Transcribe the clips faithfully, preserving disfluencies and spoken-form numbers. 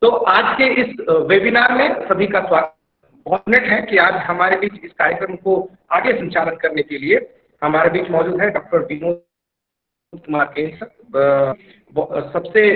तो आज के इस वेबिनार में सभी का स्वागत। बहुत नेट है कि आज हमारे बीच इस कार्यक्रम को आगे संचालन करने के लिए हमारे बीच मौजूद है डॉक्टर विनोद कुमार केन सर। सबसे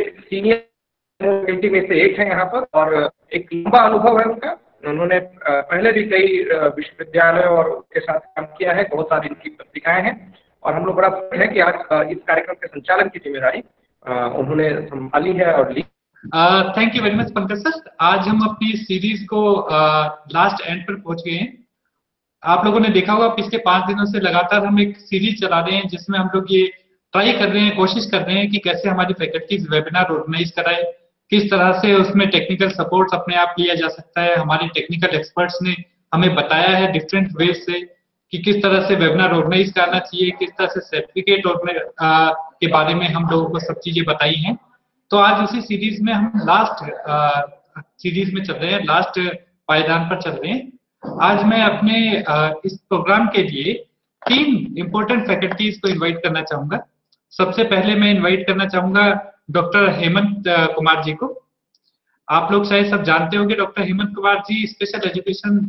सीनियर में से एक है यहाँ पर और एक लंबा अनुभव है उनका। उन्होंने पहले भी कई विश्वविद्यालयों और के साथ काम किया है, बहुत सारी इनकी पत्रिकाएं हैं और हम लोग बड़ा खुश है कि आज इस कार्यक्रम के संचालन की जिम्मेदारी उन्होंने संभाली है और ली। Thank you very much Pankaj sir. आज हम अपनी सीरीज को लास्ट एंड पर पहुंच गए हैं। आप लोगों ने देखा होगा पिछले पांच दिनों से लगातार हम एक सीरीज चला रहे हैं जिसमें हम लोग ये ट्राई कर रहे हैं, कोशिश कर रहे हैं कि कैसे हमारी फैकल्टीज वेबिनार ऑर्गेनाइज कराए, किस तरह से उसमें टेक्निकल सपोर्ट अपने आप लिया जा सकता है। हमारे टेक्निकल एक्सपर्ट्स ने हमें बताया है डिफरेंट वेज से कि किस तरह से वेबिनार ऑर्गेनाइज करना चाहिए, किस तरह से सर्टिफिकेट के बारे में हम लोगों को सब चीजें बताई हैं। तो आज उसी सीरीज में हम लास्ट सीरीज में चल रहे हैं, लास्ट पायदान पर चल रहे हैं। आज मैं अपने आ, इस प्रोग्राम के लिए तीन इंपॉर्टेंट फैकल्टीज को इनवाइट करना चाहूंगा। सबसे पहले मैं इनवाइट करना चाहूंगा डॉक्टर हेमंत कुमार जी को। आप लोग शायद सब जानते होंगे doctor Hemant Kumar ji special education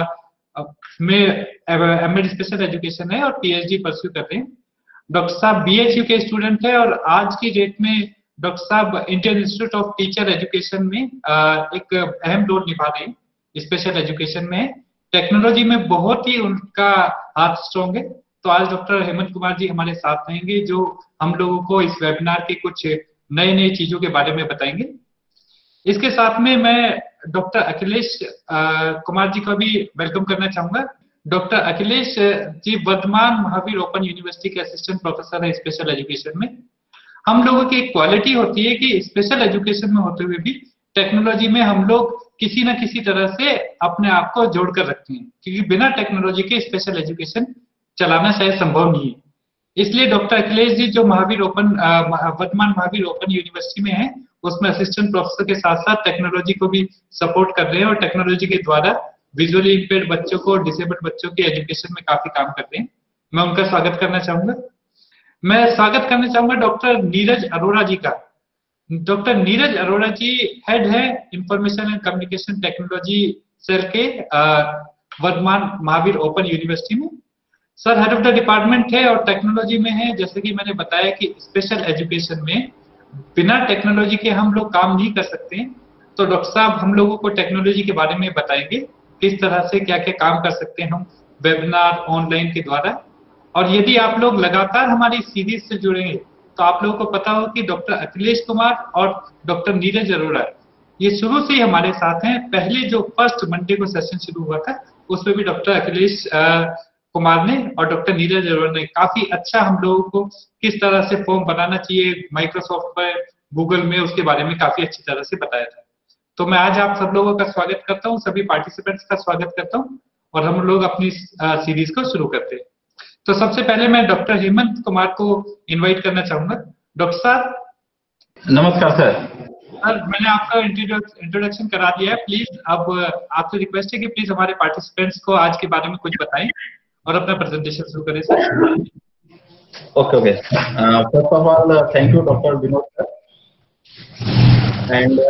में एमएड स्पेशल एजुकेशन है और पीएचडी परस्यू कर रहे हैं। डॉक्टर साहब बीएचयू के स्टूडेंट है और आज की डेट में डॉक्टर साहब Indian institute of teacher education में एक अहम रोल निभा रहे हैं। स्पेशल एजुकेशन में टेक्नोलॉजी में बहुत ही उनका हाथ स्ट्रॉन्ग है। तो आज डॉक्टर हेमंत कुमार जी हमारे साथ रहेंगे जो हम लोगों को इस वेबिनार के कुछ नए नए चीजों के बारे में बताएंगे। इसके साथ में मैं डॉक्टर अखिलेश कुमार जी को भी वेलकम करना चाहूंगा। Doctor Akhilesh ji Vardhman Mahaveer open university के असिस्टेंट प्रोफेसर है स्पेशल एजुकेशन में। हम लोगों की एक क्वालिटी होती है कि स्पेशल एजुकेशन में होते हुए भी टेक्नोलॉजी में हम लोग किसी न किसी तरह से अपने आप को जोड़कर रखते हैं, क्योंकि बिना टेक्नोलॉजी के स्पेशल एजुकेशन चलाना शायद संभव नहीं है। इसलिए डॉक्टर अखिलेश जी जो Mahaveer open Vardhman Mahaveer open university में है उसमें असिस्टेंट प्रोफेसर के साथ साथ टेक्नोलॉजी को भी सपोर्ट कर रहे हैं और टेक्नोलॉजी के द्वारा विजुअली इंपेयर्ड बच्चों को, डिसेबल्ड बच्चों के एजुकेशन में काफी काम कर रहे हैं। मैं उनका स्वागत करना चाहूंगा। मैं स्वागत करना चाहूंगा डॉक्टर नीरज अरोड़ा जी का। डॉक्टर नीरज अरोड़ा जी हेड है information and communication technology cell के वर्धमान महावीर ओपन यूनिवर्सिटी में। Sir head of the department है और टेक्नोलॉजी में है। जैसे कि मैंने बताया कि स्पेशल एजुकेशन में बिना टेक्नोलॉजी के हम लोग काम नहीं कर सकते हैं। तो डॉक्टर साहब हम लोगों को टेक्नोलॉजी के बारे में बताएंगे, किस तरह से क्या क्या काम कर सकते हैं हम वेबिनार ऑनलाइन के द्वारा। और यदि आप लोग लगातार हमारी सीरीज से जुड़ेंगे तो आप लोगों को पता हो कि डॉक्टर अखिलेश कुमार और डॉक्टर नीरज अरोड़ा ये शुरू से ही हमारे साथ हैं। पहले जो फर्स्ट मंडे को सेशन शुरू हुआ था उसमें भी डॉक्टर अखिलेश कुमार ने और डॉक्टर नीरज अरोड़ा ने काफी अच्छा हम लोगों को किस तरह से फॉर्म बनाना चाहिए माइक्रोसॉफ्ट पर, गूगल में, उसके बारे में काफी अच्छी तरह से बताया था। तो मैं आज आप सब लोगों का स्वागत करता हूँ, सभी पार्टिसिपेंट्स का स्वागत करता हूँ और हम लोग अपनी सीरीज को शुरू करते हैं। तो सबसे पहले मैं डॉक्टर हेमंत कुमार को इनवाइट करना चाहूंगा। डॉक्टर साहब नमस्कार सर। सर मैंने आपका इंट्रोडक्शन करा दिया है। प्लीज अब आपसे रिक्वेस्ट है कि प्लीज हमारे पार्टिसिपेंट्स को आज के बारे में कुछ बताएं और अपना प्रेजेंटेशन शुरू करें sir. Okay okay first of all thank you doctor Vinod sir and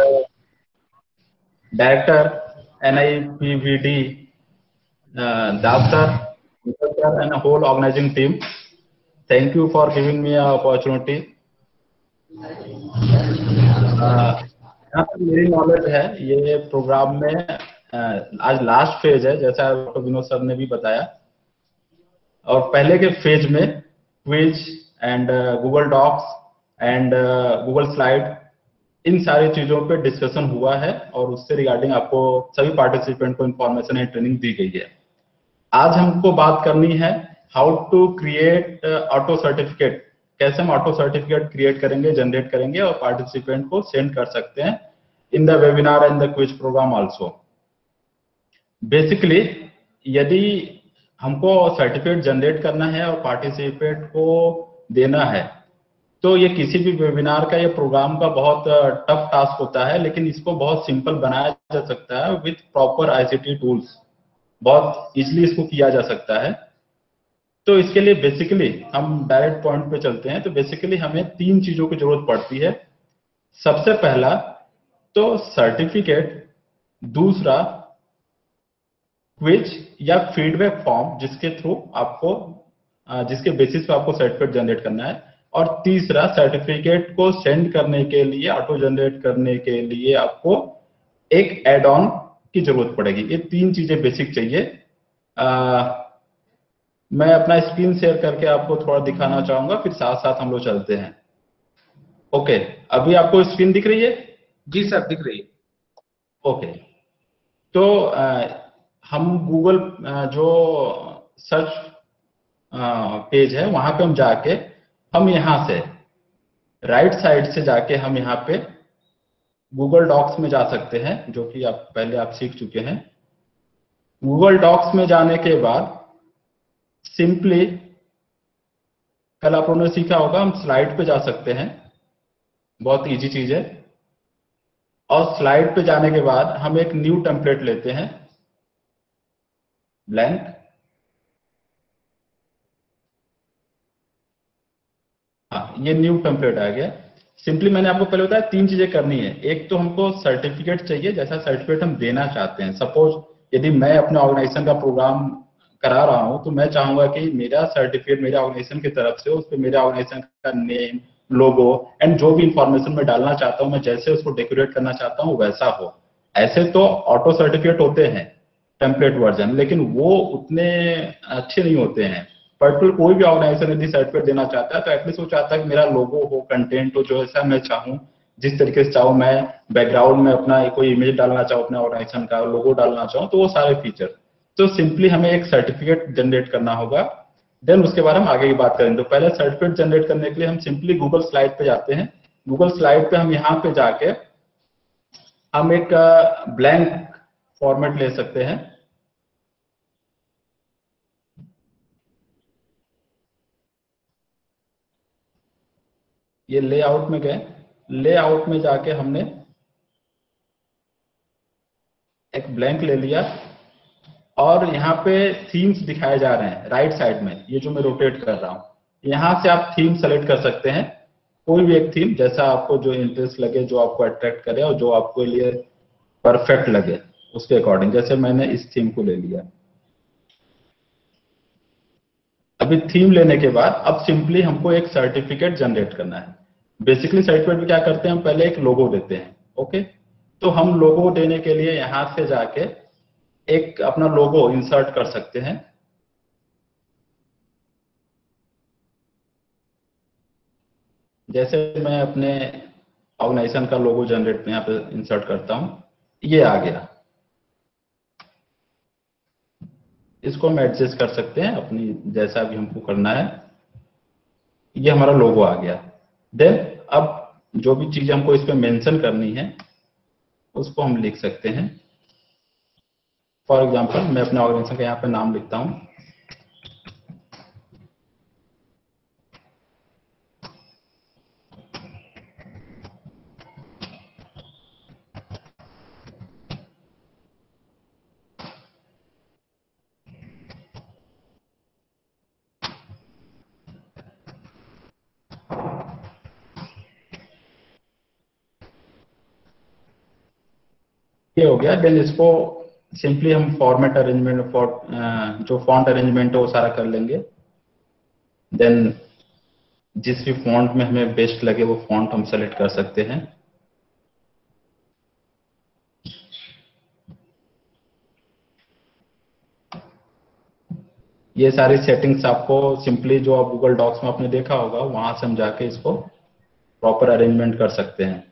director N I P V D Das sir and a whole organizing team. Thank you for giving me an opportunity. यहाँ पर मेरी knowledge है ये programme में आज last phase है जैसा doctor Vinod sir ने भी बताया। और पहले के फेज में quiz and Google docs and Google slide इन सारी चीजों पे डिस्कशन हुआ है और उससे रिगार्डिंग आपको सभी पार्टिसिपेंट को इन्फॉर्मेशन एंड ट्रेनिंग दी गई है। आज हमको बात करनी है how to create auto certificate, कैसे हम ऑटो सर्टिफिकेट क्रिएट करेंगे, जनरेट करेंगे और पार्टिसिपेंट को सेंड कर सकते हैं in the webinar and the quiz program also. Basically यदि हमको सर्टिफिकेट जनरेट करना है और पार्टिसिपेंट को देना है तो ये किसी भी वेबिनार का, ये प्रोग्राम का बहुत टफ टास्क होता है, लेकिन इसको बहुत सिंपल बनाया जा सकता है विथ प्रॉपर आईसीटी टूल्स। बहुत इजीली इसको किया जा सकता है। तो इसके लिए बेसिकली हम डायरेक्ट पॉइंट पे चलते हैं। तो बेसिकली हमें तीन चीजों की जरूरत पड़ती है। सबसे पहला तो सर्टिफिकेट, दूसरा क्विज या फीडबैक फॉर्म जिसके थ्रू आपको, जिसके बेसिस पे आपको सर्टिफिकेट जनरेट करना है, और तीसरा सर्टिफिकेट को सेंड करने के लिए, ऑटो जनरेट करने के लिए आपको एक एड ऑन की जरूरत पड़ेगी। ये तीन चीजें बेसिक चाहिए। आ, मैं अपना स्क्रीन शेयर करके आपको थोड़ा दिखाना चाहूंगा, फिर साथ साथ हम लोग चलते हैं। ओके, अभी आपको स्क्रीन दिख रही है? जी सर, दिख रही है। ओके, तो आ, हम गूगल जो सर्च पेज है वहां पे हम जाके, हम यहां से राइट साइड से जाके हम यहाँ पे गूगल डॉक्स में जा सकते हैं, जो कि आप पहले आप सीख चुके हैं। गूगल डॉक्स में जाने के बाद सिंपली, कल आप लोगों ने सीखा होगा, हम स्लाइड पे जा सकते हैं, बहुत इजी चीज है। और स्लाइड पे जाने के बाद हम एक न्यू टेम्पलेट लेते हैं, ब्लैंक। हाँ, ये न्यू टेम्पलेट आ गया। सिंपली मैंने आपको पहले बताया तीन चीजें करनी है। एक तो हमको सर्टिफिकेट चाहिए, जैसा सर्टिफिकेट हम देना चाहते हैं। सपोज यदि मैं अपने ऑर्गेनाइजेशन का प्रोग्राम करा रहा हूं, तो मैं चाहूंगा कि मेरा सर्टिफिकेट मेरे ऑर्गेनाइजेशन की तरफ से, उस पर मेरे ऑर्गेनाइजेशन का नेम, लोगो एंड जो भी इंफॉर्मेशन मैं डालना चाहता हूं, मैं जैसे उसको डेकोरेट करना चाहता हूं वैसा हो। ऐसे तो ऑटो सर्टिफिकेट होते हैं टेम्पलेट वर्जन, लेकिन वो उतने अच्छे नहीं होते हैं। पर्टिकुलर कोई भी ऑर्गेनाइजेशन यदि सर्टिफिकेट देना चाहता है तो एटलीस्ट वो चाहता है कि मेरा लोगो हो, कंटेंट हो, जो ऐसा मैं चाहूँ, जिस तरीके से चाहूँ, मैं बैकग्राउंड में अपना कोई इमेज डालना चाहूँ, अपने ऑर्गेनाइजेशन का लोगो डालना चाहूँ, तो वो सारे फीचर। तो सिंपली हमें एक सर्टिफिकेट जनरेट करना होगा, देन उसके बाद हम आगे की बात करेंगे। तो पहले सर्टिफिकेट जनरेट करने के लिए हम सिंपली गूगल स्लाइड पे जाते हैं। गूगल स्लाइड पे हम यहाँ पे जाके हम एक ब्लैंक फॉर्मेट ले सकते हैं। ये लेआउट में गए, लेआउट में जाके हमने एक ब्लैंक ले लिया, और यहाँ पे थीम्स दिखाए जा रहे हैं राइट साइड में, ये जो मैं रोटेट कर रहा हूँ। यहाँ से आप थीम सेलेक्ट कर सकते हैं, कोई भी एक थीम, जैसा आपको जो इंटरेस्ट लगे, जो आपको अट्रैक्ट करे और जो आपको लिए परफेक्ट लगे उसके अकॉर्डिंग। जैसे मैंने इस थीम को ले लिया। अभी थीम लेने के बाद अब सिंपली हमको एक सर्टिफिकेट जनरेट करना है। बेसिकली सर्टिफिकेट में क्या करते हैं, हम पहले एक लोगो देते हैं। ओके, तो हम लोगो देने के लिए यहां से जाके एक अपना लोगो इंसर्ट कर सकते हैं। जैसे मैं अपने ऑर्गेनाइजेशन का लोगो जनरेट यहाँ पे इंसर्ट करता हूं, ये आ गया। इसको हम एडजस्ट कर सकते हैं अपनी, जैसा भी हमको करना है। ये हमारा लोगो आ गया। देन अब जो भी चीज हमको इस पे मेंशन करनी है उसको हम लिख सकते हैं। फॉर एग्जांपल मैं अपने ऑर्गेनाइजेशन का यहाँ पे नाम लिखता हूं। ये हो गया। देन इसको सिंपली हम फॉर्मेट अरेंजमेंट, फॉर जो फॉन्ट अरेंजमेंट है वो सारा कर लेंगे। देन जिस भी फॉन्ट में हमें बेस्ट लगे वो फॉन्ट हम सेलेक्ट कर सकते हैं। ये सारी सेटिंग्स आपको सिंपली जो आप गूगल डॉक्स में आपने देखा होगा वहां से हम जाके इसको प्रॉपर अरेंजमेंट कर सकते हैं।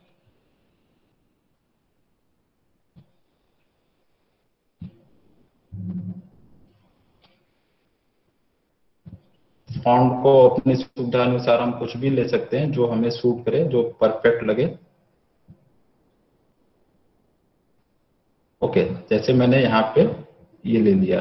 फॉन्ट को अपनी सुविधा अनुसार हम कुछ भी ले सकते हैं जो हमें सूट करे, जो परफेक्ट लगे। ओके, जैसे मैंने यहाँ पे ये ले लिया।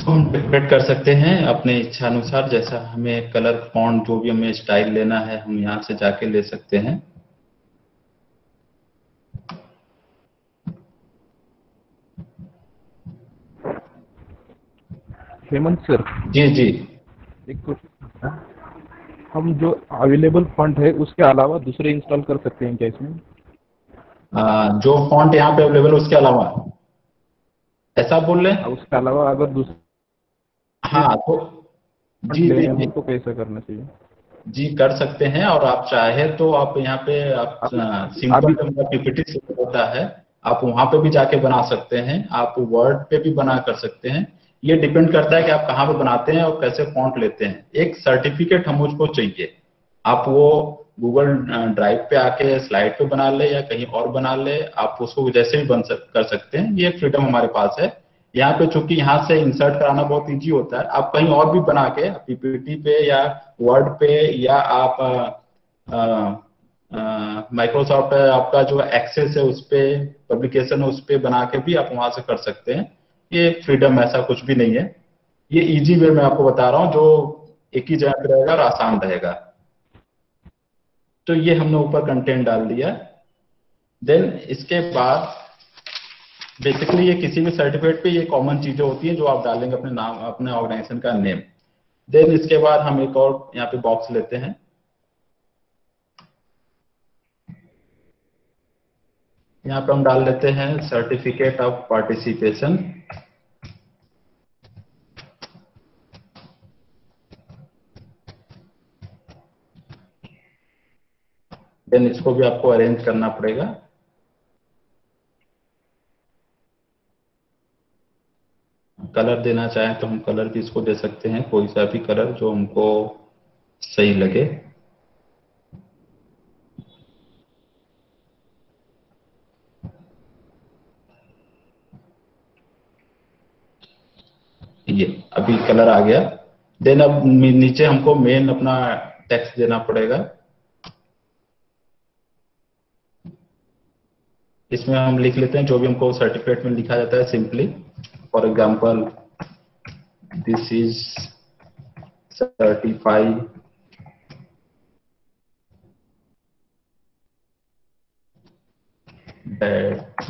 इसको हम डेकोरेट कर सकते हैं अपने इच्छा अनुसार, जैसा हमें कलर फॉन्ट जो भी हमें स्टाइल लेना है हम यहाँ से जाके ले सकते हैं। हेमंत सर, जी जी एक क्वेश्चन है, हम जो अवेलेबल फंड है उसके अलावा दूसरे इंस्टॉल कर सकते हैं क्या इसमें? आ, जो फॉन्ट यहाँ पे अवेलेबल उसके अलावा ऐसा बोल रहे हैं? उसके अलावा अगर दूसरे हाँ तो जी जी जी तो कैसा करना चाहिए? जी कर सकते हैं, और आप चाहे तो आप यहाँ पे आप सिंपल पीपीटी होता है आप वहां पे भी जाके बना सकते हैं, आप वर्ड पे भी बना कर सकते हैं। ये डिपेंड करता है कि आप कहाँ पे बनाते हैं और कैसे फॉन्ट लेते हैं। एक सर्टिफिकेट हम मुझको चाहिए, आप वो गूगल ड्राइव पे आके स्लाइड पे बना ले या कहीं और बना ले, आप उसको जैसे भी बन सक, कर सकते हैं। ये फ्रीडम हमारे पास है। यहाँ पे चूंकि यहाँ से इंसर्ट कराना बहुत इजी होता है, आप कहीं और भी बना के पीपीटी पे या वर्ड पे या आप माइक्रोसॉफ्ट आपका जो एक्सेस है उस पे, पब्लिकेशन है उस पे बना के भी आप वहां से कर सकते हैं। ये फ्रीडम ऐसा कुछ भी नहीं है, ये इजी वे में आपको बता रहा हूँ जो एक ही जगह पे रहेगा और आसान रहेगा। तो ये हमने ऊपर कंटेंट डाल दिया। देन इसके बाद बेसिकली ये किसी भी सर्टिफिकेट पे ये कॉमन चीजें होती हैं जो आप डालेंगे अपने नाम, अपने ऑर्गेनाइजेशन का नेम। देन इसके बाद हम एक और यहाँ पे बॉक्स लेते हैं, यहाँ पे हम डाल लेते हैं सर्टिफिकेट ऑफ पार्टिसिपेशन। देन इसको भी आपको अरेंज करना पड़ेगा। कलर देना चाहें तो हम कलर भी इसको दे सकते हैं, कोई सा भी कलर जो हमको सही लगे। ये अभी कलर आ गया। देन अब नीचे हमको मेन अपना टेक्स्ट देना पड़ेगा। इसमें हम लिख लेते हैं जो भी हमको सर्टिफिकेट में लिखा जाता है simply. For example this is certified that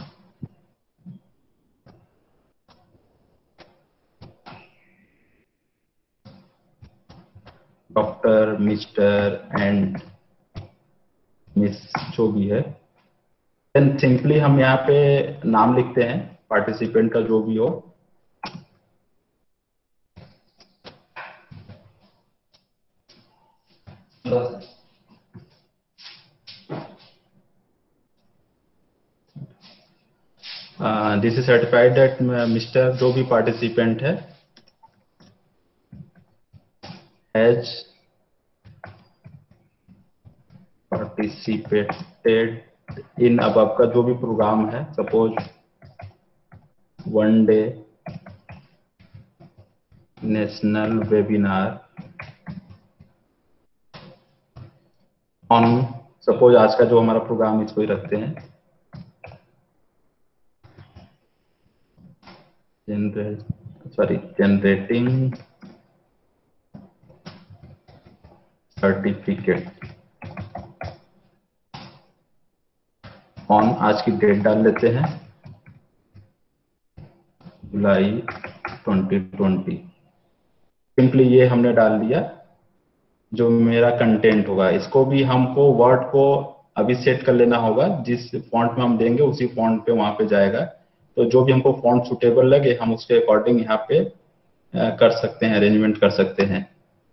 doctor mister and miss जो भी है। देन सिंपली हम यहाँ पे नाम लिखते हैं पार्टिसिपेंट का जो भी हो। This is certified that mister जो भी पार्टिसिपेंट है हैज पार्टिसिपेटेड इन, अब आपका जो भी प्रोग्राम है, suppose one day national webinar on, suppose आज का जो हमारा प्रोग्राम इसको ही रखते हैं, generate sorry generating certificate on, आज की डेट डाल लेते हैं जुलाई ट्वेंटी ट्वेंटी। सिंपली ये हमने डाल दिया जो मेरा कंटेंट होगा। इसको भी हमको वर्ड को अभी सेट कर लेना होगा, जिस फॉन्ट में हम देंगे उसी फॉन्ट पे वहां पे जाएगा। तो जो भी हमको फॉन्ट सुटेबल लगे हम उसके अकॉर्डिंग यहाँ पे कर सकते हैं, अरेंजमेंट कर सकते हैं।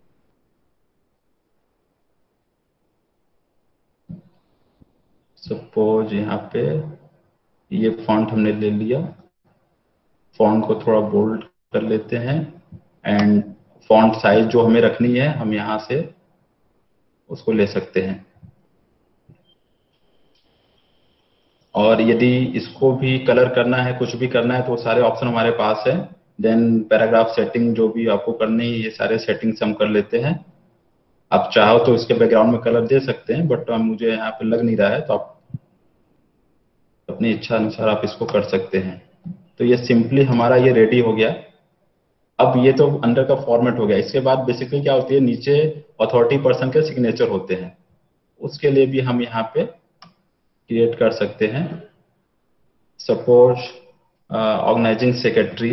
सपोज यहाँ पे ये फॉन्ट हमने ले लिया, फॉन्ट को थोड़ा बोल्ड कर लेते हैं एंड फॉन्ट साइज जो हमें रखनी है हम यहाँ से उसको ले सकते हैं। और यदि इसको भी कलर करना है, कुछ भी करना है, तो सारे ऑप्शन हमारे पास है। देन पैराग्राफ सेटिंग जो भी आपको करनी है ये सारे सेटिंग्स हम कर लेते हैं। आप चाहो तो इसके बैकग्राउंड में कलर दे सकते हैं, बट मुझे यहाँ पे लग नहीं रहा है, तो आप अपनी इच्छा अनुसार आप इसको कर सकते हैं। तो ये सिंपली हमारा ये रेडी हो गया। अब ये तो अंडर का फॉर्मेट हो गया। इसके बाद बेसिकली क्या होती है, नीचे अथॉरिटी पर्सन के सिग्नेचर होते हैं, उसके लिए भी हम यहाँ पे क्रिएट कर सकते हैं। सपोज ऑर्गेनाइजिंग सेक्रेटरी,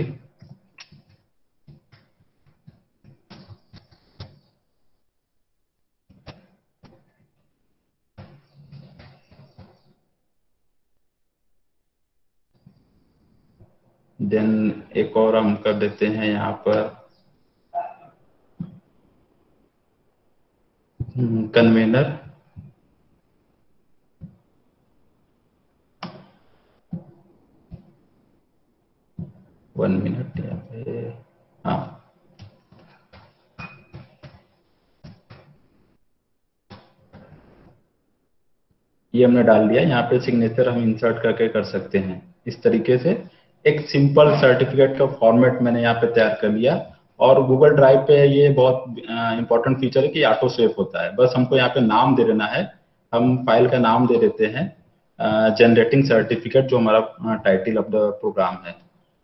देन एक और हम कर देते हैं यहाँ पर कन्वेनर, वन मिनट यहाँ पे, हाँ ये हमने डाल दिया। यहाँ पे सिग्नेचर हम इंसर्ट करके कर सकते हैं। इस तरीके से एक सिंपल सर्टिफिकेट का फॉर्मेट मैंने यहाँ पे तैयार कर लिया। और गूगल ड्राइव पे ये बहुत इंपॉर्टेंट फीचर है कि ऑटो सेव होता है। बस हमको यहाँ पे नाम दे देना है, हम फाइल का नाम दे देते हैं जनरेटिंग सर्टिफिकेट, जो हमारा टाइटल ऑफ द प्रोग्राम है।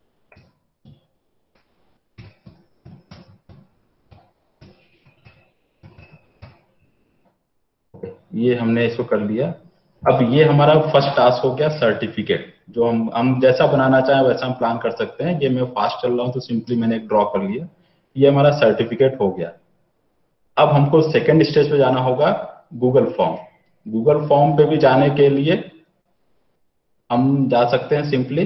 ये हमने इसको कर लिया। अब ये हमारा फर्स्ट टास्क हो गया सर्टिफिकेट, जो हम हम जैसा बनाना चाहें वैसा हम प्लान कर सकते हैं। ये मैं फास्ट चल रहा हूं तो सिंपली मैंने एक ड्रॉ कर लिया। ये हमारा सर्टिफिकेट हो गया। अब हमको सेकंड स्टेज पे जाना होगा, गूगल फॉर्म। गूगल फॉर्म पे भी जाने के लिए हम जा सकते हैं सिंपली,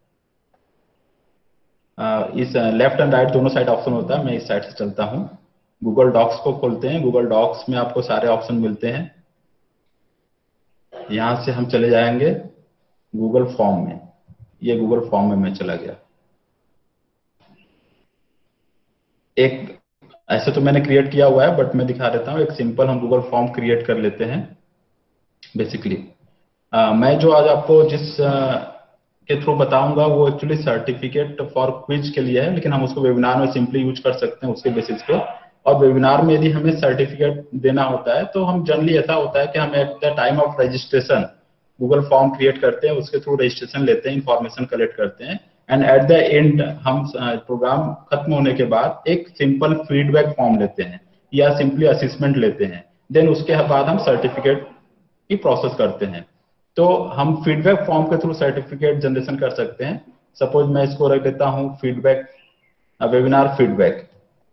इस लेफ्ट एंड राइट दोनों साइड ऑप्शन होता है, मैं इस साइड से चलता हूं। गूगल डॉक्स को खोलते हैं। गूगल डॉक्स में आपको सारे ऑप्शन मिलते हैं। यहां से हम चले जाएंगे गूगल फॉर्म में। ये गूगल फॉर्म में मैं चला गया। एक ऐसे तो मैंने क्रिएट किया हुआ है, बट मैं दिखा देता हूं। एक सिंपल हम गूगल फॉर्म क्रिएट कर लेते हैं। बेसिकली मैं जो आज आपको जिस आ, के थ्रू बताऊंगा वो एक्चुअली सर्टिफिकेट फॉर क्विज के लिए है, लेकिन हम उसको वेबिनार में सिंपली यूज कर सकते हैं उसके बेसिस पे। और वेबिनार में यदि हमें सर्टिफिकेट देना होता है तो हम जनरली ऐसा होता है कि हम at the time of registration Google form create करते हैं, उसके थ्रू रजिस्ट्रेशन लेते हैं, इंफॉर्मेशन कलेक्ट करते हैं, एंड एट द एंड हम प्रोग्राम खत्म होने के बाद एक सिंपल फीडबैक फॉर्म लेते हैं या सिंपली असेसमेंट लेते हैं। देन उसके बाद हम सर्टिफिकेट की प्रोसेस करते हैं। तो हम फीडबैक फॉर्म के थ्रू सर्टिफिकेट जनरेशन कर सकते हैं। सपोज मैं इसको रख देता हूं फीडबैक, वेबिनार फीडबैक।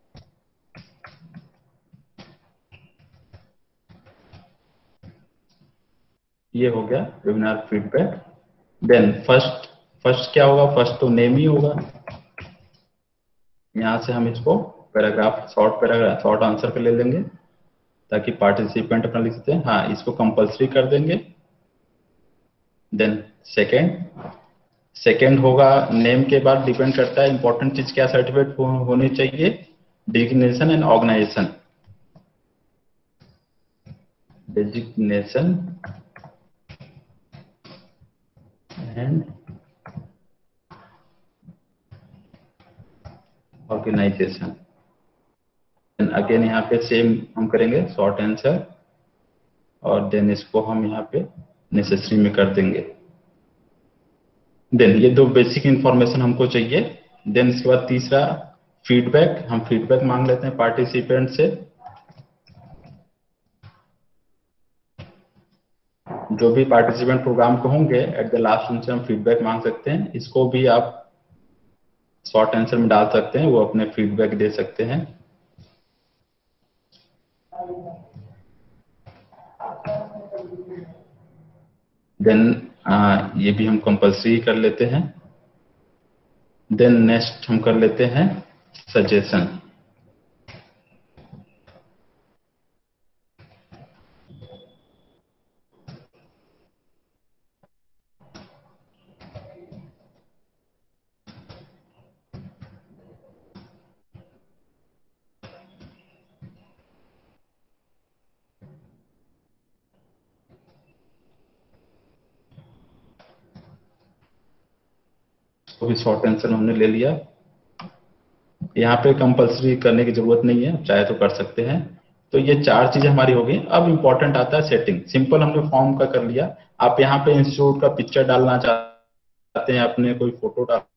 ये हो गया webinar feedback. Then first first क्या होगा, फर्स्ट तो नेम ही होगा। यहां से हम इसको paragraph, short paragraph, short answer पे ले लेंगे ताकि पार्टिसिपेंट अपना लिख सकते हैं। हाँ, इसको कंपल्सरी कर देंगे। देन सेकेंड सेकेंड होगा नेम के बाद डिपेंड करता है इंपॉर्टेंट चीज क्या सर्टिफिकेट हो, होनी चाहिए, designation and organisation. Designation and organisation. Again यहाँ पे सेम हम करेंगे शॉर्ट आंसर, और देन इसको हम यहाँ पे नेसेसरी में कर देंगे। देन ये दो बेसिक इंफॉर्मेशन हमको चाहिए। देन इसके बाद तीसरा फीडबैक, हम फीडबैक मांग लेते हैं पार्टिसिपेंट से। जो भी पार्टिसिपेंट प्रोग्राम को होंगे एट द लास्ट उनसे हम फीडबैक मांग सकते हैं। इसको भी आप शॉर्ट आंसर में डाल सकते हैं, वो अपने फीडबैक दे सकते हैं। देन ये भी हम कंपल्सरी कर लेते हैं। देन नेक्स्ट हम कर लेते हैं सजेशन। तो भी शॉर्ट आंसर हमने ले लिया। यहाँ पे कंपल्सरी करने की जरूरत नहीं है, चाहे तो कर सकते हैं। तो ये चार चीजें हमारी हो गई। अब इंपॉर्टेंट आता है सेटिंग। सिंपल हमने फॉर्म का कर लिया। आप यहाँ पे इंस्टीट्यूट का पिक्चर डालना चाहते हैं, अपने कोई फोटो डाल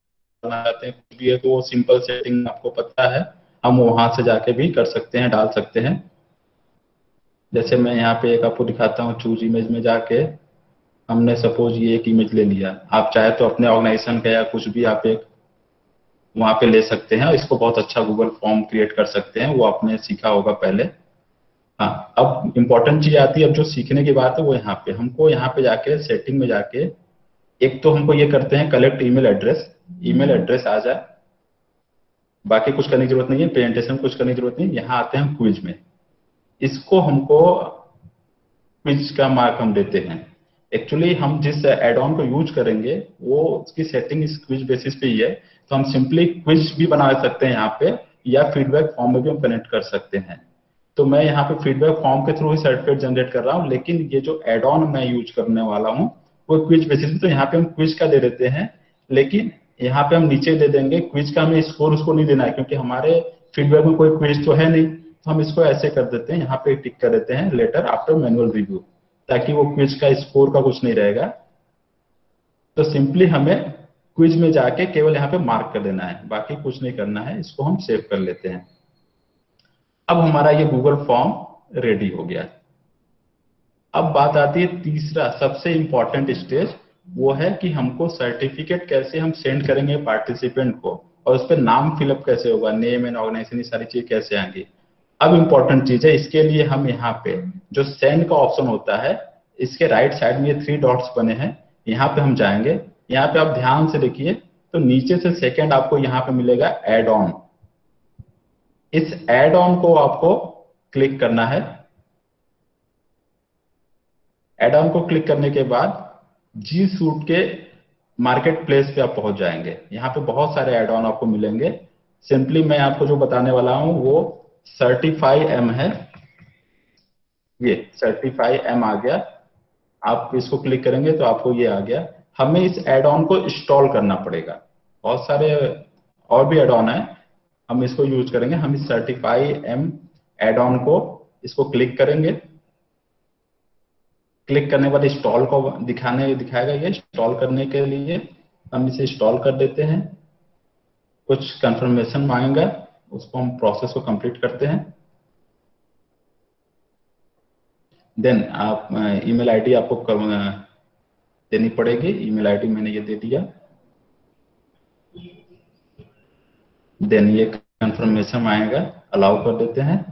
डालना चाहते हैं कुछ भी है तो वो सिंपल सेटिंग आपको पता है, हम वहां से जाके भी कर सकते हैं, डाल सकते हैं। जैसे मैं यहाँ पे एक आपको दिखाता हूँ, चूज इमेज में जाके हमने सपोज ये एक इमेज ले लिया, आप चाहे तो अपने ऑर्गेनाइजेशन का या कुछ भी आप एक वहां पे ले सकते हैं, इसको बहुत अच्छा गूगल फॉर्म क्रिएट कर सकते हैं, वो आपने सीखा होगा पहले। हाँ, अब इम्पोर्टेंट चीज आती है, अब जो सीखने की बात है वो यहाँ पे हमको यहाँ पे जाके सेटिंग में जाके एक तो हमको ये करते हैं collect email address, email address आ जाए, बाकी कुछ करने की जरूरत नहीं है, प्रेजेंटेशन कुछ करने की जरूरत नहीं। यहाँ आते हैं हम क्विज में, इसको हमको क्विज का मार्क हम देते हैं। एक्चुअली हम जिस एड ऑन को यूज करेंगे वो उसकी सेटिंग इस क्विज बेसिस पे ही है, तो हम सिंपली क्विज भी बना सकते हैं यहाँ पे, या फीडबैक फॉर्म में भी हम कनेक्ट कर सकते हैं। तो मैं यहाँ पे फीडबैक फॉर्म के थ्रू ही सर्टिफिकेट जनरेट कर रहा हूँ, लेकिन ये जो एड ऑन मैं यूज करने वाला हूँ वो क्विज बेसिस पे, तो यहाँ पे हम क्विज का दे देते हैं, लेकिन यहाँ पे हम नीचे दे देंगे क्विज का, हमें स्कोर उसको नहीं देना है क्योंकि हमारे फीडबैक में कोई क्विज तो है नहीं, तो हम इसको ऐसे कर देते हैं, यहाँ पे टिक कर देते हैं लेटर आफ्टर मैनुअल रिव्यू, ताकि वो क्विज का स्कोर का कुछ नहीं रहेगा। तो सिंपली हमें क्विज में जाके केवल यहाँ पे मार्क कर देना है, बाकी कुछ नहीं करना है, इसको हम सेव कर लेते हैं। अब हमारा ये गूगल फॉर्म रेडी हो गया। अब बात आती है तीसरा सबसे इंपॉर्टेंट स्टेज, वो है कि हमको सर्टिफिकेट कैसे हम सेंड करेंगे पार्टिसिपेंट को, और उस पर नाम फिलअप कैसे होगा, नेम एंड ऑर्गेनाइजेशन, ये सारी चीज कैसे आएंगी। अब इंपॉर्टेंट चीज है, इसके लिए हम यहाँ पे जो सेंड का ऑप्शन होता है, इसके राइट साइड में ये थ्री डॉट्स बने हैं, यहाँ पे हम जाएंगे। यहाँ पे आप ध्यान से देखिए तो नीचे से सेकंड आपको यहाँ पे मिलेगा एड ऑन, इस एड ऑन को आपको क्लिक करना है। एड ऑन को क्लिक करने के बाद जी सूट के मार्केट प्लेस पे आप पहुंच जाएंगे। यहाँ पे बहुत सारे एड ऑन आपको मिलेंगे, सिंपली मैं आपको जो बताने वाला हूं वो सर्टिफाई एम है, ये सर्टिफाई एम आ गया। आप इसको क्लिक करेंगे तो आपको ये आ गया। हमें इस एड ऑन को इंस्टॉल करना पड़ेगा, बहुत सारे और भी एड ऑन है, हम इसको यूज करेंगे। हम इस सर्टिफाई एम एड ऑन को इसको क्लिक करेंगे, क्लिक करने के बाद इंस्टॉल को दिखाने दिखाएगा, ये इंस्टॉल करने के लिए हम इसे इंस्टॉल कर देते हैं। कुछ कंफर्मेशन मांगेगा, उसको हम प्रोसेस को कंप्लीट करते हैं। देन आप ईमेल आईडी आपको देनी पड़ेगी, ईमेल आईडी मैंने ये दे दिया। देन ये कंफर्मेशन आएगा, अलाउ कर देते हैं।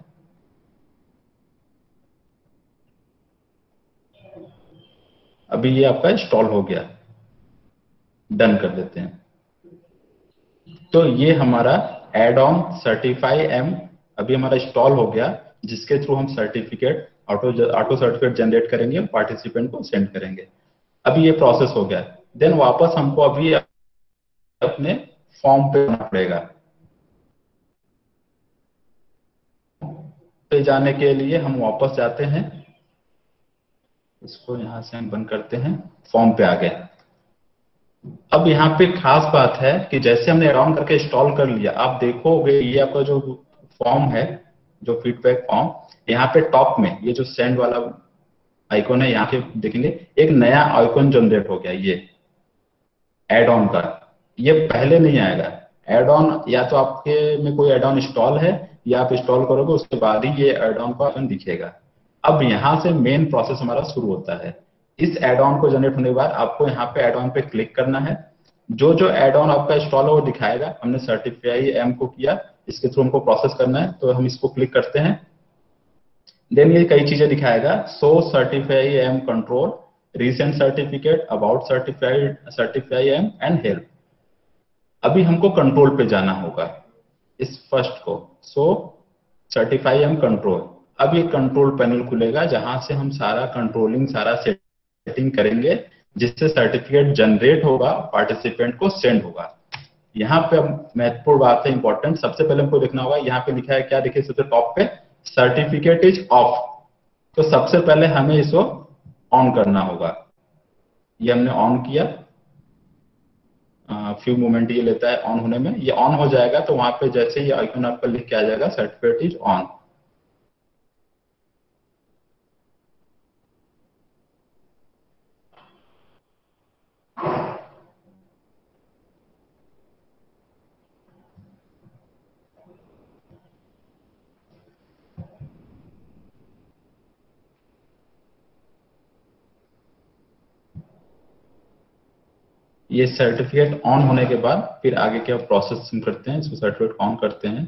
अभी ये आपका इंस्टॉल हो गया, डन कर देते हैं। तो ये हमारा एड ऑन सर्टिफाई एम अभी हमारा इंस्टॉल हो गया, जिसके थ्रू हम certificate auto auto certificate generate करेंगे, पार्टिसिपेंट को सेंड करेंगे। अभी ये प्रोसेस हो गया। देन वापस हमको अभी अपने फॉर्म पे जाना पड़ेगा। पे जाने के लिए हम वापस जाते हैं, इसको यहां से हम बंद करते हैं, फॉर्म पे आ गए। अब यहाँ पे खास बात है कि जैसे हमने एड ऑन करके इंस्टॉल कर लिया, आप देखोगे ये आपका जो फॉर्म है, जो फीडबैक फॉर्म, यहाँ पे टॉप में ये जो सेंड वाला आइकॉन है, यहाँ पे देखेंगे एक नया आइकॉन जनरेट हो गया, ये एड ऑन का। ये पहले नहीं आएगा। एड ऑन या तो आपके में कोई एड ऑन इंस्टॉल है, या आप इंस्टॉल करोगे उसके बाद ही ये एड ऑन का आइकॉन दिखेगा। अब यहाँ से मेन प्रोसेस हमारा शुरू होता है। इस एड ऑन को जनरेट होने के बाद आपको यहाँ पे एड ऑन पे क्लिक करना है। जो जो एड ऑन आपका इंस्टॉल है वो दिखाएगा। हमने सर्टिफाई एम को किया, इसके थ्रू हमको प्रोसेस करना है, तो हम इसको क्लिक करते हैं। देन ये कई चीजें दिखाएगा, show Certify em control, recent certificate, about certified Certify em and help. अभी हमको कंट्रोल पे जाना होगा, इस फर्स्ट को, सो सर्टिफाई एम कंट्रोल। अब ये कंट्रोल पैनल खुलेगा, जहां से हम सारा कंट्रोलिंग, सारा सेटिंग करेंगे, जिससे सर्टिफिकेट जनरेट होगा, पार्टिसिपेंट को सेंड होगा। यहाँ पे महत्वपूर्ण बात है, इंपॉर्टेंट, सबसे पहले हमको देखना होगा, यहाँ पे लिखा है क्या, देखिए सबसे टॉप पे सर्टिफिकेट इज ऑफ, तो सबसे पहले हमें इसको ऑन करना होगा। ये हमने ऑन किया, फ्यू मोमेंट ये लेता है ऑन होने में। ये ऑन हो जाएगा तो वहां पे जैसे ये आइकन आपका लिख के आ जाएगा सर्टिफिकेट इज ऑन। ये सर्टिफिकेट ऑन होने के बाद फिर आगे क्या प्रोसेस करते हैं, इसको सर्टिफिकेट ऑन करते हैं।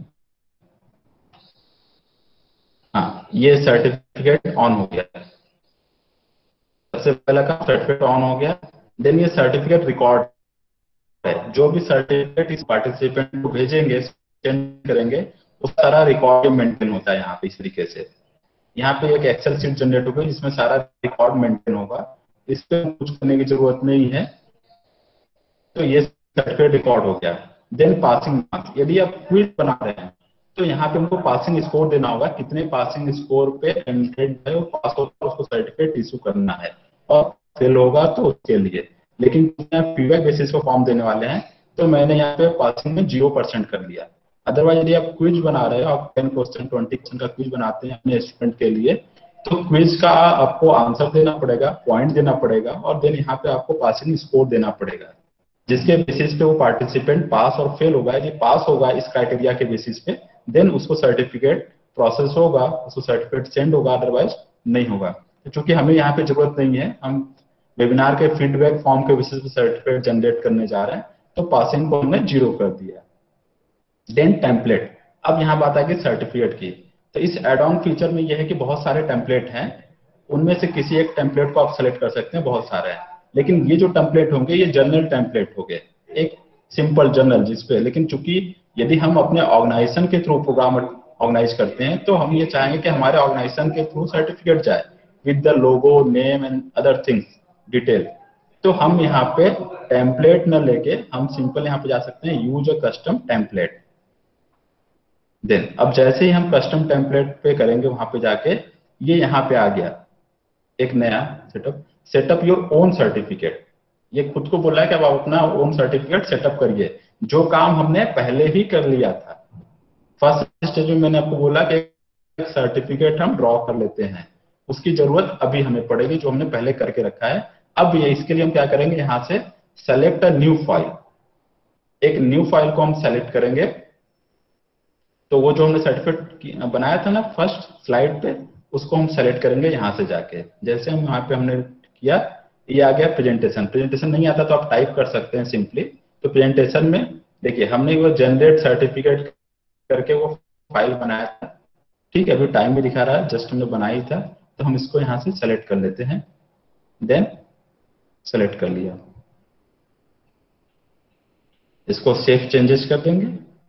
हाँ, ये सर्टिफिकेट ऑन हो गया, सबसे पहला काम सर्टिफिकेट ऑन हो गया। देन ये सर्टिफिकेट रिकॉर्ड है, जो भी सर्टिफिकेट इस पार्टिसिपेंट को भेजेंगे, सेंड करेंगे, वो सारा रिकॉर्ड मेंटेन होता है यहाँ पे इस तरीके से। यहाँ पे एक एक्सेल शीट जनरेट होगी जिसमें सारा रिकॉर्ड मेंटेन होगा, इस पे कुछ करने की जरूरत नहीं है। तो ये सर्टिफिकेट रिकॉर्ड हो गया। देन पासिंग मार्क्स, यदि आप क्विज बना रहे हैं तो यहाँ पे हमको पासिंग स्कोर देना होगा, कितने पासिंग स्कोर पे कैंडिडेट है वो पास होगा, उसको सर्टिफिकेट इशू करना है, और फेल होगा तो उसके लिए। लेकिन फीडबैक बेसिस पे फॉर्म देने वाले हैं, तो मैंने यहाँ पे पासिंग में जीरो परसेंट कर लिया। अदरवाइज यदि आप क्विज बना रहे हो, आप टेन क्वेश्चन ट्वेंटी क्वेश्चन का क्विज बनाते हैं अपने स्टूडेंट के लिए, तो क्विज का आपको आंसर देना पड़ेगा, पॉइंट देना पड़ेगा, और देन यहाँ पे आपको पासिंग स्कोर देना पड़ेगा, जिसके बेसिस पे वो पार्टिसिपेंट पास और फेल होगा। यदि पास होगा इस क्राइटेरिया के बेसिस पे, देन उसको सर्टिफिकेट प्रोसेस होगा, उसको सर्टिफिकेट सेंड होगा, अदरवाइज नहीं होगा। तो चूंकि हमें यहाँ पे जरूरत नहीं है, हम वेबिनार के फीडबैक फॉर्म के बेसिस पे सर्टिफिकेट जनरेट करने जा रहे हैं, तो पासिंग को हमने जीरो कर दिया। देन टेम्पलेट, अब यहाँ बात आ गई सर्टिफिकेट की। तो इस एड ऑन फीचर में यह है कि बहुत सारे टेम्पलेट हैं, उनमें से किसी एक टेम्पलेट को आप सेलेक्ट कर सकते हैं, बहुत सारे हैं, लेकिन ये जो टेम्पलेट होंगे ये जनरल टेम्पलेट हो गए, एक सिंपल जनरल जिसपे। लेकिन चूंकि यदि हम अपने ऑर्गेनाइजेशन के थ्रू प्रोग्राम ऑर्गेनाइज करते हैं, तो हम ये चाहेंगे कि हमारे ऑर्गेनाइजेशन के थ्रू सर्टिफिकेट जाए with the logo, name and other things detail. तो हम यहाँ पे टेम्पलेट न लेके हम सिंपल यहाँ पे जा सकते हैं use a custom template. Then अब जैसे ही हम कस्टम टेम्पलेट पे करेंगे, वहां पे जाके ये यहाँ पे आ गया एक नया setup, setup your own certificate. ये खुद को बोला है कि अब आप अपना ओन सर्टिफिकेट सेटअप करिए, जो काम हमने पहले ही कर लिया था। फर्स्ट स्टेज में मैंने आपको बोला कि सर्टिफिकेट हम ड्रॉ कर लेते हैं, उसकी जरूरत अभी हमें पड़ेगी, जो हमने पहले करके रखा है। अब ये इसके लिए हम क्या करेंगे, यहां से सेलेक्ट अ न्यू फाइल, एक न्यू फाइल को हम सेलेक्ट करेंगे। तो वो जो हमने सर्टिफिकेट बनाया था ना फर्स्ट स्लाइड पे, उसको हम सेलेक्ट करेंगे यहां से जाके। जैसे हम यहाँ पे हमने किया, ये आ गया प्रेजेंटेशन। प्रेजेंटेशन नहीं आता तो आप टाइप कर सकते हैं सिंपली। तो प्रेजेंटेशन में देखिए हमने वो जनरेट सर्टिफिकेट करके वो फाइल बनाया था, ठीक है, अभी टाइम भी दिखा रहा है, जस्ट हमने बनाई था। तो हम इसको यहाँ से सेलेक्ट कर लेते हैं, देन सेलेक्ट कर लिया, इसको सेव चेंजेस कर देंगे।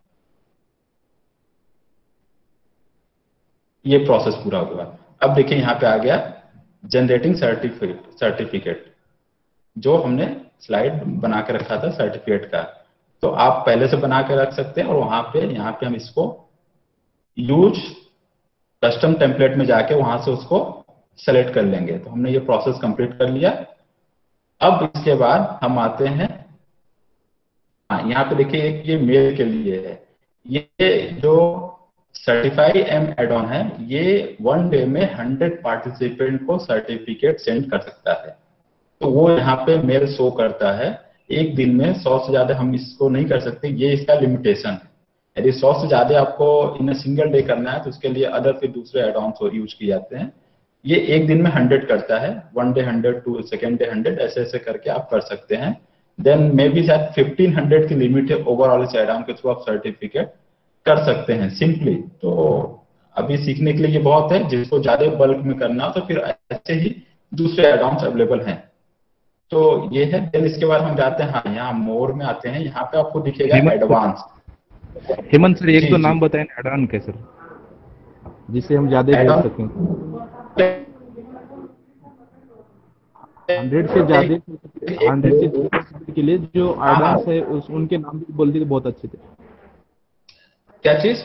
ये प्रोसेस पूरा हुआ। अब देखिए यहाँ पे आ गया जनरेटिंग सर्टिफिकेट सर्टिफिकेट जो हमने स्लाइड बना के रखा था सर्टिफिकेट का। तो आप पहले से बना के रख सकते हैं, और वहां पे यहाँ पे हम इसको यूज कस्टम टेम्पलेट में जाके वहां से उसको सेलेक्ट कर लेंगे। तो हमने ये प्रोसेस कंप्लीट कर लिया। अब इसके बाद हम आते हैं, हाँ यहाँ पे देखिए एक ये मेल के लिए है, ये जो सर्टिफाई एम एड ऑन है, ये वन डे में हंड्रेड पार्टिसिपेंट को सर्टिफिकेट सेंड कर सकता है। तो वो यहाँ पे मेल शो करता है, एक दिन में सौ से ज्यादा हम इसको नहीं कर सकते, ये इसका लिमिटेशन है। यदि सौ से ज्यादा आपको इन सिंगल डे करना है तो उसके लिए अदर फिर दूसरे एड ऑन यूज किए जाते हैं। ये एक दिन में हंड्रेड करता है, one day hundred, to second day hundred, ऐसे ऐसे करके आप कर सकते हैं। देन मे बी शायद फिफ्टीन हंड्रेड की लिमिट है ओवरऑल इस एड ऑन के थ्रू आप सर्टिफिकेट कर सकते हैं सिंपली। तो अभी सीखने के लिए ये बहुत है, जिसको ज्यादा बल्क में करना तो फिर ऐसे ही दूसरे एड ऑन्स अवेलेबल हैं। तो ये है। देन इसके बाद हम जाते हैं, हाँ यहाँ मोर में आते हैं, यहाँ पे आपको दिखेगा एडवांस। हेमंत सर एक तो नाम बताएं एड ऑन के सर, जिससे हम ज्यादा भेज सकें। हंड्रेड से ज्यादा हंड्रेड से ज्यादा के लिए जो एड ऑन्स है उस उनके नाम भी बोल दिए, बहुत अच्छे थे। क्या चीज?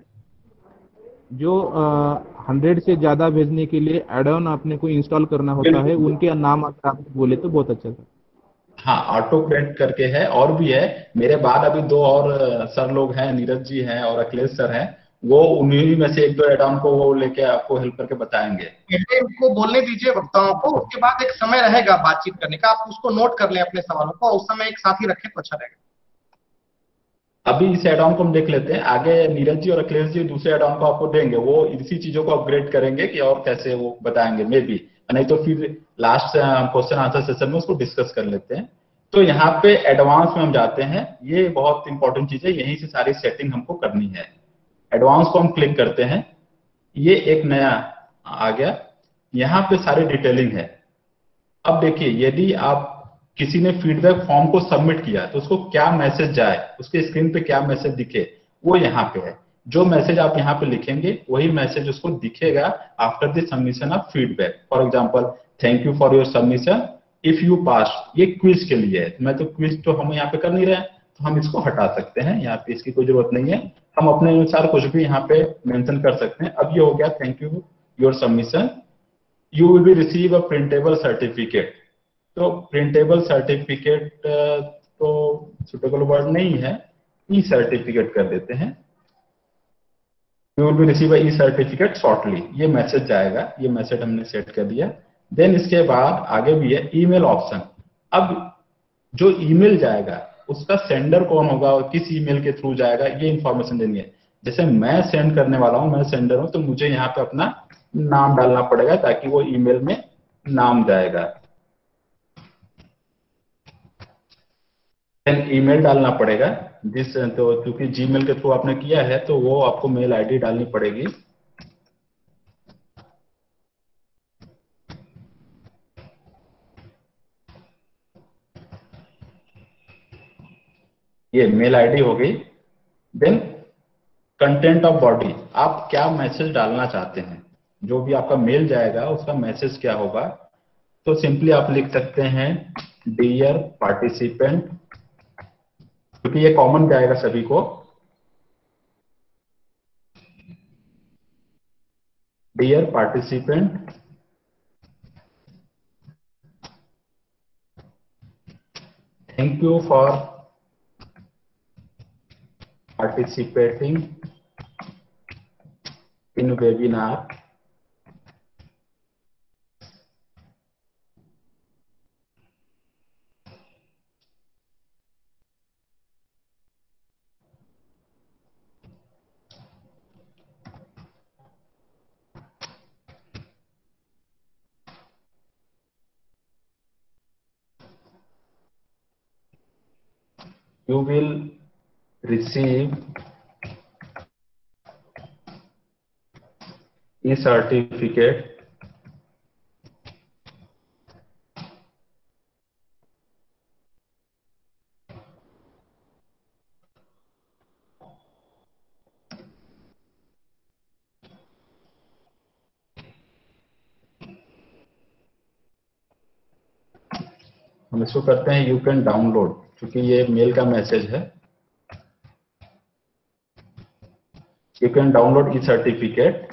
जो हंड्रेड से ज्यादा भेजने के लिए एड ऑन आपने को इंस्टॉल करना होता है, उनके नाम अगर आप बोले तो बहुत अच्छा था। हाँ, ऑटो क्रेडिट करके है, और भी है। मेरे बाद अभी दो और सर लोग हैं, नीरज जी हैं और अखिलेश सर हैं, वो उन्हीं में से एक दो एड ऑन को वो लेके आपको हेल्प करके बताएंगे। पहले उनको बोलने दीजिए वक्ताओं को, उसके बाद एक समय रहेगा बातचीत करने का, आप उसको नोट कर लें अपने सवालों को, उस समय एक साथी रखें तो अच्छा रहेगा। अभी इस एड ऑन को हम देख लेते हैं, आगे नीरज जी और अखिलेश जी दूसरे एड ऑन को आपको देंगे, वो इसी चीजों को अपग्रेड करेंगे कि और कैसे वो बताएंगे मे बी, नहीं तो फिर लास्ट क्वेश्चन आंसर सेशन में उसको डिस्कस कर लेते हैं। तो यहाँ पे एडवांस में हम जाते हैं, ये बहुत इंपॉर्टेंट चीज है, यहीं से सारी सेटिंग हमको करनी है। एडवांस को हम क्लिक करते हैं, ये एक नया आ गया, यहाँ पे सारी डिटेलिंग है। अब देखिए यदि आप किसी ने फीडबैक फॉर्म को सबमिट किया तो उसको क्या मैसेज जाए, उसके स्क्रीन पे क्या मैसेज दिखे, वो यहाँ पे है। जो मैसेज आप यहाँ पे लिखेंगे वही मैसेज उसको दिखेगा after the submission of feedback. For example, thank you for your submission if you pass, ये क्विज के लिए है। मैं तो क्विज तो हम यहाँ पे कर नहीं रहे हैं, तो हम इसको हटा सकते हैं, यहाँ पे इसकी कोई जरूरत नहीं है। हम अपने अनुसार कुछ भी यहाँ पे मेंशन कर सकते हैं। अब ये हो गया thank you your submission, you will be receive a printable certificate. तो प्रिंटेबल सर्टिफिकेट तो सुटेबल वर्ड नहीं है, ई सर्टिफिकेट कर देते हैं। You will be receive a e certificate shortly, ये मैसेज जाएगा, ये मैसेज हमने सेट कर दिया। देन इसके बाद आगे भी है ईमेल ऑप्शन। अब जो ईमेल जाएगा उसका सेंडर कौन होगा और किस ईमेल के थ्रू जाएगा, ये इंफॉर्मेशन देनी है। जैसे मैं सेंड करने वाला हूं, मैं सेंडर हूं, तो मुझे यहाँ पे अपना नाम डालना पड़ेगा ताकि वो ईमेल में नाम जाएगा। देन ईमेल डालना पड़ेगा, जिस तो क्योंकि जीमेल के थ्रू आपने किया है तो वो आपको मेल आईडी डालनी पड़ेगी। ये मेल आईडी हो गई। देन कंटेंट ऑफ बॉडी, आप क्या मैसेज डालना चाहते हैं, जो भी आपका मेल जाएगा उसका मैसेज क्या होगा। तो सिंपली आप लिख सकते हैं डियर पार्टिसिपेंट, क्योंकि ये कॉमन जाएगा सभी को। Dear participant, thank you for participating in webinar, you will receive e-certificate हम इसको करते हैं यू कैन डाउनलोड, क्योंकि ये मेल का मैसेज है। You can download e certificate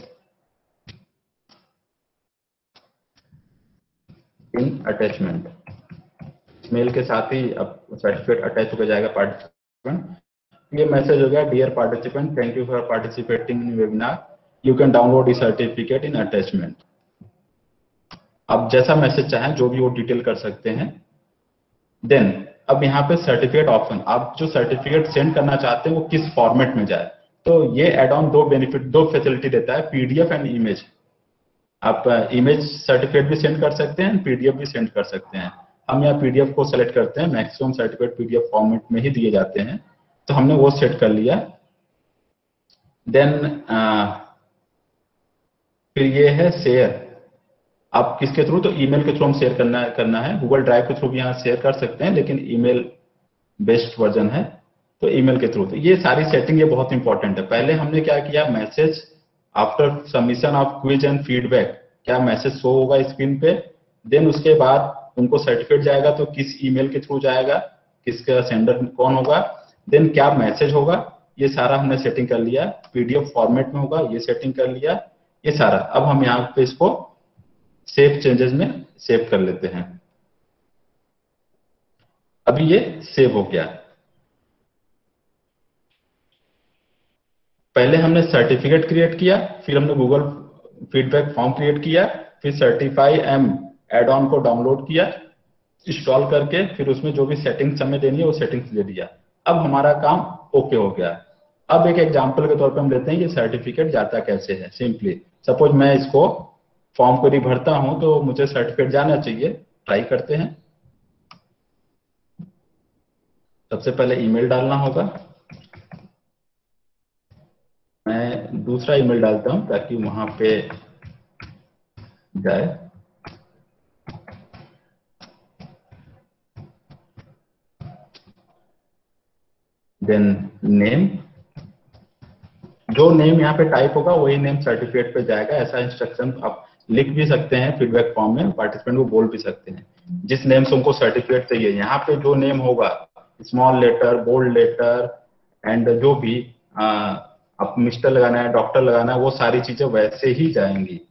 in attachment, mail के साथ ही अब सर्टिफिकेट अटैच हो जाएगा पार्टिसिपेंट। ये मैसेज हो गया dear participant, thank you for participating in webinar, you can download e certificate in attachment. अब जैसा मैसेज चाहें जो भी वो डिटेल कर सकते हैं। देन अब यहाँ पे सर्टिफिकेट ऑप्शन, आप जो सर्टिफिकेट सेंड करना चाहते हैं वो किस फॉर्मेट में जाए। तो ये एड ऑन दो बेनिफिट, दो फैसिलिटी देता है, पीडीएफ एंड इमेज। आप इमेज सर्टिफिकेट भी सेंड कर सकते हैं, पीडीएफ भी सेंड कर सकते हैं। हम यहाँ पीडीएफ को सेलेक्ट करते हैं, मैक्सिमम सर्टिफिकेट पीडीएफ फॉर्मेट में ही दिए जाते हैं, तो हमने वो सेट कर लिया। देन फिर ये है शेयर, आप किसके थ्रू, तो ईमेल के थ्रू हम शेयर करना करना है। गूगल ड्राइव के थ्रू भी यहाँ शेयर कर सकते हैं, लेकिन ईमेल बेस्ट वर्जन है, तो ईमेल के थ्रू। तो ये सारी सेटिंग ये बहुत इंपॉर्टेंट है। पहले हमने क्या किया, message after submission of quiz and feedback, क्या मैसेज शो होगा स्क्रीन पे। देन उसके बाद उनको सर्टिफिकेट जाएगा तो किस ईमेल के थ्रू जाएगा, किसका सेंडर कौन होगा। देन क्या मैसेज होगा, ये सारा हमने सेटिंग कर लिया। पीडीएफ फॉर्मेट में होगा, ये सेटिंग कर लिया, ये सारा। अब हम यहाँ पे इसको सेव चेंजेस में सेव कर लेते हैं। अभी ये सेव हो गया। पहले हमने सर्टिफिकेट क्रिएट किया, फिर हमने गूगल फीडबैक फॉर्म क्रिएट किया, फिर सर्टिफाई एम एड ऑन को डाउनलोड किया इंस्टॉल करके, फिर उसमें जो भी सेटिंग्स हमें देनी है वो सेटिंग्स दे दिया। अब हमारा काम ओके हो गया। अब एक एग्जांपल के तौर पे हम लेते हैं कि सर्टिफिकेट जाता कैसे है। सिंपली सपोज मैं इसको फॉर्म को भरता हूं तो मुझे सर्टिफिकेट जाना चाहिए, ट्राई करते हैं। सबसे पहले ईमेल डालना होगा। मैं दूसरा ईमेल डालता हूं ताकि वहां पे जाए। देन नेम, जो नेम यहाँ पे टाइप होगा वही नेम सर्टिफिकेट पे जाएगा। ऐसा इंस्ट्रक्शन आप लिख भी सकते हैं फीडबैक फॉर्म में, पार्टिसिपेंट को बोल भी सकते हैं जिस नेम से उनको सर्टिफिकेट चाहिए। यहाँ पे जो नेम होगा, small letter, bold letter and जो भी आ, आप मिस्टर लगाना है, डॉक्टर लगाना है, वो सारी चीजें वैसे ही जाएंगी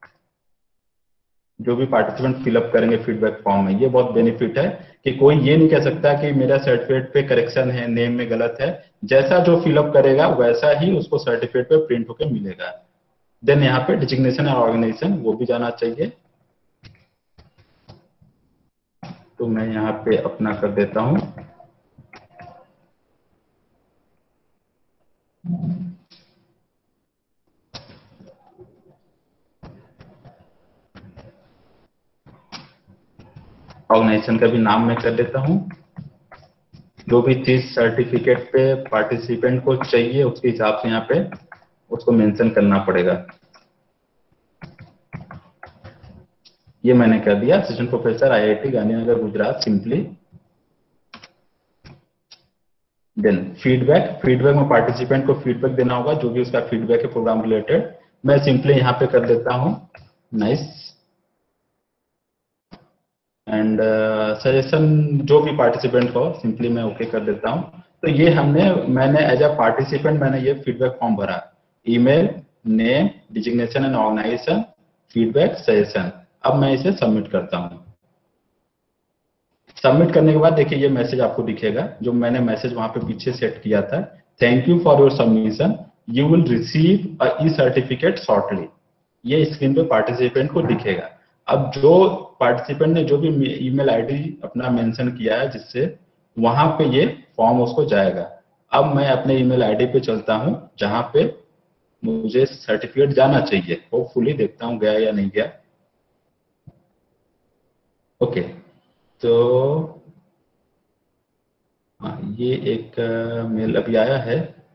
जो भी पार्टिसिपेंट फिलअप करेंगे फीडबैक फॉर्म में। ये बहुत बेनिफिट है कि कोई ये नहीं कह सकता कि मेरा सर्टिफिकेट पे करेक्शन है, नेम में गलत है। जैसा जो फिलअप करेगा वैसा ही उसको सर्टिफिकेट पे प्रिंट होकर मिलेगा। देन यहाँ पे डिजिग्नेशन और ऑर्गेनाइजेशन वो भी जाना चाहिए। तो मैं यहाँ पे अपना कर देता हूं ऑर्गेनाइजेशन का भी नाम मैं कर देता हूं। जो भी चीज सर्टिफिकेट पे पार्टिसिपेंट को चाहिए उसके हिसाब से यहाँ पे उसको मेंशन करना पड़ेगा। ये मैंने कर दिया, assistant professor IIT Gandhinagar Gujarat simply. Then feedback, feedback में पार्टिसिपेंट को फीडबैक देना होगा जो भी उसका फीडबैक है प्रोग्राम रिलेटेड। मैं सिंपली यहाँ पे कर देता हूँ नाइस। एंड सजेशन जो भी पार्टिसिपेंट हो सिंपली मैं ओके कर देता हूँ। तो ये हमने मैंने एज अ पार्टिसिपेंट मैंने ये फीडबैक फॉर्म भरा, email, name, designation and organisation, feedback, suggestion. अब मैं इसे सबमिट करता हूँ। सबमिट करने के बाद देखिए ये मैसेज आपको दिखेगा जो मैंने मैसेज वहां पे पीछे सेट किया था, thank you for your submission, you will receive a e certificate shortly. ये स्क्रीन पे पार्टिसिपेंट को दिखेगा। अब जो पार्टिसिपेंट ने जो भी ईमेल आईडी अपना मेंशन किया है जिससे, वहां पे ये फॉर्म उसको जाएगा। अब मैं अपने ईमेल आईडी पे चलता हूं जहां पे मुझे सर्टिफिकेट जाना चाहिए। होपफुली देखता हूं गया या नहीं गया। ओके, तो हाँ, ये एक मेल अभी आया है।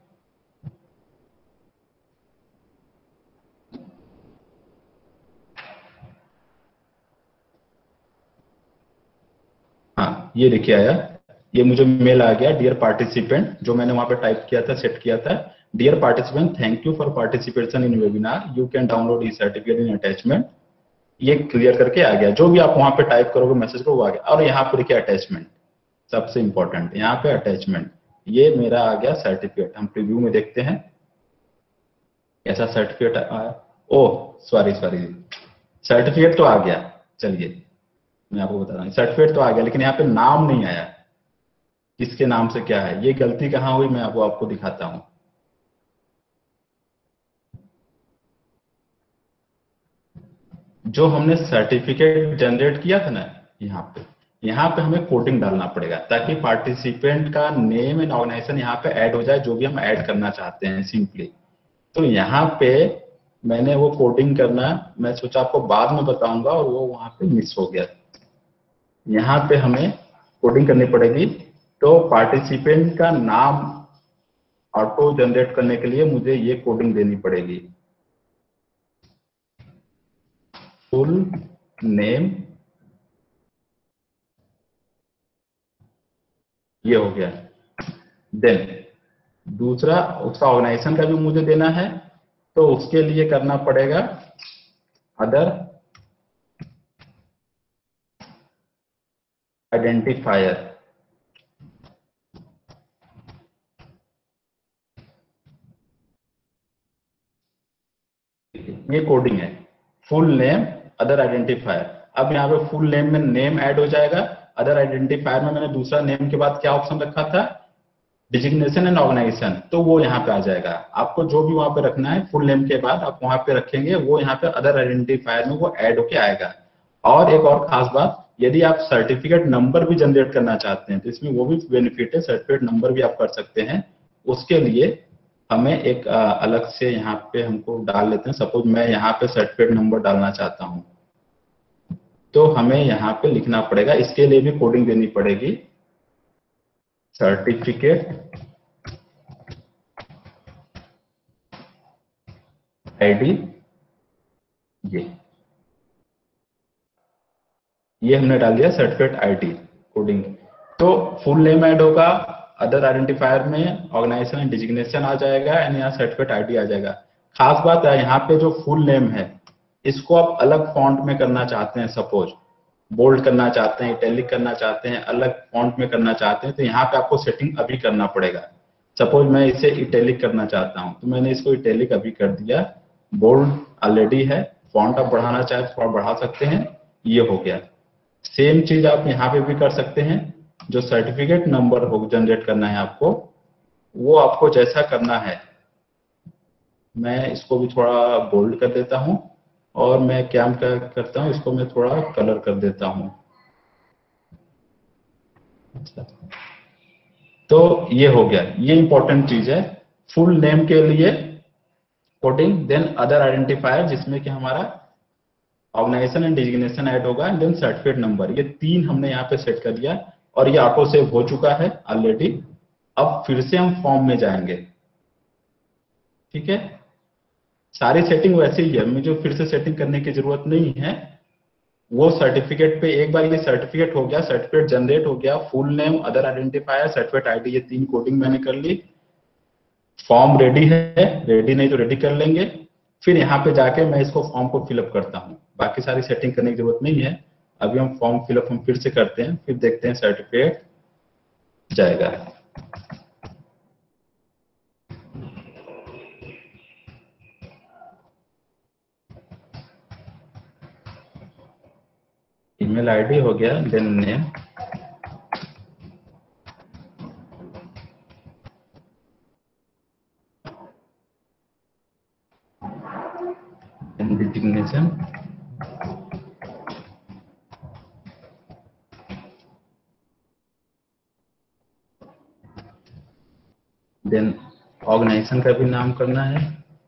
हाँ, ये देखिए आया, ये मुझे मेल आ गया, डियर पार्टिसिपेंट, जो मैंने वहां पे टाइप किया था, सेट किया था। Dear participant, thank you for participation in webinar, you can download e certificate in attachment. ये क्लियर करके आ गया। जो भी आप वहां पे टाइप करोगे मैसेज को वो आ गया। और यहाँ पे देखिए अटैचमेंट, सबसे इंपॉर्टेंट यहाँ पे अटैचमेंट, ये मेरा आ गया सर्टिफिकेट। हम प्रीव्यू में देखते हैं कैसा सर्टिफिकेट आया। ओह सॉरी सॉरी, सर्टिफिकेट तो आ गया। चलिए मैं आपको बता रहा हूँ, सर्टिफिकेट तो आ गया लेकिन यहाँ पे नाम नहीं आया, किसके नाम से क्या है। ये गलती कहाँ हुई मैं आपको आपको दिखाता हूँ। जो हमने सर्टिफिकेट जनरेट किया था ना, यहाँ पे यहाँ पे हमें कोडिंग डालना पड़ेगा ताकि पार्टिसिपेंट का नेम एंड ऑर्गेनाइजेशन यहाँ पे ऐड हो जाए जो भी हम ऐड करना चाहते हैं सिंपली। तो यहाँ पे मैंने वो कोडिंग करना, मैं सोचा आपको बाद में बताऊंगा और वो वहां पे मिस हो गया। यहाँ पे हमें कोडिंग करनी पड़ेगी। तो पार्टिसिपेंट का नाम ऑटो जनरेट करने के लिए मुझे ये कोडिंग देनी पड़ेगी। फुल नेम, ये हो गया। देन दूसरा उसका ऑर्गेनाइजेशन का भी मुझे देना है, तो उसके लिए करना पड़ेगा अदर आइडेंटिफायर। ये कोडिंग है, फुल नेम अदर आइडेंटिफायर। अब यहाँ पे फुल नेम में नेम ऐड हो जाएगा, अदर आइडेंटिफायर में मैंने दूसरा नेम के बाद क्या ऑप्शन रखा था, डिजिग्नेशन एंड ऑर्गेनाइजेशन, तो वो यहाँ पे आ जाएगा। आपको जो भी वहां पे रखना है फुल नेम के बाद आप वहां पे रखेंगे, वो यहाँ पे अदर आइडेंटिफायर में वो ऐड होके आएगा। और एक और खास बात, यदि आप सर्टिफिकेट नंबर भी जनरेट करना चाहते हैं तो इसमें वो भी बेनिफिट है, सर्टिफिकेट नंबर भी आप कर सकते हैं। उसके लिए हमें एक आ, अलग से यहाँ पे हमको डाल लेते हैं। सपोज मैं यहाँ पे सर्टिफिकेट नंबर डालना चाहता हूँ, तो हमें यहाँ पे लिखना पड़ेगा, इसके लिए भी कोडिंग देनी पड़ेगी। सर्टिफिकेट आईडी, ये ये हमने डाल दिया सर्टिफिकेट आईडी कोडिंग। तो फुल नेम ऐड होगा, अदर आइडेंटिफायर में ऑर्गेनाइजेशन एंड डिजिग्नेशन आ जाएगा एंड यहाँ सर्टिफिकेट आईडी आ जाएगा। खास बात है यहाँ पे जो फुल नेम है इसको आप अलग फॉन्ट में करना चाहते हैं, सपोज बोल्ड करना चाहते हैं, इटैलिक करना चाहते हैं, अलग फॉन्ट में करना चाहते हैं, तो यहाँ पे आपको सेटिंग अभी करना पड़ेगा। सपोज मैं इसे इटैलिक करना चाहता हूँ तो मैंने इसको इटैलिक अभी कर दिया, बोल्ड ऑलरेडी है, फॉन्ट आप बढ़ाना चाहे तो बढ़ा सकते हैं, ये हो गया। सेम चीज आप यहाँ पे भी कर सकते हैं, जो सर्टिफिकेट नंबर हो जनरेट करना है आपको, वो आपको जैसा करना है, मैं इसको भी थोड़ा बोल्ड कर देता हूं और मैं क्या करता हूं, इसको मैं थोड़ा कलर कर देता हूं। तो ये हो गया, ये इंपॉर्टेंट चीज है। फुल नेम के लिए कोडिंग, देन अदर आइडेंटिफायर जिसमें कि हमारा ऑर्गेनाइजेशन एंड डिजिग्नेशन ऐड होगा, एंड देन सर्टिफिकेट नंबर, ये तीन हमने यहाँ पे सेट कर दिया और ये ऑटो सेव हो चुका है ऑलरेडी। अब फिर से हम फॉर्म में जाएंगे, ठीक है। सारी सेटिंग वैसे ही है, मुझे फिर से सेटिंग करने की जरूरत नहीं है। वो सर्टिफिकेट पे एक बार ये सर्टिफिकेट हो गया, सर्टिफिकेट जनरेट हो गया, full name, other identifier, certificate ID, ये तीन कोडिंग मैंने कर ली। फॉर्म रेडी है, रेडी नहीं तो रेडी कर लेंगे। फिर यहाँ पे जाके मैं इसको फॉर्म को फिलअप करता हूँ, बाकी सारी सेटिंग करने की जरूरत नहीं है। अभी हम फॉर्म फिलअप हम फिर से करते हैं, फिर देखते हैं सर्टिफिकेट जाएगा। ईमेल आईडी हो गया, then name, designation, then organisation का भी नाम करना है,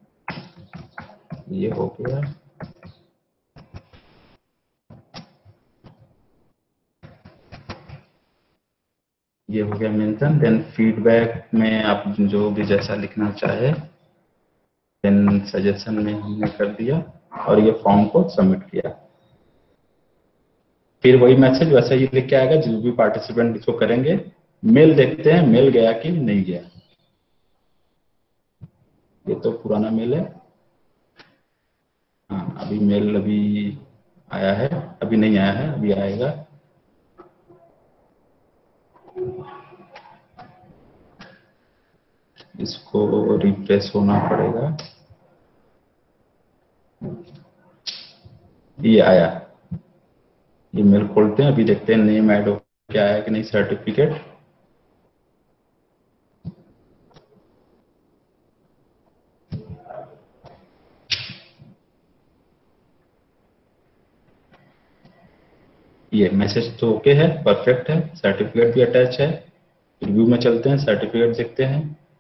ये हो गया। ये हो गया मेंशन, देन फीडबैक में आप जो भी जैसा लिखना चाहे, देन सजेशन में हमने कर दिया और ये फॉर्म को सबमिट किया। फिर वही मैसेज वैसा ही लिख के आएगा, जो भी पार्टिसिपेंट इसको करेंगे। मेल देखते हैं मेल गया कि नहीं गया। ये तो पुराना मेल है, हाँ अभी मेल अभी आया है, अभी नहीं आया है, अभी आएगा। इसको रिफ्रेश होना पड़ेगा, ये आया। ये मेल खोलते हैं, अभी देखते हैं नेम ऐड हो क्या आया कि नहीं। सर्टिफिकेट, ये मैसेज तो ओके है, परफेक्ट है, सर्टिफिकेट भी अटैच है। रिव्यू में चलते हैं, सर्टिफिकेट देखते हैं,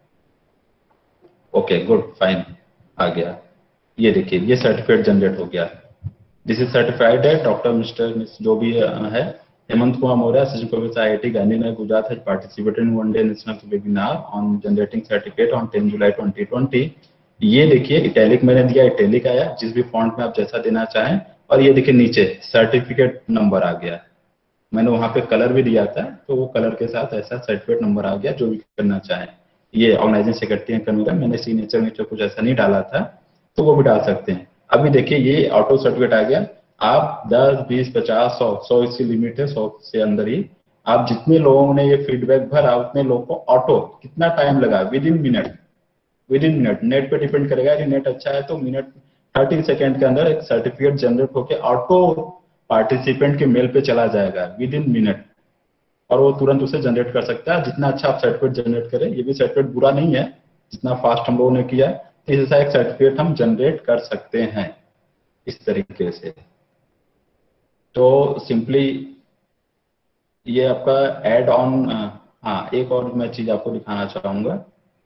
ओके गुड फाइन आ गया। ये देखिए ये सर्टिफिकेट जनरेट हो गया। दिस इज सर्टिफाइड है डॉक्टर मिस्टर मिस जो भी है Hemant Kumar Maurya, assistant professor I I T Gandhinagar Gujarat, has participated in one day national webinar on generating certificate on ten July twenty twenty. ये देखिए इटैलिक मैंने दिया, इटैलिक आया, जिस भी फॉन्ट में आप जैसा देना चाहें। और ये देखिए नीचे सर्टिफिकेट नंबर आ गया, मैंने वहां पे कलर भी दिया था तो वो कलर के साथ ऐसा सर्टिफिकेट नंबर आ गया, जो भी करना चाहें। ये ऑर्गेनाइजेशन सेक्रेटरी कन्वीनर, मैंने सिग्नेचर में कुछ ऐसा नहीं डाला था तो वो भी डाल सकते हैं। अभी देखिए ये ऑटो सर्टिफिकेट आ गया। आप दस बीस पचास सौ सौ इसकी लिमिट है, सौ से अंदर ही आप जितने लोगों ने ये फीडबैक भरा उतने लोगों को ऑटो, कितना टाइम लगा, within minute, within minute, net पे डिपेंड करेगा। यदि नेट अच्छा है तो मिनट थर्टी सेकेंड के अंदर एक सर्टिफिकेट जनरेट होकर ऑटो पार्टिसिपेंट के मेल पे चला जाएगा विद इन मिनट, और वो तुरंत उसे जनरेट कर सकता है। जितना अच्छा आप सर्टिफिकेट जनरेट करें, ये भी सर्टिफिकेट बुरा नहीं है, जितना फास्ट हम लोगों ने किया ऐसा एक सर्टिफिकेट हम जनरेट कर सकते हैं इस तरीके से। तो सिंपली ये आपका एड ऑन, हाँ एक और मैं चीज आपको दिखाना चाहूंगा।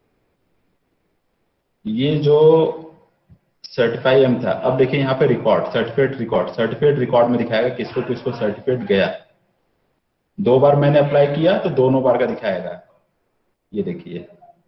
ये जो सर्टिफाई एम था, अब देखिए यहाँ पे record, certificate record, certificate record में दिखाएगा किसको किसको सर्टिफिकेट गया। दो बार मैंने अप्लाई किया तो दोनों बार का दिखाएगा, ये देखिए,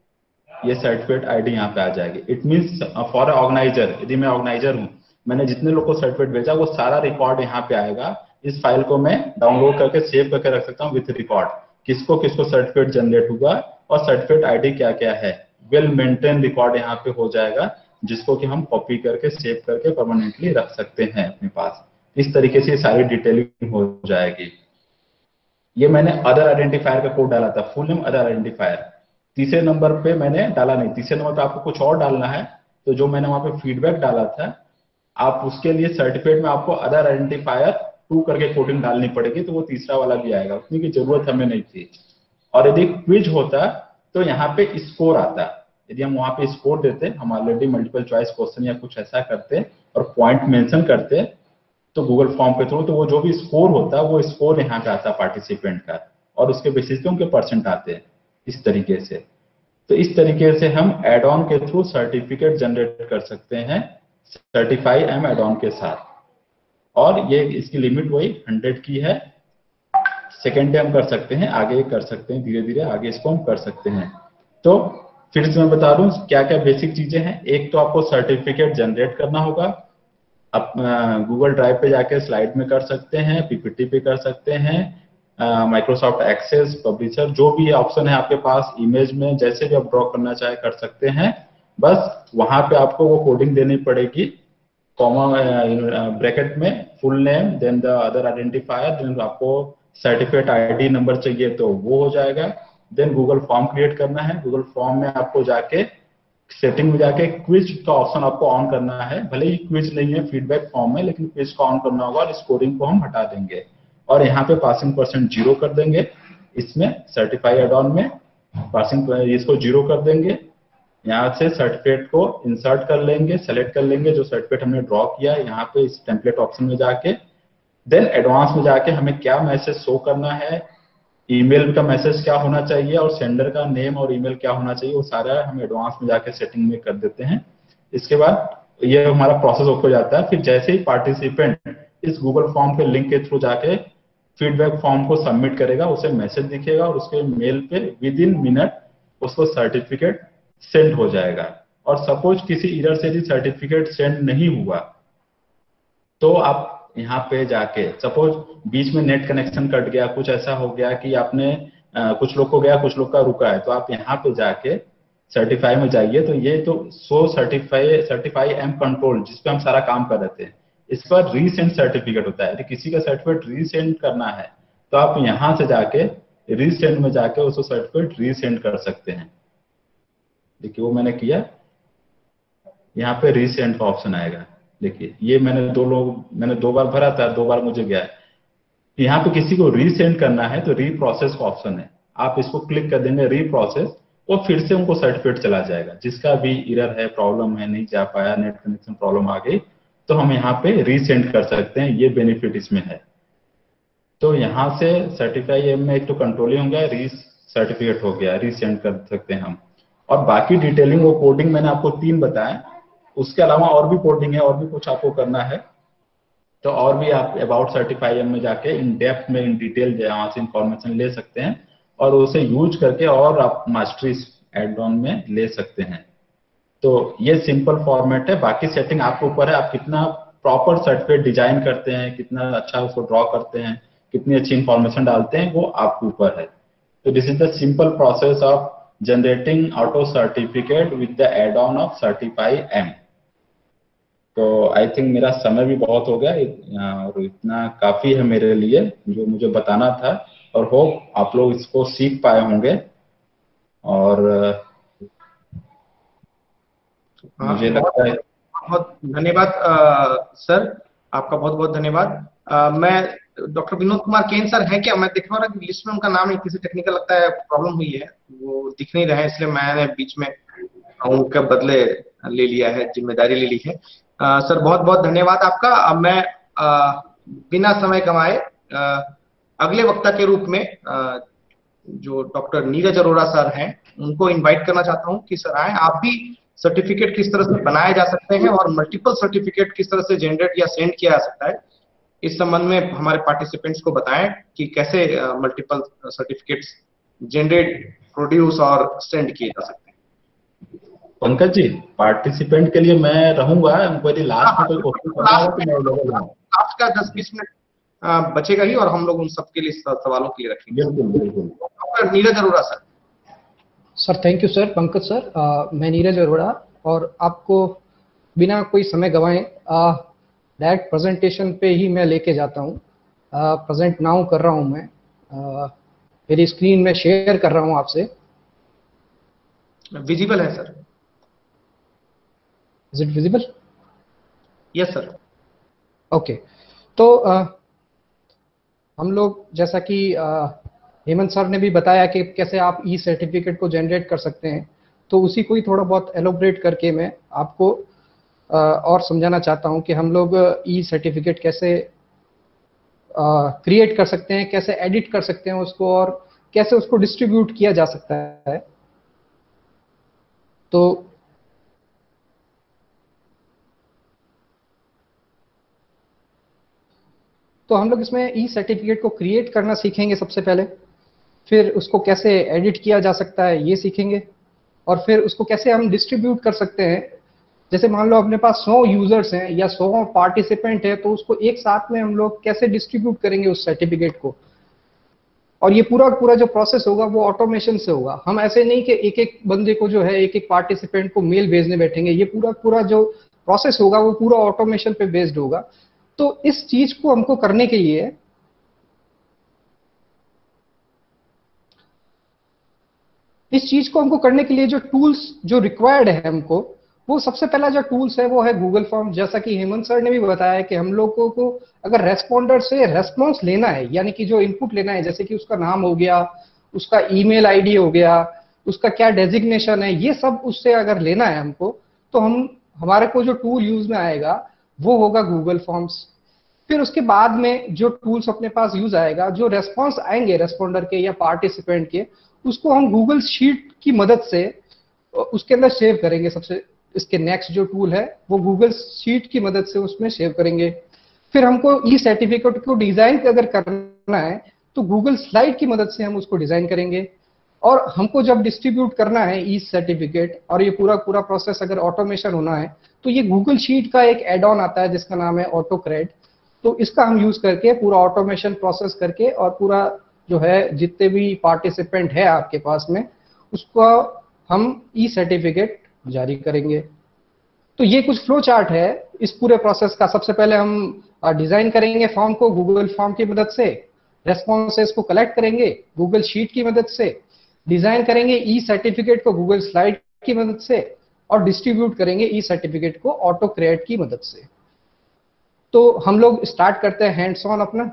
ये सर्टिफिकेट आईडी यहाँ पे आ जाएगी। It means for a organiser, यदि मैं ऑर्गेनाइजर हूँ, मैंने जितने लोग को सर्टिफिकेट भेजा वो सारा रिकॉर्ड यहाँ पे आएगा। इस फाइल को मैं डाउनलोड करके सेव करके रख सकता हूँ विथ रिकॉर्ड, किसको किसको सर्टिफिकेट जनरेट हुआ और सर्टिफिकेट आईडी क्या क्या है। वेल मेंटेन रिकॉर्ड यहाँ पे हो जाएगा, जिसको कि हम कॉपी करके सेव करके परमानेंटली रख सकते हैं अपने पास। इस तरीके से सारी डिटेलिंग हो जाएगी। ये मैंने अदर आइडेंटिफायर का कोड डाला था, फुल नेम अदर आइडेंटिफायर। तीसरे नंबर पे मैंने डाला नहीं, तीसरे नंबर पे आपको कुछ और डालना है। तो जो मैंने वहां पे फीडबैक डाला था, आप उसके लिए सर्टिफिकेट में आपको अदर आइडेंटिफायर टू करके कोडिंग डालनी पड़ेगी, तो वो तीसरा वाला भी आएगा, उतनी की जरूरत हमें नहीं थी। और यदि क्विज होता तो यहाँ पे स्कोर आता, यदि हम वहां पे स्कोर देते, हम ऑलरेडी मल्टीपल चॉइस क्वेश्चन या कुछ ऐसा करते और पॉइंट मेंशन करते तो गूगल फॉर्म के थ्रू, तो वो जो भी स्कोर होता वो स्कोर यहाँ पे आता पार्टिसिपेंट का, और उसके बेसिस पे उनके परसेंट आते हैं इस तरीके से। तो इस तरीके से हम एड ऑन के थ्रू सर्टिफिकेट जनरेट कर सकते हैं सर्टिफाई एम एड ऑन के साथ। और ये इसकी लिमिट वही हंड्रेड की है। सेकेंड डे हम कर सकते हैं, आगे कर सकते हैं, धीरे धीरे आगे इसको हम कर सकते हैं। तो फिर से मैं बता दूं क्या क्या बेसिक चीजें हैं। एक तो आपको सर्टिफिकेट जनरेट करना होगा, आप गूगल ड्राइव पे जाके स्लाइड में कर सकते हैं, पीपीटी पे कर सकते हैं, माइक्रोसॉफ्ट एक्सेस, पब्लिशर, जो भी ऑप्शन है आपके पास, इमेज में जैसे भी आप ड्रॉ करना चाहे कर सकते हैं। बस वहां पे आपको वो कोडिंग देनी पड़ेगी, कॉमा ब्रैकेट में full name then the other identifier, then आपको सर्टिफिकेट आईडी नंबर चाहिए तो वो हो जाएगा। देन गूगल फॉर्म क्रिएट करना है, गूगल फॉर्म में आपको जाके सेटिंग में जाके क्विज का ऑप्शन आपको ऑन करना है। भले ही क्विज नहीं है फीडबैक फॉर्म में, लेकिन क्विज को ऑन करना होगा और स्कोरिंग को हम हटा देंगे और यहाँ पे पासिंग परसेंट जीरो कर देंगे। इसमें सर्टिफाई एड ऑन में पासिंग इसको जीरो कर देंगे। यहाँ से सर्टिफिकेट को इंसर्ट कर लेंगे, सेलेक्ट कर लेंगे जो सर्टिफिकेट हमने ड्रॉ किया है यहाँ पे इस टेम्पलेट ऑप्शन में जाके। देन एडवांस में जाके हमें क्या मैसेज शो करना है, ईमेल का मैसेज क्या होना चाहिए और सेंडर का नेम और ईमेल क्या होना चाहिए, वो सारा हम एडवांस में जाके सेटिंग में कर देते हैं। इसके बाद ये हमारा प्रोसेस हो जाता है। फिर जैसे ही पार्टिसिपेंट इस गूगल फॉर्म के लिंक के थ्रू जाके फीडबैक फॉर्म को सबमिट करेगा, उसे मैसेज दिखेगा और उसके मेल पे विद इन मिनट उसको सर्टिफिकेट सेंड हो जाएगा। और सपोज किसी इरर से भी सर्टिफिकेट सेंड नहीं हुआ तो आप यहाँ पे जाके, सपोज बीच में नेट कनेक्शन कट गया, कुछ ऐसा हो गया कि आपने आ, कुछ लोग को गया कुछ लोग का रुका है, तो आप यहाँ पे जाके सर्टिफाई में जाइए। तो ये तो so certify certify em control जिस पे हम सारा काम कर रहे थे, इस पर रीसेंड सर्टिफिकेट होता है। यदि किसी का सर्टिफिकेट रीसेंड करना है तो आप यहाँ से जाके रीसेंड में जाके उसको सर्टिफिकेट रीसेंड कर सकते हैं। देखिए वो मैंने किया, यहाँ पे रीसेंड का ऑप्शन आएगा। देखिए ये मैंने दो लोग मैंने दो बार भरा था, दो बार मुझे गया। यहाँ पे किसी को रीसेंड करना है तो रीप्रोसेस का ऑप्शन है, आप इसको क्लिक कर देंगे रीप्रोसेस, और फिर से उनको सर्टिफिकेट चला जाएगा। जिसका भी इरर है, प्रॉब्लम है, नहीं जा पाया, नेट कनेक्शन प्रॉब्लम आ गई, तो हम यहाँ पे रीसेंड कर सकते हैं। ये बेनिफिट इसमें है। तो यहाँ से सर्टिफाई में एक तो कंट्रोलिंग हो गया, री सर्टिफिकेट हो गया, रीसेंड कर सकते हैं हम। और बाकी डिटेलिंग वो कोडिंग मैंने आपको तीन बताया, उसके अलावा और भी कोडिंग है, और भी कुछ आपको करना है तो और भी आप अबाउट सर्टिफाई में जाके इन डेप्थ में इन डिटेल यहाँ से इंफॉर्मेशन ले सकते हैं और उसे यूज करके और आप मास्टरी एड ऑन में ले सकते हैं। तो ये सिंपल फॉर्मेट है, बाकी सेटिंग आपके ऊपर है, आप कितना प्रॉपर सर्टिफिकेट डिजाइन करते हैं, कितना अच्छा उसको ड्रॉ करते हैं, कितनी अच्छी इंफॉर्मेशन डालते हैं, वो आपके ऊपर है। तो this is the simple process of generating auto certificate with the add on of certify em. तो आई थिंक मेरा समय भी बहुत हो गया और इतना काफी है मेरे लिए जो मुझे बताना था, और होप आप लोग इसको सीख पाए होंगे। और मुझे लगता है बहुत धन्यवाद सर, आपका बहुत बहुत धन्यवाद। आ, मैं डॉक्टर विनोद कुमार केन सर हैं क्या? मैं देख रहा हूँ लिस्ट में उनका नाम नहीं, किसी टेक्निकल लगता है प्रॉब्लम हुई है, वो दिख नहीं रहे, इसलिए मैंने बीच में उनके बदले ले लिया है, जिम्मेदारी ले ली है। आ, सर बहुत बहुत धन्यवाद आपका। अब मैं आ, बिना समय गंवाए अगले वक्ता के रूप में आ, जो डॉक्टर नीरज अरोड़ा सर हैं उनको इनवाइट करना चाहता हूँ कि सर आए। आप भी सर्टिफिकेट किस तरह से बनाए जा सकते हैं और मल्टीपल सर्टिफिकेट किस तरह से जनरेट या सेंड किया जा सकता है, इस संबंध में हमारे पार्टिसिपेंट्स को बताएं कि कैसे मल्टीपल सर्टिफिकेट्स जनरेट प्रोड्यूस और सेंड किए जा सकते हैं। पंकज जी, पार्टिसिपेंट के लिए मैं रहूंगा, हमको यदि लास्ट में कोई क्वेश्चन करना हो तो मैं अवेलेबल हूं। लास्ट का दस बीस मिनट बचेगा ही और हम लोग उन सबके लिए सवालों के लिए रखेंगे। बिल्कुल बिल्कुल। Neeraj Arora sir. Sir thank you sir, Pankaj sir. uh, मैं नीरज अरोड़ा, और आपको बिना कोई समय गंवाए डायरेक्ट प्रेजेंटेशन पे ही मैं लेके जाता हूँ। प्रेजेंट नाउ कर रहा हूँ मैं, uh, मेरी स्क्रीन में शेयर कर रहा हूँ आपसे। विजिबल है सर? Is it visible? Yes sir. Okay, तो uh, हम लोग जैसा कि हेमंत सर ने भी बताया कि कैसे आप ई सर्टिफिकेट को जनरेट कर सकते हैं, तो उसी को ही थोड़ा बहुत एलोबरेट करके मैं आपको uh, और समझाना चाहता हूं कि हम लोग ई सर्टिफिकेट कैसे क्रिएट uh, कर सकते हैं, कैसे एडिट कर सकते हैं उसको, और कैसे उसको डिस्ट्रीब्यूट किया जा सकता है। तो तो हम लोग इसमें ई सर्टिफिकेट को क्रिएट करना सीखेंगे सबसे पहले, फिर उसको कैसे एडिट किया जा सकता है ये सीखेंगे, और फिर उसको कैसे हम डिस्ट्रीब्यूट कर सकते हैं। जैसे मान लो अपने पास सौ यूजर्स हैं या सौ पार्टिसिपेंट हैं, तो उसको एक साथ में हम लोग कैसे डिस्ट्रीब्यूट करेंगे उस सर्टिफिकेट को। और ये पूरा पूरा जो प्रोसेस होगा वो ऑटोमेशन से होगा। हम ऐसे नहीं कि एक एक बंदे को जो है, एक एक पार्टिसिपेंट को मेल भेजने बैठेंगे। ये पूरा पूरा जो प्रोसेस होगा वो पूरा ऑटोमेशन पे बेस्ड होगा। तो इस चीज को हमको करने के लिए इस चीज को हमको करने के लिए जो टूल्स जो रिक्वायर्ड है हमको, वो सबसे पहला जो टूल्स है वो है गूगल फॉर्म। जैसा कि हेमंत सर ने भी बताया कि हम लोगों को अगर रेस्पोंडर से रेस्पॉन्स लेना है, यानी कि जो इनपुट लेना है, जैसे कि उसका नाम हो गया, उसका ईमेल आईडी हो गया, उसका क्या डेजिग्नेशन है, ये सब उससे अगर लेना है हमको, तो हम हमारे को जो टूल यूज में आएगा वो होगा गूगल फॉर्म्स। फिर उसके बाद में जो टूल्स अपने पास यूज आएगा, जो रेस्पॉन्स आएंगे रेस्पोंडर के या पार्टिसिपेंट के, उसको हम गूगल शीट की मदद से उसके अंदर सेव करेंगे। सबसे इसके नेक्स्ट जो टूल है वो गूगल शीट की मदद से उसमें सेव करेंगे। फिर हमको ई सर्टिफिकेट को डिजाइन अगर करना है तो गूगल स्लाइड की मदद से हम उसको डिजाइन करेंगे। और हमको जब डिस्ट्रीब्यूट करना है ई सर्टिफिकेट, और ये पूरा पूरा प्रोसेस अगर ऑटोमेशन होना है, तो ये गूगल शीट का एक एड ऑन आता है जिसका नाम है ऑटोक्रेड। तो इसका हम यूज करके पूरा ऑटोमेशन प्रोसेस करके, और पूरा जो है जितने भी पार्टिसिपेंट है आपके पास में, उसको हम ई सर्टिफिकेट जारी करेंगे। तो ये कुछ फ्लो चार्ट है इस पूरे प्रोसेस का। सबसे पहले हम डिजाइन करेंगे फॉर्म को गूगल फॉर्म की मदद से, रेस्पॉन्सेस को कलेक्ट करेंगे गूगल शीट की मदद से, डिजाइन करेंगे ई सर्टिफिकेट को गूगल स्लाइड की मदद से, और डिस्ट्रीब्यूट करेंगे ई सर्टिफिकेट को ऑटोक्रेड की मदद से। तो हम लोग स्टार्ट करते हैं हैंड्स ऑन अपना।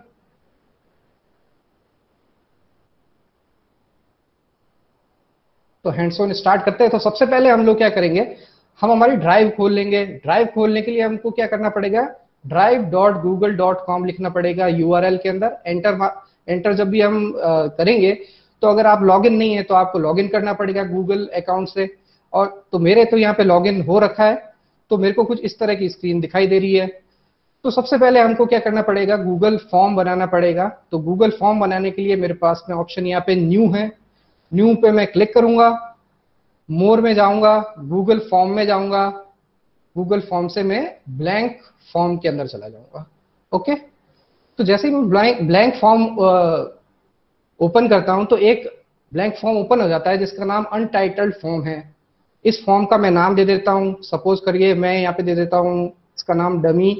तो हैंड्स ऑन स्टार्ट करते हैं। तो सबसे पहले हम लोग क्या करेंगे, हम हमारी ड्राइव खोल लेंगे। ड्राइव खोलने के लिए हमको क्या करना पड़ेगा, drive dot Google dot com लिखना पड़ेगा यूआरएल के अंदर। एंटर एंटर जब भी हम आ, करेंगे, तो अगर आप लॉगिन नहीं है तो आपको लॉगिन करना पड़ेगा गूगल अकाउंट से। और तो मेरे तो यहाँ पे लॉगिन हो रखा है, तो मेरे को कुछ इस तरह की स्क्रीन दिखाई दे रही है। तो सबसे पहले हमको क्या करना पड़ेगा, गूगल फॉर्म बनाना पड़ेगा। तो गूगल फॉर्म बनाने के लिए मेरे पास में ऑप्शन यहाँ पे न्यू है। न्यू पे मैं क्लिक करूंगा, मोर में जाऊंगा, गूगल फॉर्म में जाऊंगा, गूगल फॉर्म से मैं ब्लैंक फॉर्म के अंदर चला जाऊंगा। ओके, तो जैसे ही मैं ब्लैंक ब्लैंक फॉर्म ओपन करता हूं, तो एक ब्लैंक फॉर्म ओपन हो जाता है जिसका नाम अनटाइटल्ड फॉर्म है। इस फॉर्म का मैं नाम दे देता हूं, सपोज करिए मैं यहाँ पे दे देता हूं इसका नाम डमी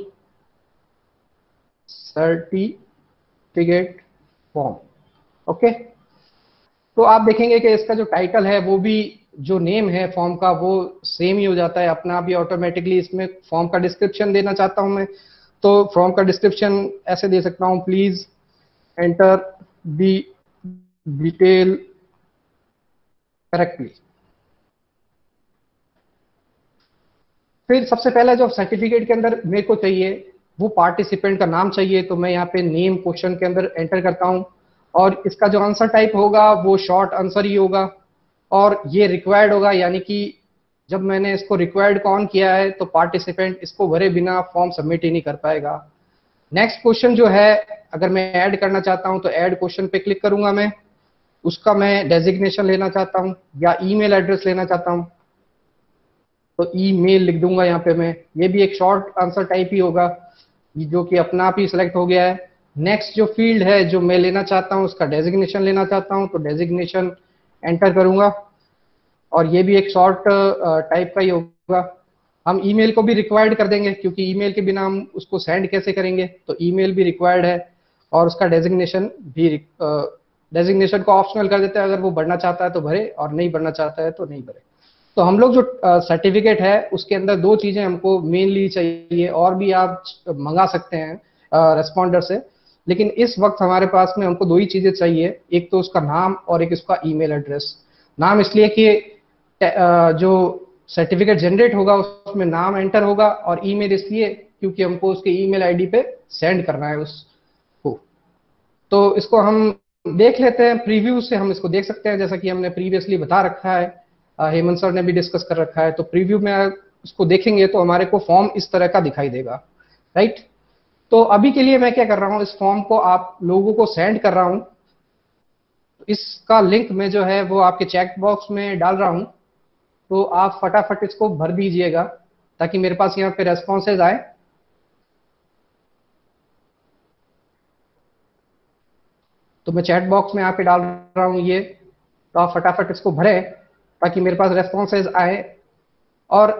सर्टिफिकेट फॉर्म। ओके, तो आप देखेंगे कि इसका जो टाइटल है वो भी, जो नेम है फॉर्म का, वो सेम ही हो जाता है अपना भी ऑटोमेटिकली। इसमें फॉर्म का डिस्क्रिप्शन देना चाहता हूं मैं, तो फॉर्म का डिस्क्रिप्शन ऐसे दे सकता हूं, please enter the detail correctly. फिर सबसे पहले जो सर्टिफिकेट के अंदर मेरे को चाहिए वो पार्टिसिपेंट का नाम चाहिए। तो मैं यहाँ पे नेम क्वेश्चन के अंदर एंटर करता हूँ, और इसका जो आंसर टाइप होगा वो शॉर्ट आंसर ही होगा, और ये रिक्वायर्ड होगा, यानी कि जब मैंने इसको रिक्वायर्ड को ऑन किया है तो पार्टिसिपेंट इसको भरे बिना फॉर्म सबमिट ही नहीं कर पाएगा। नेक्स्ट क्वेश्चन जो है, अगर मैं ऐड करना चाहता हूं तो ऐड क्वेश्चन पे क्लिक करूंगा मैं। उसका मैं डेजिग्नेशन लेना चाहता हूँ या ईमेल एड्रेस लेना चाहता हूँ तो ईमेल लिख दूंगा यहाँ पे मैं। ये भी एक शॉर्ट आंसर टाइप ही होगा जो कि अपना आप ही सिलेक्ट हो गया है। नेक्स्ट जो फील्ड है जो मैं लेना चाहता हूँ उसका डेजिग्नेशन लेना चाहता हूँ तो डेजिग्नेशन एंटर करूंगा और ये भी एक शॉर्ट टाइप का ही होगा। हम ईमेल को भी रिक्वायर्ड कर देंगे क्योंकि ईमेल के बिना हम उसको सेंड कैसे करेंगे, तो ईमेल भी रिक्वायर्ड है और उसका डेजिग्नेशन भी डेजिग्नेशन को ऑप्शनल कर देते हैं, अगर वो बढ़ना चाहता है तो भरे और नहीं बढ़ना चाहता है तो नहीं भरे। तो हम लोग जो सर्टिफिकेट है उसके अंदर दो चीजें हमको मेनली चाहिए, और भी आप मंगा सकते हैं रेस्पॉन्डर से, लेकिन इस वक्त हमारे पास में हमको दो ही चीजें चाहिए, एक तो उसका नाम और एक उसका ईमेल एड्रेस। नाम इसलिए कि जो सर्टिफिकेट जनरेट होगा उसमें नाम एंटर होगा, और ईमेल इसलिए क्योंकि हमको उसके ईमेल आईडी पे सेंड करना है उसको। तो इसको हम देख लेते हैं, प्रीव्यू से हम इसको देख सकते हैं, जैसा कि हमने प्रीवियसली बता रखा है, हेमंत सर ने भी डिस्कस कर रखा है। तो प्रीव्यू में उसको देखेंगे तो हमारे को फॉर्म इस तरह का दिखाई देगा, राइट। तो अभी के लिए मैं क्या कर रहा हूँ, इस फॉर्म को आप लोगों को सेंड कर रहा हूँ। इसका लिंक में जो है वो आपके चैट बॉक्स में डाल रहा हूँ, तो आप फटाफट इसको भर दीजिएगा ताकि मेरे पास यहाँ पे रेस्पॉन्सेज आए। तो मैं चैट बॉक्स में यहाँ पे डाल रहा हूँ ये, तो आप फटाफट इसको भरें ताकि मेरे पास रेस्पॉन्सेज आए। और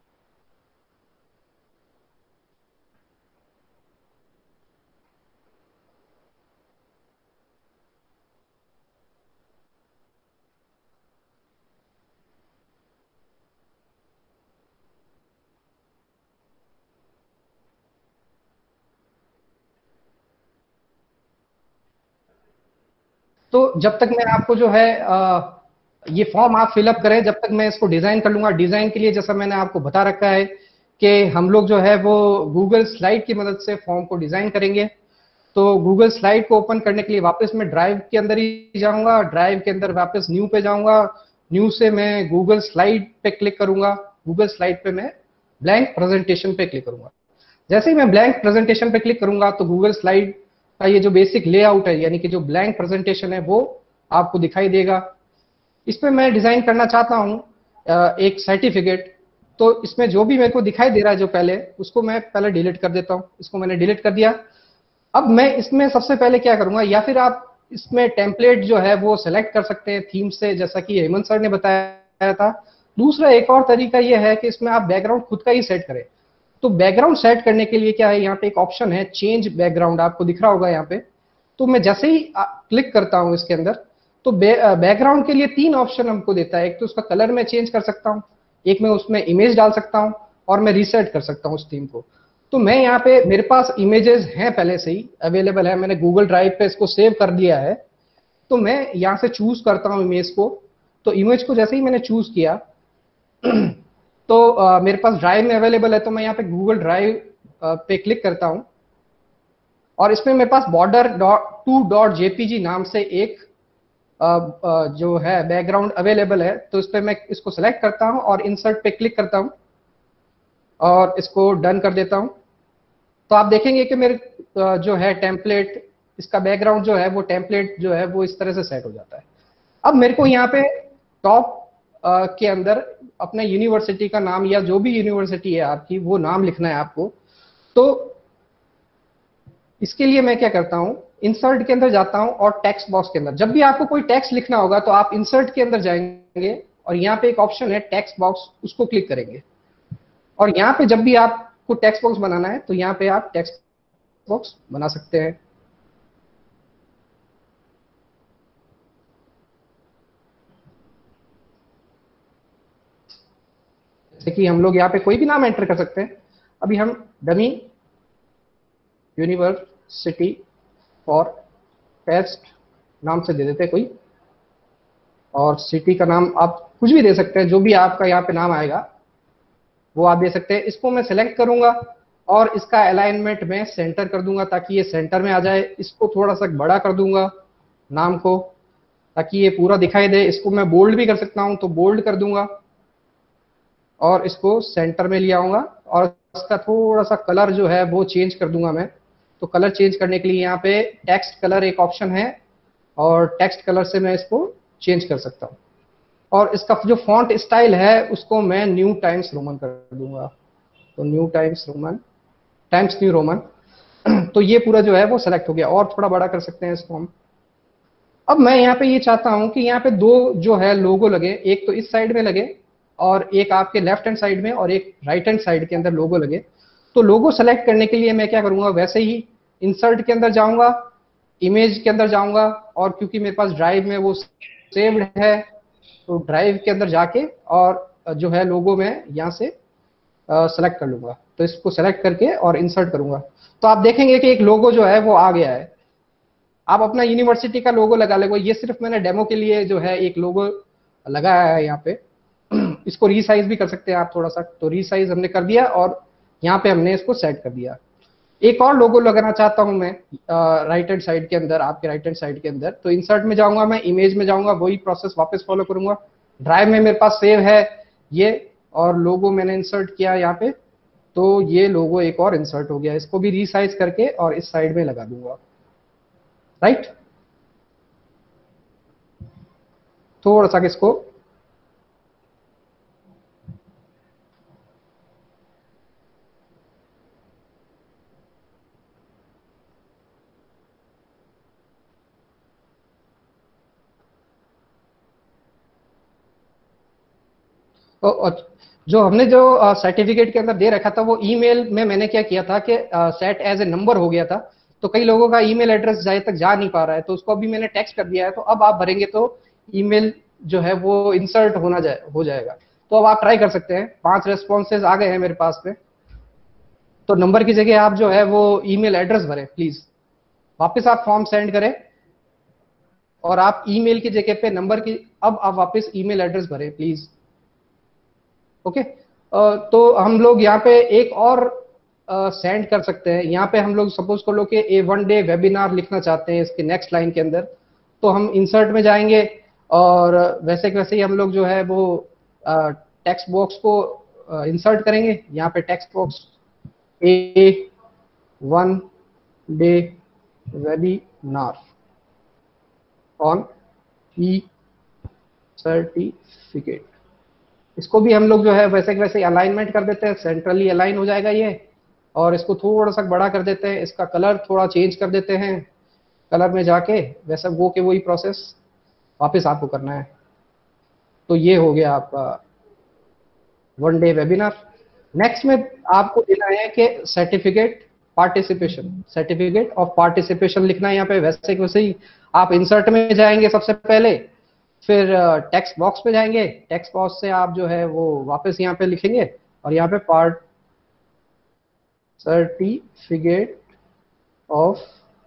तो जब तक मैं आपको जो है आ, ये फॉर्म आप फिलअप करें, जब तक मैं इसको डिजाइन कर लूंगा। डिजाइन के लिए जैसा मैंने आपको बता रखा है कि हम लोग जो है वो गूगल स्लाइड की मदद से फॉर्म को डिजाइन करेंगे। तो गूगल स्लाइड को ओपन करने के लिए वापस मैं ड्राइव के अंदर ही जाऊंगा, ड्राइव के अंदर वापस न्यू पे जाऊंगा, न्यू से मैं गूगल स्लाइड पे क्लिक करूंगा, गूगल स्लाइड पे मैं ब्लैंक प्रेजेंटेशन पे क्लिक करूंगा। जैसे ही मैं ब्लैंक प्रेजेंटेशन पे क्लिक करूंगा तो गूगल स्लाइड का ये जो बेसिक लेआउट है, यानी कि जो ब्लैंक प्रेजेंटेशन है, वो आपको दिखाई देगा। इस पे मैं डिजाइन करना चाहता हूँ एक सर्टिफिकेट, तो इसमें जो भी मेरे को दिखाई दे रहा है जो पहले, उसको मैं पहले डिलीट कर देता हूँ। इसको मैंने डिलीट कर दिया। अब मैं इसमें सबसे पहले क्या करूंगा, या फिर आप इसमें टेम्पलेट जो है वो सिलेक्ट कर सकते हैं थीम से, जैसा कि हेमंत सर ने बताया था। दूसरा एक और तरीका यह है कि इसमें आप बैकग्राउंड खुद का ही सेट करें। तो बैकग्राउंड सेट करने के लिए क्या है, यहाँ पे एक ऑप्शन है चेंज बैकग्राउंड, आपको दिख रहा होगा यहाँ पे। तो मैं जैसे ही क्लिक करता हूँ इसके अंदर, तो बैकग्राउंड के लिए तीन ऑप्शन हमको देता है। एक तो उसका कलर मैं चेंज कर सकता हूँ, एक मैं उसमें इमेज डाल सकता हूँ, और मैं रीसेट कर सकता हूँ उस थीम को। तो मैं यहाँ पे, मेरे पास इमेजेस हैं पहले से ही अवेलेबल है, मैंने गूगल ड्राइव पे इसको सेव कर दिया है। तो मैं यहाँ से चूज करता हूँ इमेज को। तो इमेज को जैसे ही मैंने चूज किया तो uh, मेरे पास ड्राइव में अवेलेबल है, तो मैं यहाँ पे गूगल ड्राइव uh, पे क्लिक करता हूँ, और इसमें मेरे पास border dot two dot JPG नाम से एक uh, uh, जो है बैकग्राउंड अवेलेबल है। तो इस पर मैं इसको सेलेक्ट करता हूँ और इंसर्ट पे क्लिक करता हूँ और इसको डन कर देता हूँ। तो आप देखेंगे कि मेरे uh, जो है टेम्पलेट, इसका बैकग्राउंड जो है वो टेम्पलेट जो है वो इस तरह से सेट हो जाता है। अब मेरे को यहाँ पे टॉप Uh, के अंदर अपने यूनिवर्सिटी का नाम, या जो भी यूनिवर्सिटी है आपकी, वो नाम लिखना है आपको। तो इसके लिए मैं क्या करता हूं, इंसर्ट के अंदर जाता हूं और टेक्स्ट बॉक्स के अंदर, जब भी आपको कोई टेक्स्ट लिखना होगा तो आप इंसर्ट के अंदर जाएंगे और यहाँ पे एक ऑप्शन है टेक्स्ट बॉक्स, उसको क्लिक करेंगे। और यहाँ पे जब भी आपको टेक्स्ट बॉक्स बनाना है तो यहाँ पे आप टेक्स्ट बॉक्स बना सकते हैं। जैसे कि हम लोग यहाँ पे कोई भी नाम एंटर कर सकते हैं। अभी हम डमी यूनिवर्सिटी फॉर टेस्ट नाम से दे देते हैं कोई, और सिटी का नाम आप कुछ भी दे सकते हैं, जो भी आपका यहाँ पे नाम आएगा वो आप दे सकते हैं। इसको मैं सिलेक्ट करूंगा और इसका अलाइनमेंट में सेंटर कर दूंगा ताकि ये सेंटर में आ जाए। इसको थोड़ा सा बड़ा कर दूंगा नाम को ताकि ये पूरा दिखाई दे। इसको मैं बोल्ड भी कर सकता हूं, तो बोल्ड कर दूंगा और इसको सेंटर में ले आऊंगा, और इसका थोड़ा सा कलर जो है वो चेंज कर दूंगा मैं। तो कलर चेंज करने के लिए यहाँ पे टेक्स्ट कलर एक ऑप्शन है, और टेक्स्ट कलर से मैं इसको चेंज कर सकता हूँ। और इसका जो फॉन्ट स्टाइल है उसको मैं न्यू टाइम्स रोमन कर दूंगा, तो new times Roman, times new Roman. तो ये पूरा जो है वो सेलेक्ट हो गया। और थोड़ा बड़ा कर सकते हैं इसको हम। अब मैं यहाँ पे ये चाहता हूँ कि यहाँ पे दो जो है लोगो लगे, एक तो इस साइड में लगे और एक आपके लेफ्ट हैंड साइड में और एक राइट हैंड साइड के अंदर लोगो लगे। तो लोगो सेलेक्ट करने के लिए मैं क्या करूंगा, वैसे ही इंसर्ट के अंदर जाऊंगा, इमेज के अंदर जाऊंगा, और क्योंकि मेरे पास ड्राइव में वो सेव्ड है तो ड्राइव के अंदर जाके और जो है लोगो में यहाँ से सेलेक्ट कर लूंगा। तो इसको सेलेक्ट करके और इंसर्ट करूंगा तो आप देखेंगे कि एक लोगो जो है वो आ गया है। आप अपना यूनिवर्सिटी का लोगो लगा लेंगे। ये सिर्फ मैंने डेमो के लिए जो है एक लोगो लगाया है यहाँ पे। इसको रीसाइज भी कर सकते हैं आप थोड़ा सा, तो रीसाइज हमने कर दिया और यहाँ पे हमने इसको सेट कर दिया। एक और लोगो लगाना चाहता हूँ मैं राइट हैंड साइड के अंदर, आपके राइट हैंड साइड के अंदर। तो इंसर्ट में जाऊंगा, मैं इमेज में जाऊंगा, वही प्रोसेस वापस फॉलो करूंगा। ड्राइव में मेरे पास सेव है ये, और लोगो मैंने इंसर्ट किया यहाँ पे, तो ये लोगो एक और इंसर्ट हो गया। इसको भी रीसाइज करके और इस साइड में लगा दूंगा, राइट। थोड़ा सा इसको जो हमने जो सर्टिफिकेट के अंदर दे रखा था वो ईमेल में मैंने क्या किया था कि सेट एज ए नंबर हो गया था। तो कई लोगों का ईमेल एड्रेस जाए तक जा नहीं पा रहा है, तो उसको अभी मैंने टेक्स्ट कर दिया है। तो अब आप भरेंगे तो ईमेल जो है वो इंसर्ट होना जाए हो जाएगा। तो अब आप ट्राई कर सकते हैं। पांच रेस्पॉन्सेज आ गए हैं मेरे पास पे। तो नंबर की जगह आप जो है वो ईमेल एड्रेस भरें प्लीज। वापस आप फॉर्म सेंड करें और आप ईमेल की जगह पे नंबर की, अब आप वापस ईमेल एड्रेस भरें प्लीज। Okay okay? uh, तो हम लोग यहाँ पे एक और सेंड uh, कर सकते हैं। यहाँ पे हम लोग सपोज कर लो कि ए वन डे वेबिनार लिखना चाहते हैं इसके नेक्स्ट लाइन के अंदर। तो हम इंसर्ट में जाएंगे और वैसे के वैसे ही हम लोग जो है वो टेक्स्ट uh, बॉक्स को इंसर्ट uh, करेंगे। यहाँ पे text box a one day webinar on e certificate, इसको भी हम लोग जो है वैसे वैसे अलाइनमेंट कर देते हैं। सेंट्रली अलाइन हो जाएगा ये। और इसको थोड़ा सा बड़ा कर देते हैं, इसका कलर थोड़ा चेंज कर देते हैं। कलर में जाके वैसा वो के वही प्रोसेस वापस आपको करना है। तो ये हो गया आपका वन डे वेबिनार। नेक्स्ट में आपको देना है कि certificate participation, certificate of participation लिखना है यहाँ पे। वैसे वैसे ही आप इंसर्ट में जाएंगे सबसे पहले, फिर टेक्स्ट बॉक्स पे जाएंगे। टेक्स्ट बॉक्स से आप जो है वो वापस यहाँ पे लिखेंगे और यहाँ पे पार्ट सर्टिफिकेट ऑफ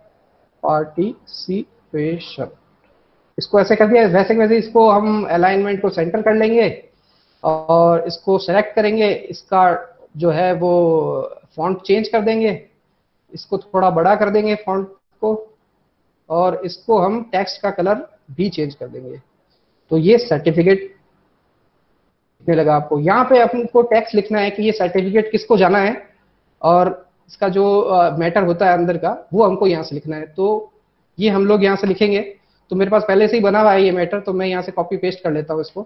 पार्टिसिपेशन, इसको ऐसे कर दिया। वैसे वैसे इसको हम अलाइनमेंट को सेंटर कर लेंगे और इसको सेलेक्ट करेंगे। इसका जो है वो फॉन्ट चेंज कर देंगे, इसको थोड़ा बड़ा कर देंगे फॉन्ट को, और इसको हम टेक्स्ट का कलर भी चेंज कर देंगे। तो ये सर्टिफिकेट लिखने लगा आपको। यहाँ पे आपको टेक्स्ट लिखना है कि ये सर्टिफिकेट किसको जाना है और इसका जो मैटर होता है अंदर का वो हमको यहाँ से लिखना है। तो ये हम लोग यहाँ से लिखेंगे। तो मेरे पास पहले से ही बना हुआ है ये मैटर, तो मैं यहाँ से कॉपी पेस्ट कर लेता हूँ इसको।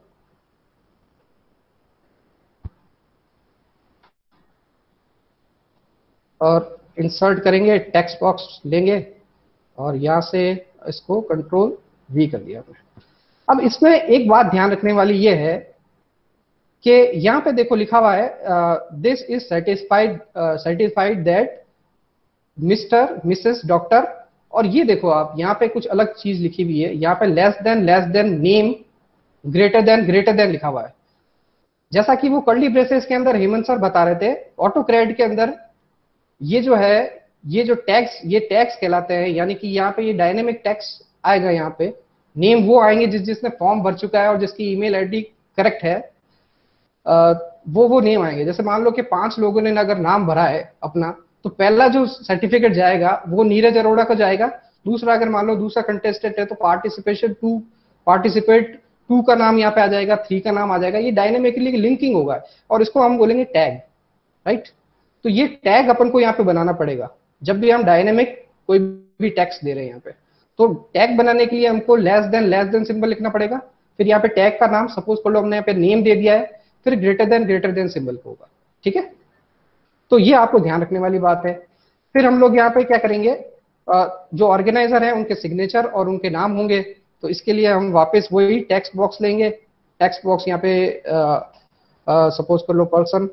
और इंसर्ट करेंगे, टेक्स्ट बॉक्स लेंगे और यहाँ से इसको कंट्रोल वी कर दिया। अब इसमें एक बात ध्यान रखने वाली ये है कि यहाँ पे देखो लिखा हुआ है this is certified certified that Mr Mrs doctor, और ये देखो आप यहाँ पे कुछ अलग चीज लिखी हुई है। यहाँ पे less than less than name greater than greater than लिखा हुआ है। जैसा कि वो कर्ली ब्रेसेस के अंदर हेमंत सर बता रहे थे, ऑटोकैड के अंदर ये जो है ये जो टैग्स ये टैग्स कहलाते हैं। यानी कि यहाँ पे ये डायनेमिक टैग्स आएगा। यहाँ पे नेम वो आएंगे जिस जिसने फॉर्म भर चुका है और जिसकी ईमेल आईडी करेक्ट है, आ, वो वो नेम आएंगे। जैसे मान लो कि पांच लोगों ने अगर नाम भरा है अपना, तो पहला जो सर्टिफिकेट जाएगा वो नीरज अरोड़ा का जाएगा। दूसरा अगर मान लो दूसरा कंटेस्टेंट है तो पार्टिसिपेशन टू पार्टिसिपेट टू का नाम यहाँ पे आ जाएगा, थ्री का नाम आ जाएगा। ये डायनेमिकली लिंकिंग होगा और इसको हम बोलेंगे टैग, राइट। तो ये टैग अपन को यहाँ पे बनाना पड़ेगा जब भी हम डायनेमिक कोई भी टेक्स्ट दे रहे हैं यहाँ पे। तो टैग बनाने के लिए हमको less than less than symbol लिखना पड़ेगा, फिर यहाँ पे टैग का नाम, सपोज कर लो हमने यहाँ पे नेम दे दिया है, फिर greater than greater than symbol होगा, ठीक है। तो ये आपको ध्यान रखने वाली बात है। फिर हम लोग यहाँ पे क्या करेंगे, जो ऑर्गेनाइजर है उनके सिग्नेचर और उनके नाम होंगे, तो इसके लिए हम वापस वही टेक्स्ट बॉक्स लेंगे। टेक्स्ट बॉक्स यहाँ पे सपोज कर लो पर्सन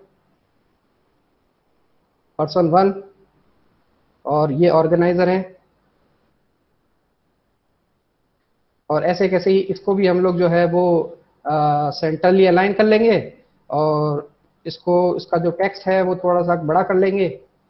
पर्सन वन, और ये ऑर्गेनाइजर है, और ऐसे कैसे ही इसको भी हम लोग जो है वो सेंट्रली अलाइन कर लेंगे, और इसको इसका जो टेक्स्ट है वो थोड़ा सा बड़ा कर लेंगे।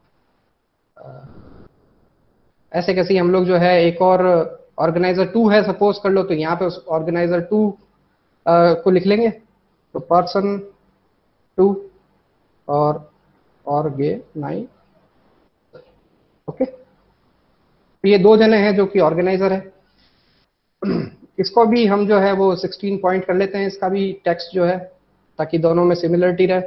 ऐसे कैसे हम लोग जो है एक और ऑर्गेनाइजर टू है सपोज कर लो, तो यहाँ पे उस ऑर्गेनाइजर टू को लिख लेंगे, तो पर्सन टू और ऑर्गेनाइज, ओके। तो ये दो जने हैं जो कि ऑर्गेनाइजर है। इसको भी हम जो है वो सिक्सटीन पॉइंट कर लेते हैं, इसका भी टेक्स्ट जो है, ताकि दोनों में सिमिलरिटी रहे।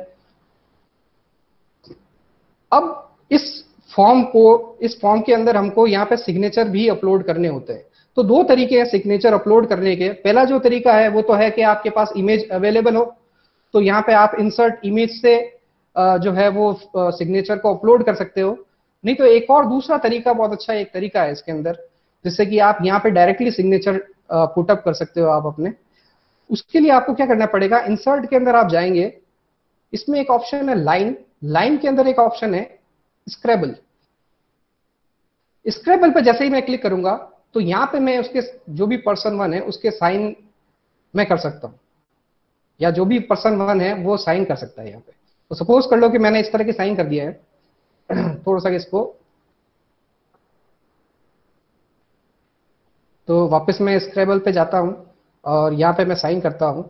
अब इस फॉर्म को, इस फॉर्म के अंदर हमको यहाँ पे सिग्नेचर भी अपलोड करने होते हैं। तो दो तरीके हैं सिग्नेचर अपलोड करने के। पहला जो तरीका है वो तो है कि आपके पास इमेज अवेलेबल हो, तो यहाँ पे आप इंसर्ट इमेज से जो है वो सिग्नेचर को अपलोड कर सकते हो। नहीं तो एक और दूसरा तरीका, बहुत अच्छा एक तरीका है इसके अंदर, जिससे कि आप यहाँ पे डायरेक्टली सिग्नेचर पुटअप कर सकते हो आप अपने। उसके लिए आपको क्या करना पड़ेगा, इंसर्ट के अंदर आप जाएंगे, इसमें एक ऑप्शन है लाइन, लाइन के अंदर एक ऑप्शन है स्क्रैबल। स्क्रैबल पे जैसे ही मैं क्लिक करूंगा तो यहाँ पे मैं उसके जो भी पर्सन वन है उसके साइन मैं कर सकता हूँ, या जो भी पर्सन वन है वो साइन कर सकता है यहाँ पे। तो सपोज कर लो कि मैंने इस तरह की साइन कर दिया है, थोड़ा सा इसको, तो वापस मैं स्क्रैबल पे जाता हूं और यहाँ पे मैं साइन करता हूं,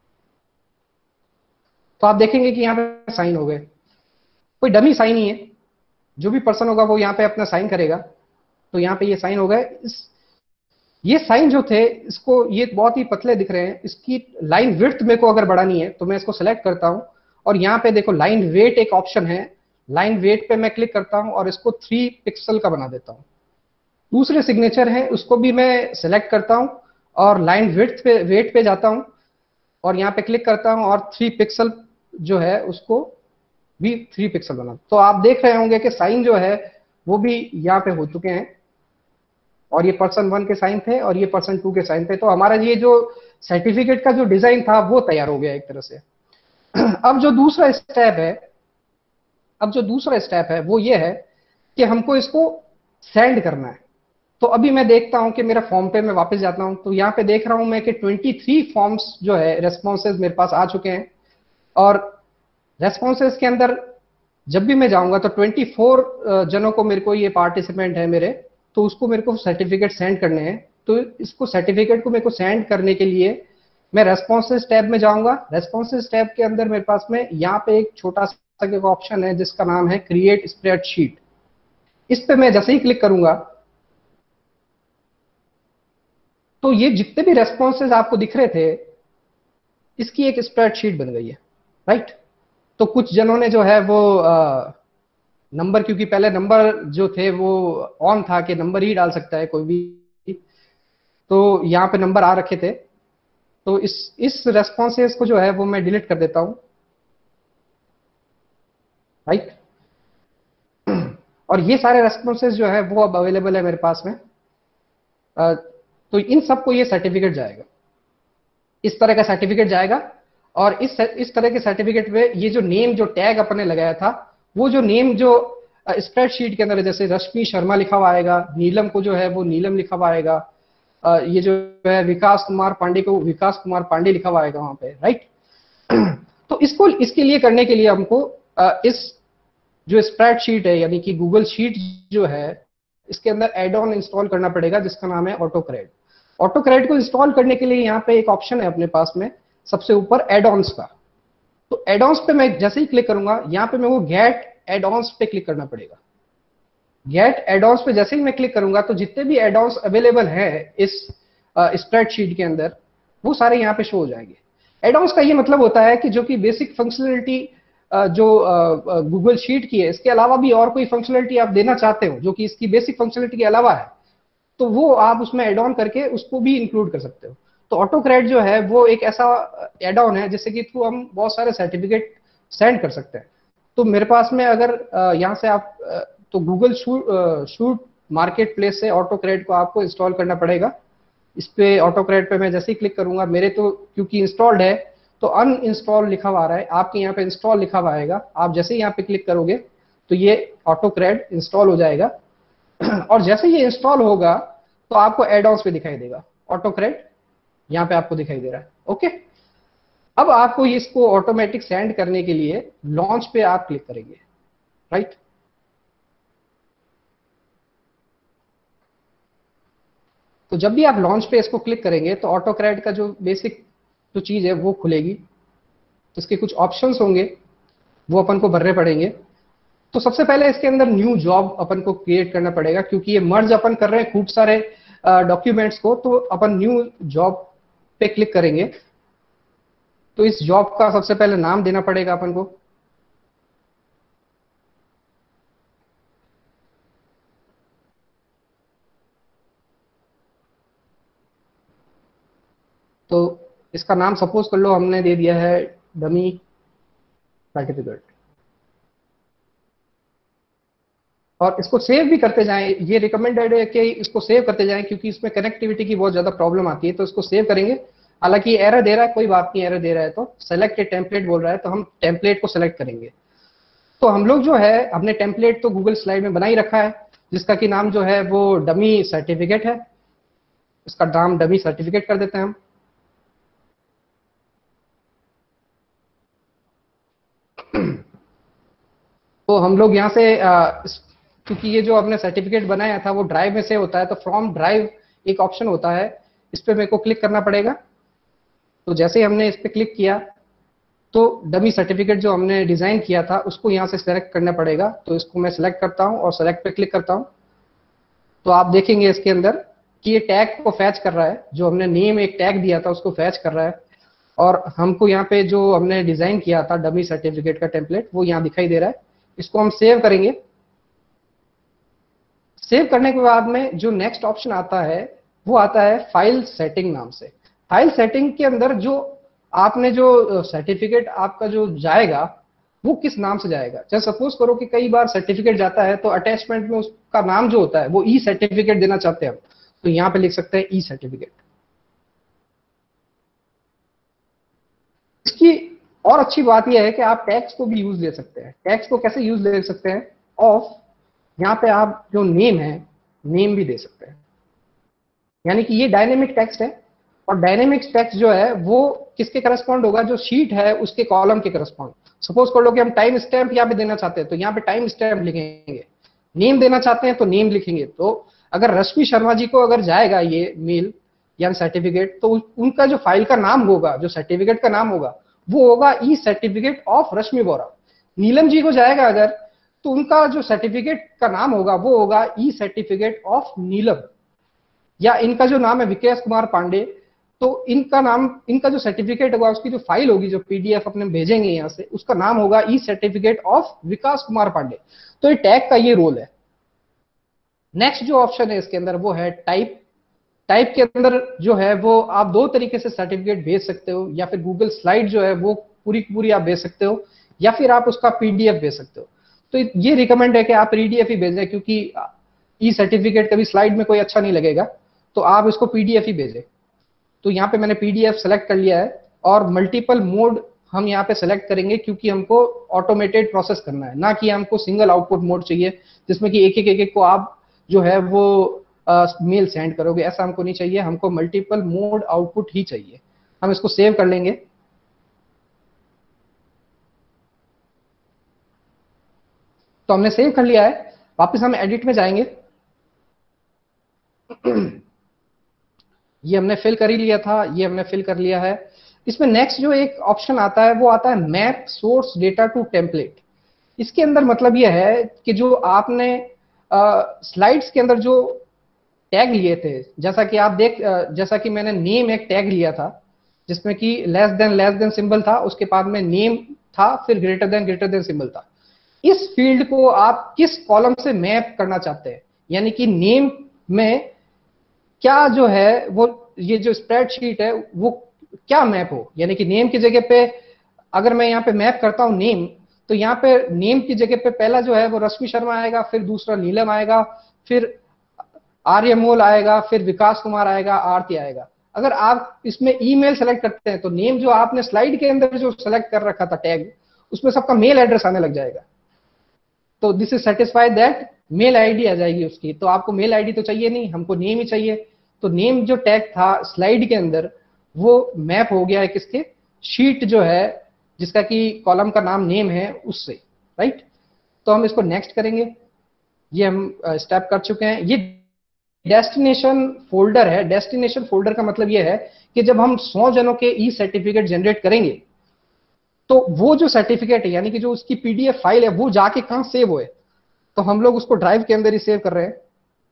तो आप देखेंगे कि यहाँ पे साइन हो गए। कोई डमी साइन ही है, जो भी पर्सन होगा वो यहाँ पे अपना साइन करेगा, तो यहाँ पे ये साइन हो गए। इस ये साइन जो थे, इसको ये बहुत ही पतले दिख रहे हैं, इसकी लाइन विड्थ मेरे को अगर बढ़ानी है तो मैं इसको सेलेक्ट करता हूं, और यहाँ पे देखो लाइन वेट एक ऑप्शन है, लाइन वेट पे मैं क्लिक करता हूं और इसको थ्री पिक्सल का बना देता हूं। दूसरे सिग्नेचर है उसको भी मैं सेलेक्ट करता हूं और लाइन विड्थ पे वेट पे जाता हूं और यहाँ पे क्लिक करता हूं और थ्री पिक्सल जो है उसको भी थ्री पिक्सल बना। तो आप देख रहे होंगे कि साइन जो है वो भी यहाँ पे हो चुके हैं, और ये पर्सन वन के साइन थे और ये पर्सन टू के साइन थे। तो हमारा ये जो सर्टिफिकेट का जो डिजाइन था वो तैयार हो गया एक तरह से। अब जो दूसरा स्टेप है अब जो दूसरा स्टेप है वो ये है कि हमको इसको सेंड करना है। तो अभी मैं देखता हूं कि मेरा फॉर्म पे मैं वापस जाता हूं, तो यहाँ पे देख रहा हूं मैं कि तेईस फॉर्म्स जो है रेस्पॉन्सेज मेरे पास आ चुके हैं, और रेस्पॉन्सेज के अंदर जब भी मैं जाऊंगा तो चौबीस जनों को मेरे को ये पार्टिसिपेंट है मेरे, तो उसको मेरे को सर्टिफिकेट सेंड करने हैं। तो इसको सर्टिफिकेट को मेरे को सेंड करने के लिए मैं रेस्पॉन्सेज टैब में जाऊंगा। रेस्पॉन्सेज टैब के अंदर मेरे पास में यहाँ पे एक छोटा सा एक ऑप्शन है जिसका नाम है क्रिएट स्प्रेडशीट। इस पे मैं जैसे ही क्लिक करूंगा तो ये जितने भी रेस्पॉन्सेज आपको दिख रहे थे इसकी एक स्प्रेडशीट बन गई है, राइट। तो कुछ जनों ने जो है वो नंबर, क्योंकि पहले नंबर जो थे वो ऑन था कि नंबर ही डाल सकता है कोई भी, तो यहाँ पे नंबर आ रखे थे। तो इस इस रेस्पॉन्सेज को जो है वो मैं डिलीट कर देता हूं, राइट। और ये सारे रेस्पॉन्सेज जो है वो अब अवेलेबल है मेरे पास में। तो इन सबको ये सर्टिफिकेट जाएगा, इस तरह का सर्टिफिकेट जाएगा, और इस इस तरह के सर्टिफिकेट में ये जो नेम जो टैग अपने लगाया था वो जो नेम जो स्प्रेडशीट के अंदर है, जैसे रश्मि शर्मा लिखा हुआ आएगा, नीलम को जो है वो नीलम लिखा हुआ आएगा, ये जो है विकास कुमार पांडे को विकास कुमार पांडे लिखा हुआ आएगा वहां पे, राइट। तो इसको इसके लिए करने के लिए हमको इस जो स्प्रेडशीट है यानी कि गूगल शीट जो है इसके अंदर एड ऑन इंस्टॉल करना पड़ेगा जिसका नाम है ऑटोकैड। ऑटोकैड को इंस्टॉल करने के लिए यहाँ पे एक ऑप्शन है अपने पास में सबसे ऊपर एड ऑन्स का। तो एड ऑन्स पे मैं जैसे ही क्लिक करूंगा यहाँ पे मैं वो गेट एड ऑन्स पे क्लिक करना पड़ेगा। गेट एड ऑन्स पे जैसे ही मैं क्लिक करूंगा तो जितने भी एड ऑन्स अवेलेबल है इस स्प्रेडशीट के अंदर वो सारे यहाँ पे शो हो जाएंगे। एड ऑन्स का ये मतलब होता है कि जो कि बेसिक फंक्शनलिटी जो गूगल शीट की है इसके अलावा भी और कोई फंक्शनलिटी आप देना चाहते हो जो कि इसकी बेसिक फंक्शनलिटी के अलावा है, तो वो आप उसमें एड ऑन करके उसको भी इंक्लूड कर सकते हो। तो ऑटोकैड जो है वो एक ऐसा एड ऑन है जिससे कि थ्रू हम बहुत सारे सर्टिफिकेट सेंड कर सकते हैं। तो मेरे पास में अगर यहाँ से आप तो Google sheet sheet marketplace से ऑटोकैड को आपको इंस्टॉल करना पड़ेगा। इस पे ऑटोकैड पे मैं जैसे ही क्लिक करूंगा, मेरे तो क्योंकि इंस्टॉल्ड है तो अनइंस्टॉल लिखा हुआ आ रहा है, आपके यहाँ पे इंस्टॉल लिखा हुआ आएगा। आप जैसे ही यहाँ पे क्लिक करोगे तो ये ऑटोकैड इंस्टॉल हो जाएगा और जैसे ये इंस्टॉल होगा तो आपको एड ऑन्स पे दिखाई देगा। ऑटोकैड यहाँ पे आपको दिखाई दे रहा है। ओके, अब आपको इसको ऑटोमेटिक सेंड करने के लिए लॉन्च पे आप क्लिक करेंगे, राइट। तो जब भी आप लॉन्च पे इसको क्लिक करेंगे तो ऑटोकैड का जो बेसिक जो चीज है वो खुलेगी। तो इसके कुछ ऑप्शंस होंगे, वो अपन को भरने पड़ेंगे। तो सबसे पहले इसके अंदर न्यू जॉब अपन को क्रिएट करना पड़ेगा, क्योंकि ये मर्ज अपन कर रहे हैं खूब सारे डॉक्यूमेंट्स को। तो अपन न्यू जॉब पे क्लिक करेंगे तो इस जॉब का सबसे पहले नाम देना पड़ेगा अपन को। तो इसका नाम सपोज कर लो हमने दे दिया है डमी सर्टिफिकेट, और इसको सेव भी करते जाएं। ये रिकमेंडेड है कि इसको सेव करते जाएं क्योंकि इसमें कनेक्टिविटी की बहुत ज्यादा प्रॉब्लम आती है। तो इसको सेव करेंगे। हालांकि एरर दे रहा है, कोई बात नहीं, एरर दे रहा है तो सेलेक्ट ए टेम्पलेट बोल रहा है तो हम टेम्पलेट को सेलेक्ट करेंगे। तो हम लोग जो है हमने टेम्पलेट तो गूगल स्लाइड में बना ही रखा है, जिसका कि नाम जो है वो डमी सर्टिफिकेट है। इसका नाम डमी सर्टिफिकेट कर देते हैं हम। तो हम लोग यहाँ से क्योंकि ये जो हमने सर्टिफिकेट बनाया था वो ड्राइव में से होता है, तो फ्रॉम ड्राइव एक ऑप्शन होता है, इस पे मेरे को क्लिक करना पड़ेगा। तो जैसे ही हमने इस पे क्लिक किया तो डमी सर्टिफिकेट जो हमने डिजाइन किया था उसको यहाँ से सेलेक्ट करना पड़ेगा। तो इसको मैं सेलेक्ट करता हूँ और सेलेक्ट पे क्लिक करता हूँ। तो आप देखेंगे इसके अंदर कि ये टैग को फैच कर रहा है, जो हमने नेम एक टैग दिया था उसको फैच कर रहा है। और हमको यहाँ पे जो हमने डिजाइन किया था डमी सर्टिफिकेट का टेम्पलेट वो यहाँ दिखाई दे रहा है। इसको हम सेव करेंगे। सेव करने के बाद में जो नेक्स्ट ऑप्शन आता है वो आता है फाइल सेटिंग नाम से। फाइल सेटिंग के अंदर जो आपने जो सर्टिफिकेट आपका जो जाएगा वो किस नाम से जाएगा। जैसे सपोज करो कि कई बार सर्टिफिकेट जाता है तो अटैचमेंट में उसका नाम जो होता है वो ई सर्टिफिकेट देना चाहते हैं हम, तो यहाँ पे लिख सकते हैं ई सर्टिफिकेट। इसकी और अच्छी बात यह है कि आप टैग्स को भी यूज ले सकते हैं। टैग्स को कैसे यूज ले सकते हैं, ऑफ यहाँ पे आप जो नेम है नेम भी दे सकते हैं, यानी कि ये डायनेमिक टेक्स्ट है। और डायनेमिक टेक्स्ट जो है वो किसके करस्पॉन्ड होगा, जो शीट है उसके कॉलम के करस्पॉन्ड। सपोज कर लो कि हम टाइम स्टैम्प यहाँ पे देना चाहते हैं तो यहाँ पे टाइम स्टैम्प लिखेंगे। नेम देना चाहते हैं तो नेम लिखेंगे। तो अगर रश्मि शर्मा जी को अगर जाएगा ये मेल या सर्टिफिकेट तो उनका जो फाइल का नाम होगा, जो सर्टिफिकेट का नाम होगा वो होगा ई सर्टिफिकेट ऑफ रश्मि बोरा। नीलम जी को जाएगा अगर तो उनका जो सर्टिफिकेट का नाम होगा वो होगा ई सर्टिफिकेट ऑफ नीलम। या इनका जो नाम है विकास कुमार पांडे, तो इनका नाम, इनका जो सर्टिफिकेट होगा उसकी जो फाइल होगी जो पीडीएफ अपने भेजेंगे यहाँ से, उसका नाम होगा e certificate of Vikas Kumar Pandey. तो ये टैग का ये रोल है। नेक्स्ट जो ऑप्शन है इसके अंदर वो है टाइप। टाइप के अंदर जो है वो आप दो तरीके से सर्टिफिकेट भेज सकते हो, या फिर गूगल स्लाइड जो है वो पूरी पूरी आप भेज सकते हो, या फिर आप उसका पीडीएफ भेज सकते हो। तो ये रिकमेंड है कि आप पीडीएफ ही भेजें, क्योंकि ई सर्टिफिकेट कभी स्लाइड में कोई अच्छा नहीं लगेगा, तो आप इसको पीडीएफ ही भेजें। तो यहाँ पे मैंने पीडीएफ सेलेक्ट कर लिया है और मल्टीपल मोड हम यहाँ पे सेलेक्ट करेंगे, क्योंकि हमको ऑटोमेटेड प्रोसेस करना है, ना कि हमको सिंगल आउटपुट मोड चाहिए जिसमें कि एक एक एक एक को आप जो है वो मेल uh, सेंड करोगे। ऐसा हमको नहीं चाहिए, हमको मल्टीपल मोड आउटपुट ही चाहिए। हम इसको सेव कर लेंगे। तो हमने सेव कर लिया है। वापस हम एडिट में जाएंगे। ये हमने फिल कर ही लिया था, ये हमने फिल कर लिया है। इसमें नेक्स्ट जो एक ऑप्शन आता है वो आता है map source data to template. इसके अंदर मतलब ये है कि जो आपने स्लाइड्स uh, के अंदर जो टैग लिए थे, जैसा कि आप देख uh, जैसा कि मैंने नेम एक टैग लिया था जिसमें कि less than less than symbol था, उसके बाद में नेम था, फिर greater than greater than symbol था। इस फील्ड को आप किस कॉलम से मैप करना चाहते हैं, यानी कि नेम में क्या जो है वो ये जो स्प्रेडशीट है वो क्या मैप हो, यानी कि नेम की जगह पे अगर मैं यहाँ पे मैप करता हूँ नेम, तो यहाँ पे नेम की जगह पे पहला जो है वो रश्मि शर्मा आएगा, फिर दूसरा नीलम आएगा, फिर आर्यमोल आएगा, फिर विकास कुमार आएगा, आरती आएगा। अगर आप इसमें ईमेल सेलेक्ट करते हैं तो नेम जो आपने स्लाइड के अंदर जो सेलेक्ट कर रखा था टैग, उसमें सबका मेल एड्रेस आने लग जाएगा। तो this is satisfied that mail ID आ जाएगी उसकी। तो आपको मेल आईडी तो चाहिए नहीं, हमको नेम ही चाहिए। तो नेम जो टैग था स्लाइड के अंदर वो मैप हो गया है किसके, शीट जो है जिसका कि कॉलम का नाम नेम है उससे, राइट। तो हम इसको नेक्स्ट करेंगे, ये हम स्टेप कर चुके हैं। ये डेस्टिनेशन फोल्डर है। डेस्टिनेशन फोल्डर का मतलब ये है कि जब हम सौ जनों के ई सर्टिफिकेट जनरेट करेंगे तो वो जो सर्टिफिकेट है यानी कि जो उसकी पीडीएफ फाइल है वो जाके कहां सेव हुए, तो हम लोग उसको ड्राइव के अंदर ही सेव कर रहे हैं।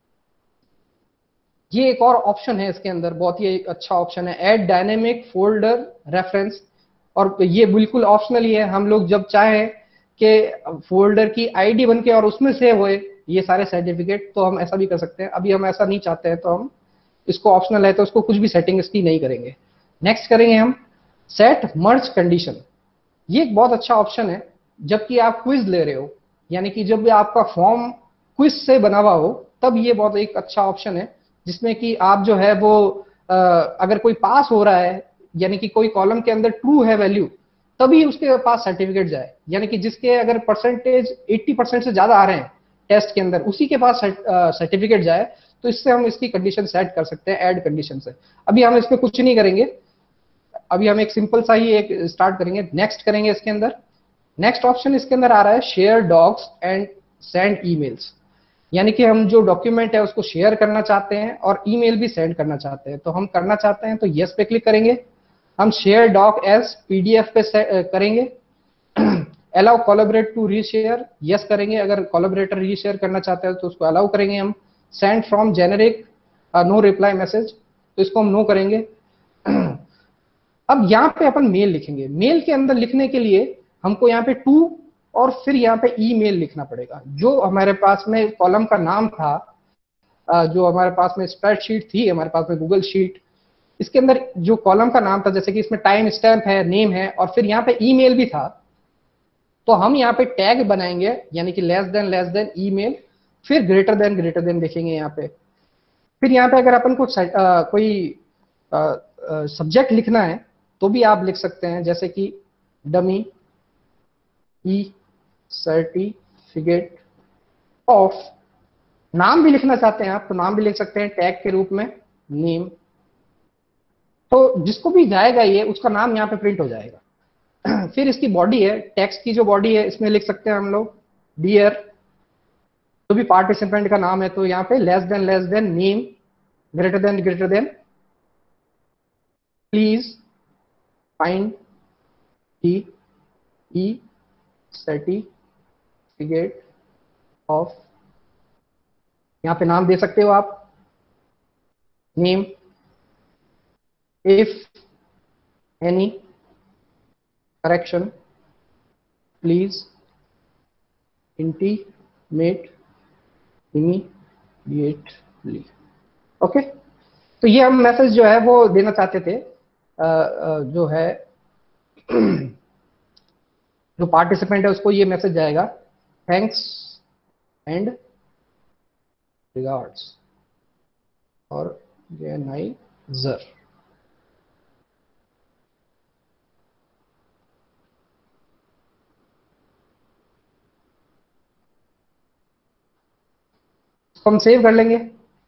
ये एक और ऑप्शन है इसके अंदर, बहुत ही अच्छा ऑप्शन है, ऐड डायनेमिक फोल्डर रेफरेंस। और ये बिल्कुल ऑप्शनल ही है, हम लोग जब चाहें कि फोल्डर की आईडी बन के और उसमें सेव होए ये सारे सर्टिफिकेट, तो हम ऐसा भी कर सकते हैं। अभी हम ऐसा नहीं चाहते हैं तो हम इसको ऑप्शनल है तो उसको कुछ भी सेटिंग इसकी नहीं करेंगे। नेक्स्ट करेंगे हम सेट मर्ज कंडीशन। ये एक बहुत अच्छा ऑप्शन है जबकि आप क्विज ले रहे हो, यानी कि जब आपका फॉर्म क्विज से बना हुआ हो तब ये बहुत एक अच्छा ऑप्शन है, जिसमें कि आप जो है वो आ, अगर कोई पास हो रहा है यानी कि कोई कॉलम के अंदर ट्रू है वैल्यू, तभी उसके पास सर्टिफिकेट जाए। यानी कि जिसके अगर परसेंटेज अस्सी परसेंट से ज्यादा आ रहे हैं टेस्ट के अंदर, उसी के पास सर्टिफिकेट जाए। तो इससे हम इसकी कंडीशन सेट कर सकते हैं ऐड कंडीशन से। अभी हम इसमें कुछ नहीं करेंगे, अभी हम एक सिंपल सा ही एक स्टार्ट करेंगे। नेक्स्ट करेंगे इसके अंदर। नेक्स्ट ऑप्शन इसके अंदर आ रहा है share docs and send emails, यानी कि हम जो डॉक्यूमेंट है उसको शेयर करना चाहते हैं और ईमेल भी सेंड करना चाहते हैं। तो हम करना चाहते हैं तो यस पे क्लिक करेंगे। हम शेयर डॉक एज पीडीएफ पे करेंगे। Allow collaborate to reshare, yes करेंगे। अगर कोलैबोरेटर रीशेयर करना चाहते हैं तो उसको अलाउ करेंगे हम। Send from generic no reply message, तो इसको हम नो करेंगे। अब यहाँ पे अपन मेल लिखेंगे। मेल के अंदर लिखने के लिए हमको यहाँ पे टू और फिर यहाँ पे ईमेल लिखना पड़ेगा। जो हमारे पास में कॉलम का नाम था, जो हमारे पास में स्प्रेडशीट थी, हमारे पास में गूगल शीट, इसके अंदर जो कॉलम का नाम था, जैसे कि इसमें टाइम स्टैम्प है, नेम है और फिर यहाँ पे ईमेल भी था, तो हम यहाँ पे टैग बनाएंगे यानी कि less than less than email, फिर ग्रेटर देन ग्रेटर देन लिखेंगे यहाँ पे। फिर यहाँ पे अगर अपन को आ, कोई सब्जेक्ट लिखना है तो भी आप लिख सकते हैं, जैसे कि डमी ई सर्टिफिकेट ऑफ। नाम भी लिखना चाहते हैं आप तो नाम भी लिख सकते हैं टैग के रूप में नेम। तो जिसको भी जाएगा ये उसका नाम यहाँ पे प्रिंट हो जाएगा। फिर इसकी बॉडी है, टेक्स्ट की जो बॉडी है इसमें लिख सकते हैं हम लोग डियर, जो भी पार्टिसिपेंट का नाम है तो यहाँ पे less than less than name, greater than greater than please find the e certificate of. यहाँ पे नाम दे सकते हो आप, name, if any correction please intimate immediately. Okay, तो ये हम मैसेज जो है वो देना चाहते थे। आ, आ, जो है जो पार्टिसिपेंट है उसको ये मैसेज जाएगा, थैंक्स एंड रिगार्ड्स ऑर्गेनाइजर। हम सेव कर लेंगे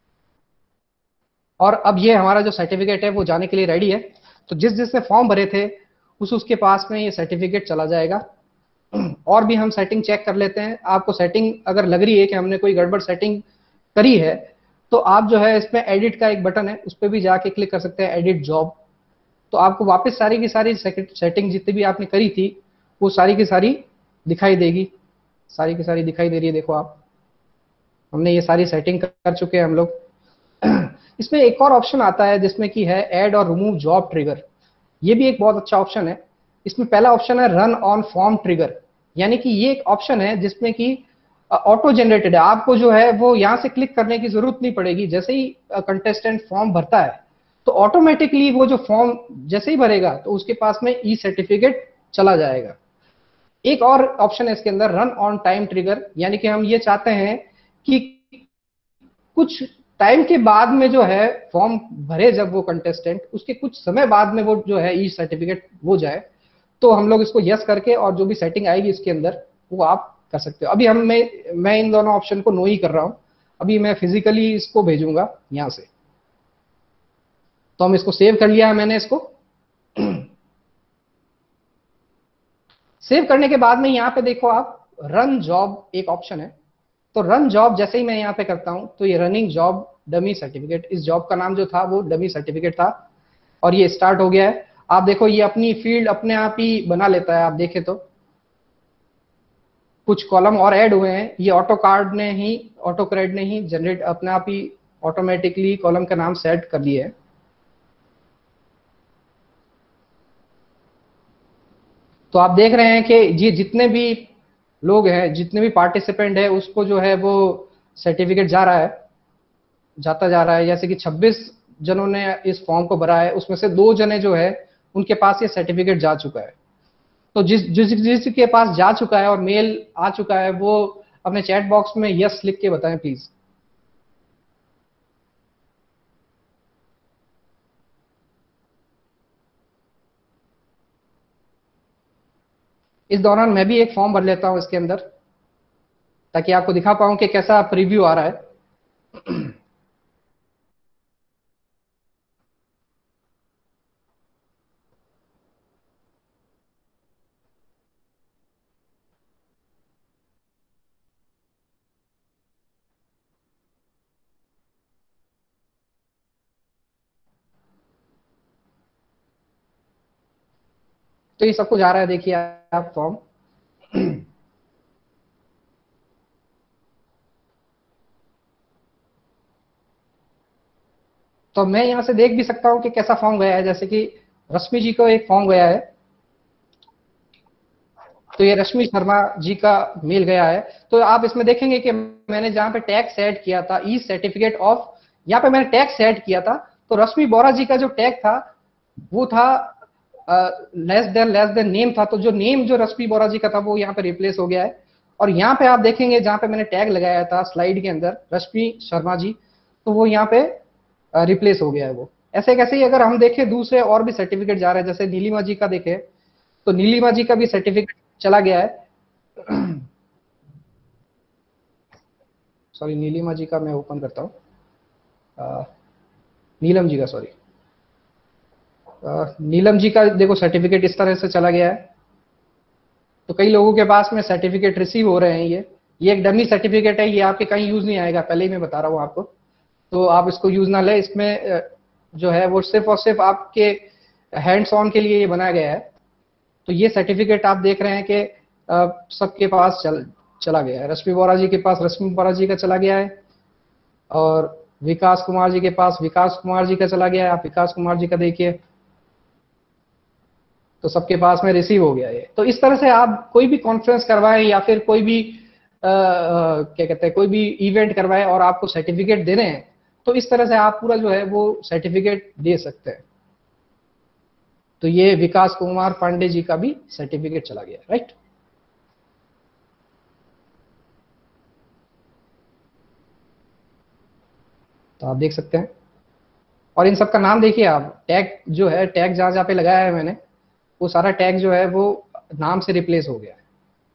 और अब ये हमारा जो सर्टिफिकेट है वो जाने के लिए रेडी है। तो जिस जिसने फॉर्म भरे थे उस उसके पास में ये सर्टिफिकेट चला जाएगा। और भी हम सेटिंग चेक कर लेते हैं। आपको सेटिंग अगर लग रही है कि हमने कोई गड़बड़ सेटिंग करी है तो आप जो है इसमें एडिट का एक बटन है, उस पर भी जाके क्लिक कर सकते हैं, एडिट जॉब। तो आपको वापस सारी की सारी सेटिंग जितनी भी आपने करी थी वो सारी की सारी दिखाई देगी, सारी की सारी दिखाई दे रही है। देखो आप, हमने ये सारी सेटिंग कर चुके हैं हम लोग। इसमें एक और ऑप्शन आता है जिसमें कि है ऐड और रिमूव जॉब ट्रिगर। ये भी एक बहुत अच्छा ऑप्शन है। इसमें पहला ऑप्शन है रन ऑन फॉर्म ट्रिगर, यानी कि ये एक ऑप्शन है जिसमें कि ऑटो जनरेटेड है, आपको जो है वो यहाँ से क्लिक करने की जरूरत नहीं पड़ेगी। जैसे ही कंटेस्टेंट फॉर्म भरता है तो ऑटोमेटिकली वो जो फॉर्म जैसे ही भरेगा तो उसके पास में ई सर्टिफिकेट चला जाएगा। एक और ऑप्शन है इसके अंदर, रन ऑन टाइम ट्रिगर, यानी कि हम ये चाहते हैं कि कुछ टाइम के बाद में जो है फॉर्म भरे जब वो कंटेस्टेंट, उसके कुछ समय बाद में वो जो है ई सर्टिफिकेट हो जाए, तो हम लोग इसको यस करके और जो भी सेटिंग आएगी इसके अंदर वो आप कर सकते हो। अभी हम मैं मैं इन दोनों ऑप्शन को नो ही कर रहा हूं, अभी मैं फिजिकली इसको भेजूंगा यहां से। तो हम इसको सेव कर लिया है मैंने इसको। सेव करने के बाद में यहाँ पे देखो आप रन जॉब एक ऑप्शन है, तो रन जॉब जैसे ही मैं यहाँ पे करता हूं तो ये रनिंग जॉब डमी सर्टिफिकेट, इस जॉब का नाम जो था वो डमी सर्टिफिकेट था और ये स्टार्ट हो गया है। आप देखो ये अपनी फील्ड अपने आप ही बना लेता है, आप देखें तो कुछ कॉलम और ऐड हुए हैं, ये ऑटो कार्ड ने ही ऑटो क्रेड ने ही जनरेट अपने आप ही ऑटोमेटिकली कॉलम का नाम सेट कर दिए है। तो आप देख रहे हैं कि ये जितने भी लोग हैं, जितने भी पार्टिसिपेंट है, उसको जो है वो सर्टिफिकेट जा रहा है, जाता जा रहा है। जैसे कि छब्बीस जनों ने इस फॉर्म को भरा है, उसमें से दो जने जो है उनके पास ये सर्टिफिकेट जा चुका है। तो जिस जिस जिसके पास जा चुका है और मेल आ चुका है वो अपने चैट बॉक्स में यस लिख के बताएं प्लीज। इस दौरान मैं भी एक फॉर्म भर लेता हूं इसके अंदर, ताकि आपको दिखा पाऊं कि कैसा प्रीव्यू आ रहा है। तो ये सब कुछ आ रहा है, देखिए आप फॉर्म। तो मैं यहां से देख भी सकता हूं कि कैसा फॉर्म गया है। जैसे कि रश्मि जी को एक फॉर्म गया है, तो ये रश्मि शर्मा जी का मेल गया है। तो आप इसमें देखेंगे कि मैंने जहां पे टैग सेट किया था ई सर्टिफिकेट ऑफ, यहाँ पे मैंने टैग सेट किया था, तो रश्मि बोरा जी का जो टैग था वो था less than less than name था। तो जो नेम जो रश्मि बोरा जी का था वो यहाँ पे रिप्लेस हो गया है। और यहाँ पे आप देखेंगे जहां पे मैंने टैग लगाया था स्लाइड के अंदर रश्मि शर्मा जी, तो वो यहाँ पे रिप्लेस हो गया है वो। ऐसे कैसे ही अगर हम देखें दूसरे और भी सर्टिफिकेट जा रहे हैं, जैसे नीलिमा जी का देखें तो नीलिमा जी का भी सर्टिफिकेट चला गया है। सॉरी नीलिमा जी का मैं ओपन करता हूँ, नीलम जी का, सॉरी नीलम जी का देखो सर्टिफिकेट इस तरह से चला गया है। तो कई लोगों के पास में सर्टिफिकेट रिसीव हो रहे हैं। ये ये एक डमी सर्टिफिकेट है, ये आपके कहीं यूज नहीं आएगा, पहले ही मैं बता रहा हूँ आपको, तो आप इसको यूज ना ले। इसमें जो है वो सिर्फ और सिर्फ आपके हैंड्स ऑन के लिए ये बनाया गया है। तो ये सर्टिफिकेट आप देख रहे हैं कि सबके पास चल चला गया है। रश्मि बोरा जी के पास रश्मि बोरा जी का चला गया है, और विकास कुमार जी के पास विकास कुमार जी का चला गया है। आप विकास कुमार जी का देखिए, तो सबके पास में रिसीव हो गया है। तो इस तरह से आप कोई भी कॉन्फ्रेंस करवाएं या फिर कोई भी आ, आ, क्या कहते हैं कोई भी इवेंट करवाएं और आपको सर्टिफिकेट दे रहे हैं, तो इस तरह से आप पूरा जो है वो सर्टिफिकेट दे सकते हैं। तो ये विकास कुमार पांडे जी का भी सर्टिफिकेट चला गया, राइट। तो आप देख सकते हैं, और इन सब का नाम देखिए आप, टैग जो है टैग जहां जहां पे लगाया है मैंने, वो सारा टैग जो है वो नाम से रिप्लेस हो गया है।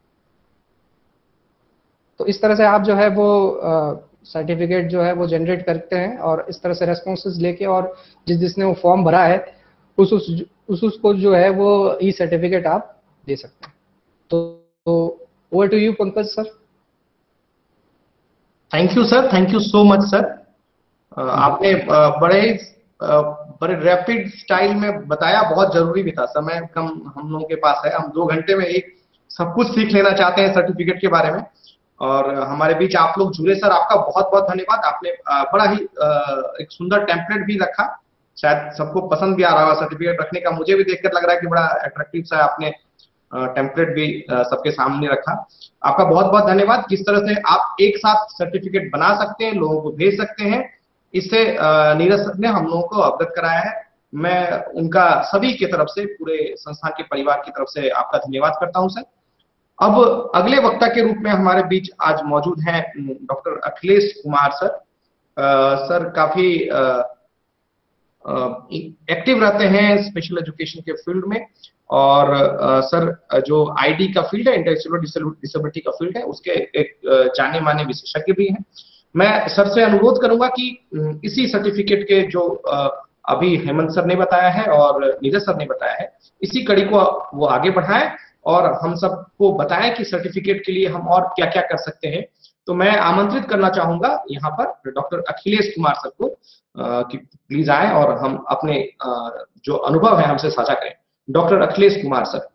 तो इस तरह से आप जो है वो सर्टिफिकेट जो है वो जनरेट करते हैं, और इस तरह से रेस्पॉन्सेज लेके और जिस जिसने वो फॉर्म भरा है उस उस उस उसको जो है वो ई सर्टिफिकेट आप दे सकते हैं। तो over to you Pankaj sir. Thank you sir, thank you so much sir. आपने बड़े बड़े रैपिड स्टाइल में बताया, बहुत जरूरी भी था, समय कम हम लोगों के पास है, हम दो घंटे में एक सब कुछ सीख लेना चाहते हैं सर्टिफिकेट के बारे में, और हमारे बीच आप लोग जुड़े सर, आपका बहुत बहुत धन्यवाद। आपने बड़ा ही एक सुंदर टेम्पलेट भी रखा, शायद सबको पसंद भी आ रहा होगा सर्टिफिकेट रखने का। मुझे भी देखकर लग रहा है कि बड़ा अट्रैक्टिव सा आपने टेम्पलेट भी सबके सामने रखा। आपका बहुत बहुत धन्यवाद। किस तरह से आप एक साथ सर्टिफिकेट बना सकते हैं, लोगों को भेज सकते हैं, इससे नीरज सर ने हम लोगों को अवगत कराया है। मैं उनका सभी की तरफ से, पूरे संस्थान के परिवार की तरफ से आपका धन्यवाद करता हूं सर। अब अगले वक्ता के रूप में हमारे बीच आज मौजूद हैं डॉक्टर अखिलेश कुमार सर। आ, सर काफी एक्टिव रहते हैं स्पेशल एजुकेशन के फील्ड में, और आ, सर जो आईडी का फील्ड है, इंटेलेक्चुअल डिसेबिलिटी का फील्ड है, उसके एक जाने माने विशेषज्ञ भी हैं। मैं सर से अनुरोध करूंगा कि इसी सर्टिफिकेट के जो आ, अभी हेमंत सर ने बताया है और नीरज सर ने बताया है, इसी कड़ी को वो आगे बढ़ाएं और हम सबको बताएं कि सर्टिफिकेट के लिए हम और क्या क्या कर सकते हैं। तो मैं आमंत्रित करना चाहूंगा यहाँ पर डॉक्टर अखिलेश कुमार सर को कि प्लीज आए और हम अपने आ, जो अनुभव है हमसे साझा करें। Doctor Akhilesh Kumar sir.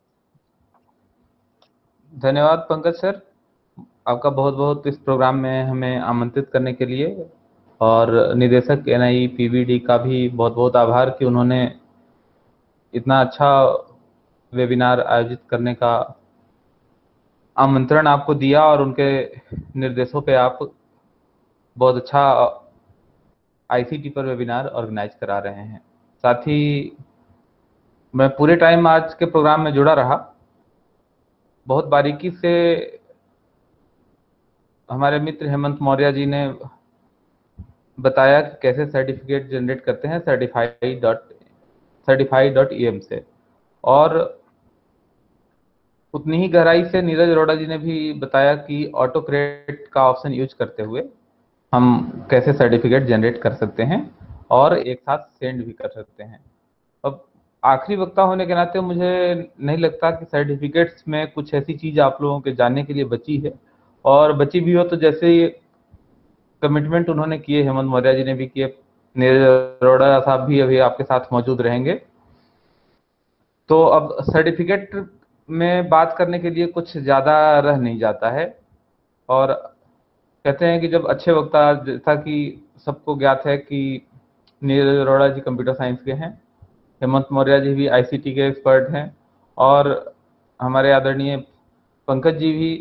धन्यवाद पंकज सर, आपका बहुत बहुत इस प्रोग्राम में हमें आमंत्रित करने के लिए, और निदेशक N I P V D का भी बहुत बहुत आभार कि उन्होंने इतना अच्छा वेबिनार आयोजित करने का आमंत्रण आपको दिया और उनके निर्देशों पे आप बहुत अच्छा आई सी टी पर वेबिनार ऑर्गेनाइज करा रहे हैं। साथ ही मैं पूरे टाइम आज के प्रोग्राम में जुड़ा रहा, बहुत बारीकी से हमारे मित्र हेमंत मौर्य जी ने बताया कि कैसे सर्टिफिकेट जनरेट करते हैं certified dot certified dot E M से, और उतनी ही गहराई से नीरज अरोड़ा जी ने भी बताया कि ऑटो क्रेडिट का ऑप्शन यूज करते हुए हम कैसे सर्टिफिकेट जनरेट कर सकते हैं और एक साथ सेंड भी कर सकते हैं। अब आखिरी वक्ता होने के नाते मुझे नहीं लगता कि सर्टिफिकेट्स में कुछ ऐसी चीज आप लोगों के जानने के लिए बची है, और बची भी हो तो जैसे कमिटमेंट उन्होंने किए, हेमंत मौर्य जी ने भी किए, नीरज अरोड़ा साहब भी अभी आपके साथ मौजूद रहेंगे। तो अब सर्टिफिकेट में बात करने के लिए कुछ ज़्यादा रह नहीं जाता है, और कहते हैं कि जब अच्छे वक्ता, जैसा कि सबको ज्ञात है कि नीरज अरोड़ा जी कंप्यूटर साइंस के हैं, हेमंत मौर्य जी भी आई सी टी के एक्सपर्ट हैं, और हमारे आदरणीय पंकज जी भी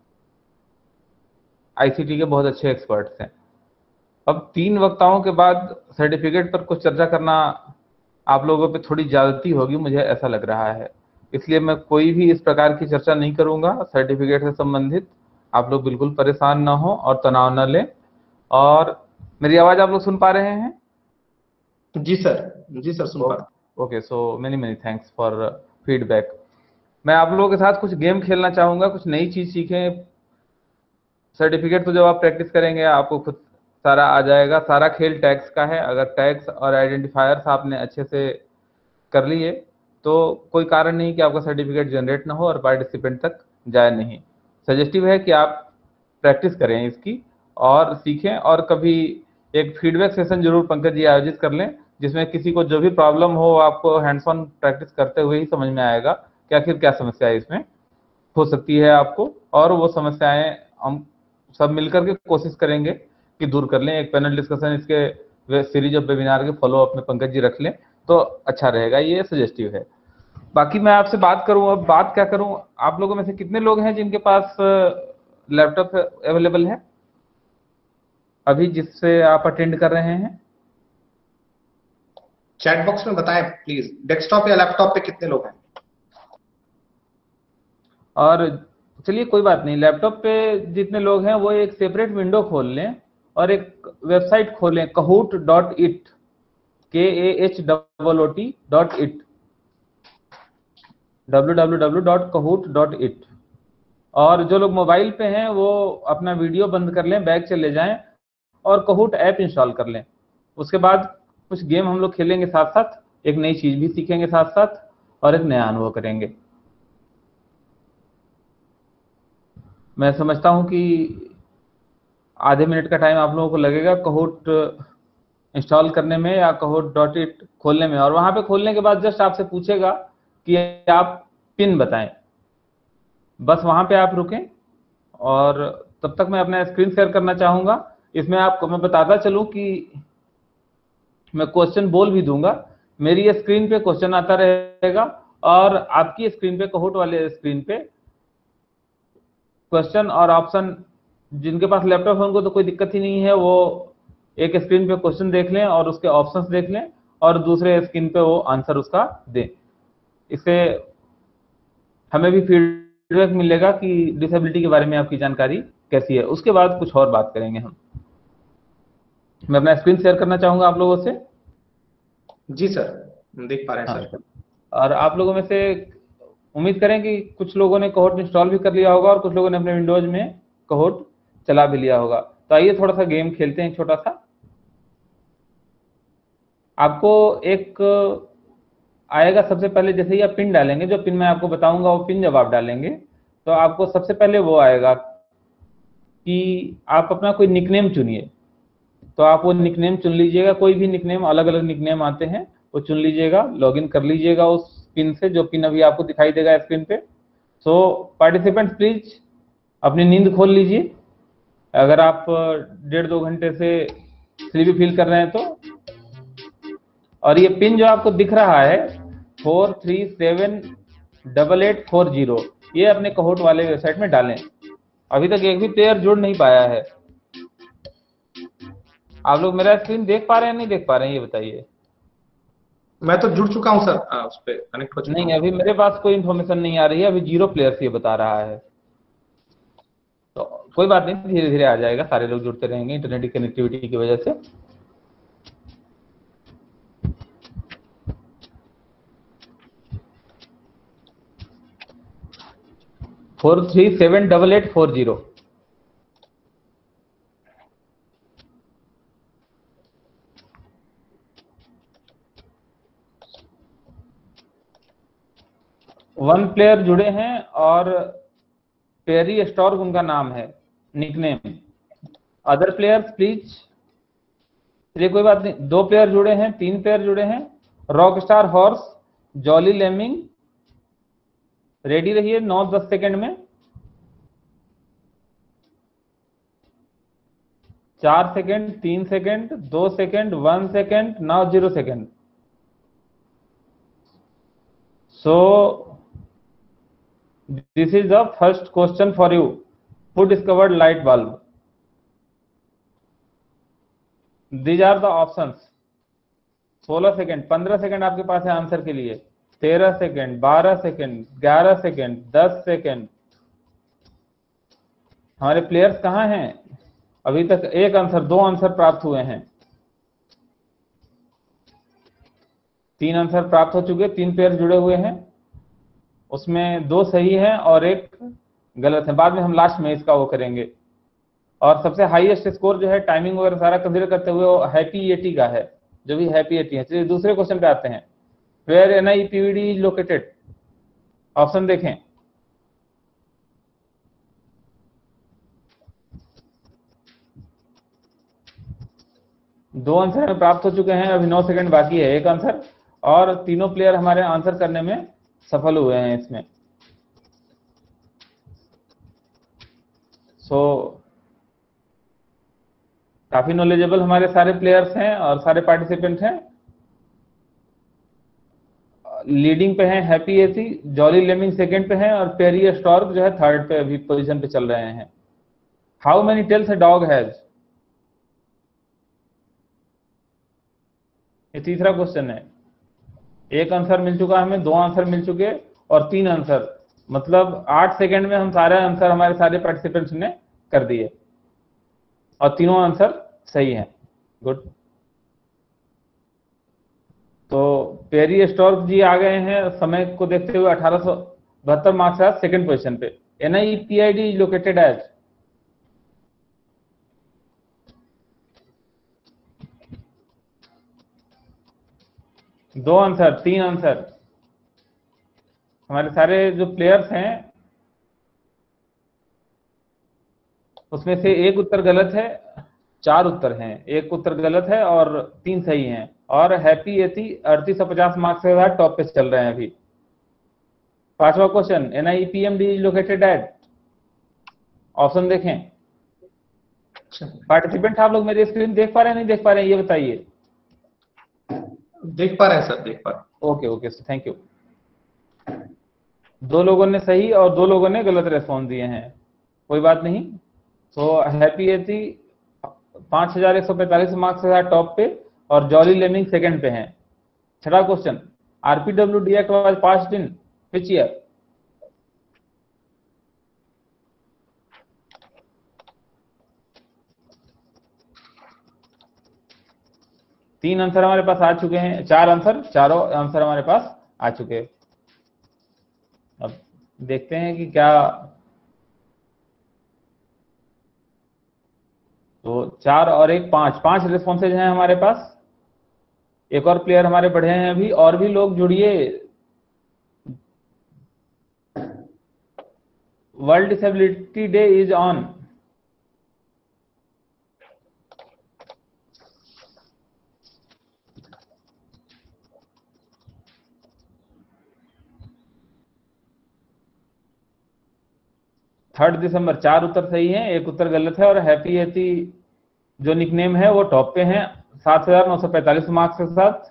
आई सी टी के बहुत अच्छे एक्सपर्ट्स हैं। अब तीन वक्ताओं के बाद सर्टिफिकेट पर कुछ चर्चा करना आप लोगों पे थोड़ी ज्यादती होगी, मुझे ऐसा लग रहा है, इसलिए मैं कोई भी इस प्रकार की चर्चा नहीं करूंगा सर्टिफिकेट से संबंधित। आप लोग बिल्कुल परेशान ना हो और तनाव न लें। और मेरी आवाज आप लोग सुन पा रहे हैं? जी सर, जी सर सुन पा रहे हैं। Okay, so many many thanks for feedback. मैं आप लोगों के साथ कुछ गेम खेलना चाहूंगा, कुछ नई चीज सीखें। सर्टिफिकेट तो जब आप प्रैक्टिस करेंगे आपको खुद सारा आ जाएगा। सारा खेल टैग्स का है। अगर टैग्स और आइडेंटिफायर्स आपने अच्छे से कर लिए तो कोई कारण नहीं कि आपका सर्टिफिकेट जनरेट ना हो और पार्टिसिपेंट तक जाए नहीं। सजेस्टिव है कि आप प्रैक्टिस करें इसकी और सीखें, और कभी एक फीडबैक सेशन जरूर पंकज जी आयोजित कर लें, जिसमें किसी को जो भी प्रॉब्लम हो आपको हैंड्स ऑन प्रैक्टिस करते हुए ही समझ में आएगा कि आखिर क्या समस्या इसमें हो सकती है आपको, और वो समस्याएं हम सब मिलकर के कोशिश करेंगे कि दूर कर लें। एक पैनल डिस्कशन इसके सीरीज ऑफ वेबिनार के फॉलो अप में पंकज जी रख लें तो अच्छा रहेगा, ये सजेस्टिव है। बाकी मैं आपसे बात करूं, अब बात क्या करूं, आप लोगों में से कितने लोग हैं जिनके पास लैपटॉप अवेलेबल है अभी जिससे आप अटेंड कर रहे हैं? चैट बॉक्स में बताएं प्लीज, डेस्कटॉप या लैपटॉप पे कितने लोग हैं। और चलिए कोई बात नहीं, लैपटॉप पे जितने लोग हैं वो एक सेपरेट विंडो खोल लें और एक वेबसाइट खोलें, कहूट dot it, K A H double O T dot it, W W W dot Kahoot dot it. और जो लोग मोबाइल पे हैं वो अपना वीडियो बंद कर लें, बैग चले जाएं और कहूट ऐप इंस्टॉल कर लें। उसके बाद कुछ गेम हम लोग खेलेंगे साथ साथ, एक नई चीज भी सीखेंगे साथ साथ और एक नया अनुभव करेंगे। मैं समझता हूं कि आधे मिनट का टाइम आप लोगों को लगेगा कहूट इंस्टॉल करने में या कहूट डॉट इट खोलने में, और वहां पे खोलने के बाद जस्ट आपसे पूछेगा कि आप पिन बताएं, बस वहां पे आप रुकें। और तब तक मैं अपना स्क्रीन शेयर करना चाहूंगा। इसमें आपको मैं बताता चलूं कि मैं क्वेश्चन बोल भी दूंगा, मेरी ये स्क्रीन पे क्वेश्चन आता रहेगा और आपकी स्क्रीन पे, कोहोट वाले स्क्रीन पे क्वेश्चन और ऑप्शन, जिनके पास लैपटॉप है उनको तो कोई दिक्कत ही नहीं है, वो एक स्क्रीन पे क्वेश्चन देख लें और उसके ऑप्शंस देख लें और दूसरे स्क्रीन पे वो आंसर उसका दें। इससे हमें भी फीडबैक मिलेगा कि डिसेबिलिटी के बारे में आपकी जानकारी कैसी है। उसके बाद कुछ और बात करेंगे हम। मैं अपना स्क्रीन शेयर करना चाहूंगा आप लोगों से। जी सर, देख पा रहे हैं हाँ, सर। और आप लोगों में से उम्मीद करें कि कुछ लोगों ने कोहोट इंस्टॉल भी कर लिया होगा और कुछ लोगों ने अपने विंडोज में कोहोट चला भी लिया होगा। तो आइए थोड़ा सा गेम खेलते हैं, छोटा सा। आपको एक आएगा सबसे पहले, जैसे ही आप पिन डालेंगे, जो पिन मैं आपको बताऊंगा वो पिन जब आप डालेंगे तो आपको सबसे पहले वो आएगा कि आप अपना कोई निकनेम चुनिए। तो आप वो निकनेम चुन लीजिएगा, कोई भी निकनेम, अलग अलग निकनेम आते हैं, वो चुन लीजिएगा, लॉगिन कर लीजिएगा उस पिन से, जो पिन अभी आपको दिखाई देगा स्क्रीन पे। सो पार्टिसिपेंट प्लीज अपनी नींद खोल लीजिए, अगर आप डेढ़ दो घंटे से स्लीपी फील कर रहे हैं तो। और ये पिन जो आपको दिख रहा है four three seven double eight four zero, ये अपने कोहोट वाले वेबसाइट में डालें। अभी तक एक भी प्लेयर जुड़ नहीं पाया है। आप लोग मेरा स्क्रीन देख पा रहे हैं नहीं देख पा रहे हैं ये बताइए। मैं तो जुड़ चुका हूं सर, आ, उस पे कनेक्ट हो चुका नहीं, हूं। अभी मेरे पास कोई इन्फॉर्मेशन नहीं आ रही है, अभी जीरो प्लेयर्स ये बता रहा है। तो कोई बात नहीं, धीरे धीरे आ जाएगा, सारे लोग जुड़ते रहेंगे इंटरनेट की कनेक्टिविटी की वजह से। Four three seven double eight four zero. One player जुड़े हैं और पेरी स्टॉर्क उनका नाम है, निकनेम। अदर प्लेयर्स प्लीज, चलिए कोई बात नहीं। दो प्लेयर जुड़े हैं, तीन प्लेयर जुड़े हैं। Rock star horse, jolly lemming, ready रहिए नौ दस सेकेंड में। चार सेकेंड, तीन सेकेंड, दो second, one second, now zero second. So this is the first question for you. Who discovered light bulb? These are the options. सोलह second, पंद्रह second आपके पास है आंसर के लिए। तेरह सेकेंड, बारह सेकेंड, ग्यारह सेकेंड, दस सेकेंड। हमारे प्लेयर्स कहाँ हैं? अभी तक एक आंसर, दो आंसर प्राप्त हुए हैं। तीन आंसर प्राप्त हो चुके, तीन प्लेयर जुड़े हुए हैं, उसमें दो सही हैं और एक गलत है। बाद में हम लास्ट में इसका वो करेंगे। और सबसे हाईएस्ट स्कोर जो है टाइमिंग वगैरह सारा कंसीडर करते हुए वो हैप्पी एटी का है, जो भी हैप्पी एटी है। चलिए दूसरे क्वेश्चन पे आते हैं। Where N I P V D is located? Option देखें। दो आंसर हमें प्राप्त हो चुके हैं, अभी नौ सेकंड बाकी है, एक आंसर, और तीनों प्लेयर हमारे आंसर करने में सफल हुए हैं इसमें। सो so, काफी नॉलेजेबल हमारे सारे प्लेयर्स हैं और सारे पार्टिसिपेंट हैं। लीडिंग पे हैं हैप्पी एसी, जॉली लेमिंग सेकंड पे हैं और पेरी स्टॉर्क जो है थर्ड पे अभी पोजीशन पे चल रहे हैं। How many tails a dog has? ये तीसरा क्वेश्चन है। एक आंसर मिल चुका हमें, दो आंसर मिल चुके और तीन आंसर, मतलब आठ सेकंड में हम सारे आंसर हमारे सारे पार्टिसिपेंट्स ने कर दिए और तीनों आंसर सही हैं। गुड। तो पेरी स्टॉर्क जी आ गए हैं समय को देखते हुए अठारह सौ बहत्तर मार्क्स के साथ सेकेंड पोजिशन पे। N I P I D located as? दो आंसर, तीन आंसर। हमारे सारे जो प्लेयर्स हैं उसमें से एक उत्तर गलत है, चार उत्तर हैं, एक उत्तर गलत है और तीन सही हैं। और हैप्पी एथी अड़तीस सौ पचास मार्क्स के साथ टॉप पे चल रहे हैं अभी। पांचवा question, N I P M D located at? Option देखें। पार्टिसिपेंट आप लोग मेरी स्क्रीन देख पा रहे हैं नहीं देख पा रहे हैं ये बताइए। देख पा रहे हैं सर, देख पा रहे हैं। Okay okay, thank you. दो लोगों ने सही और दो लोगों ने गलत रेस्पॉन्स दिए हैं, कोई बात नहीं। तो हैप्पी एथी पांच हजार एक सौ पैंतालीस मार्क्स के साथ टॉप पे और जॉली लेमिंग सेकंड पे हैं। छठा question, RPWD act was passed in which year? तीन आंसर हमारे पास आ चुके हैं, चार आंसर, चारों आंसर हमारे पास आ चुके हैं। अब देखते हैं कि क्या, तो चार और एक पांच, पांच रिस्पॉन्सेज हैं हमारे पास। एक और प्लेयर हमारे बढ़े हैं अभी, और भी लोग जुड़िए। World disability day is on. Third December. चार उत्तर सही हैं, एक उत्तर गलत है, और हैप्पी एथी जो निकनेम है वो टॉप पे हैं सात हजार नौ सौ पैंतालीस मार्क्स के साथ।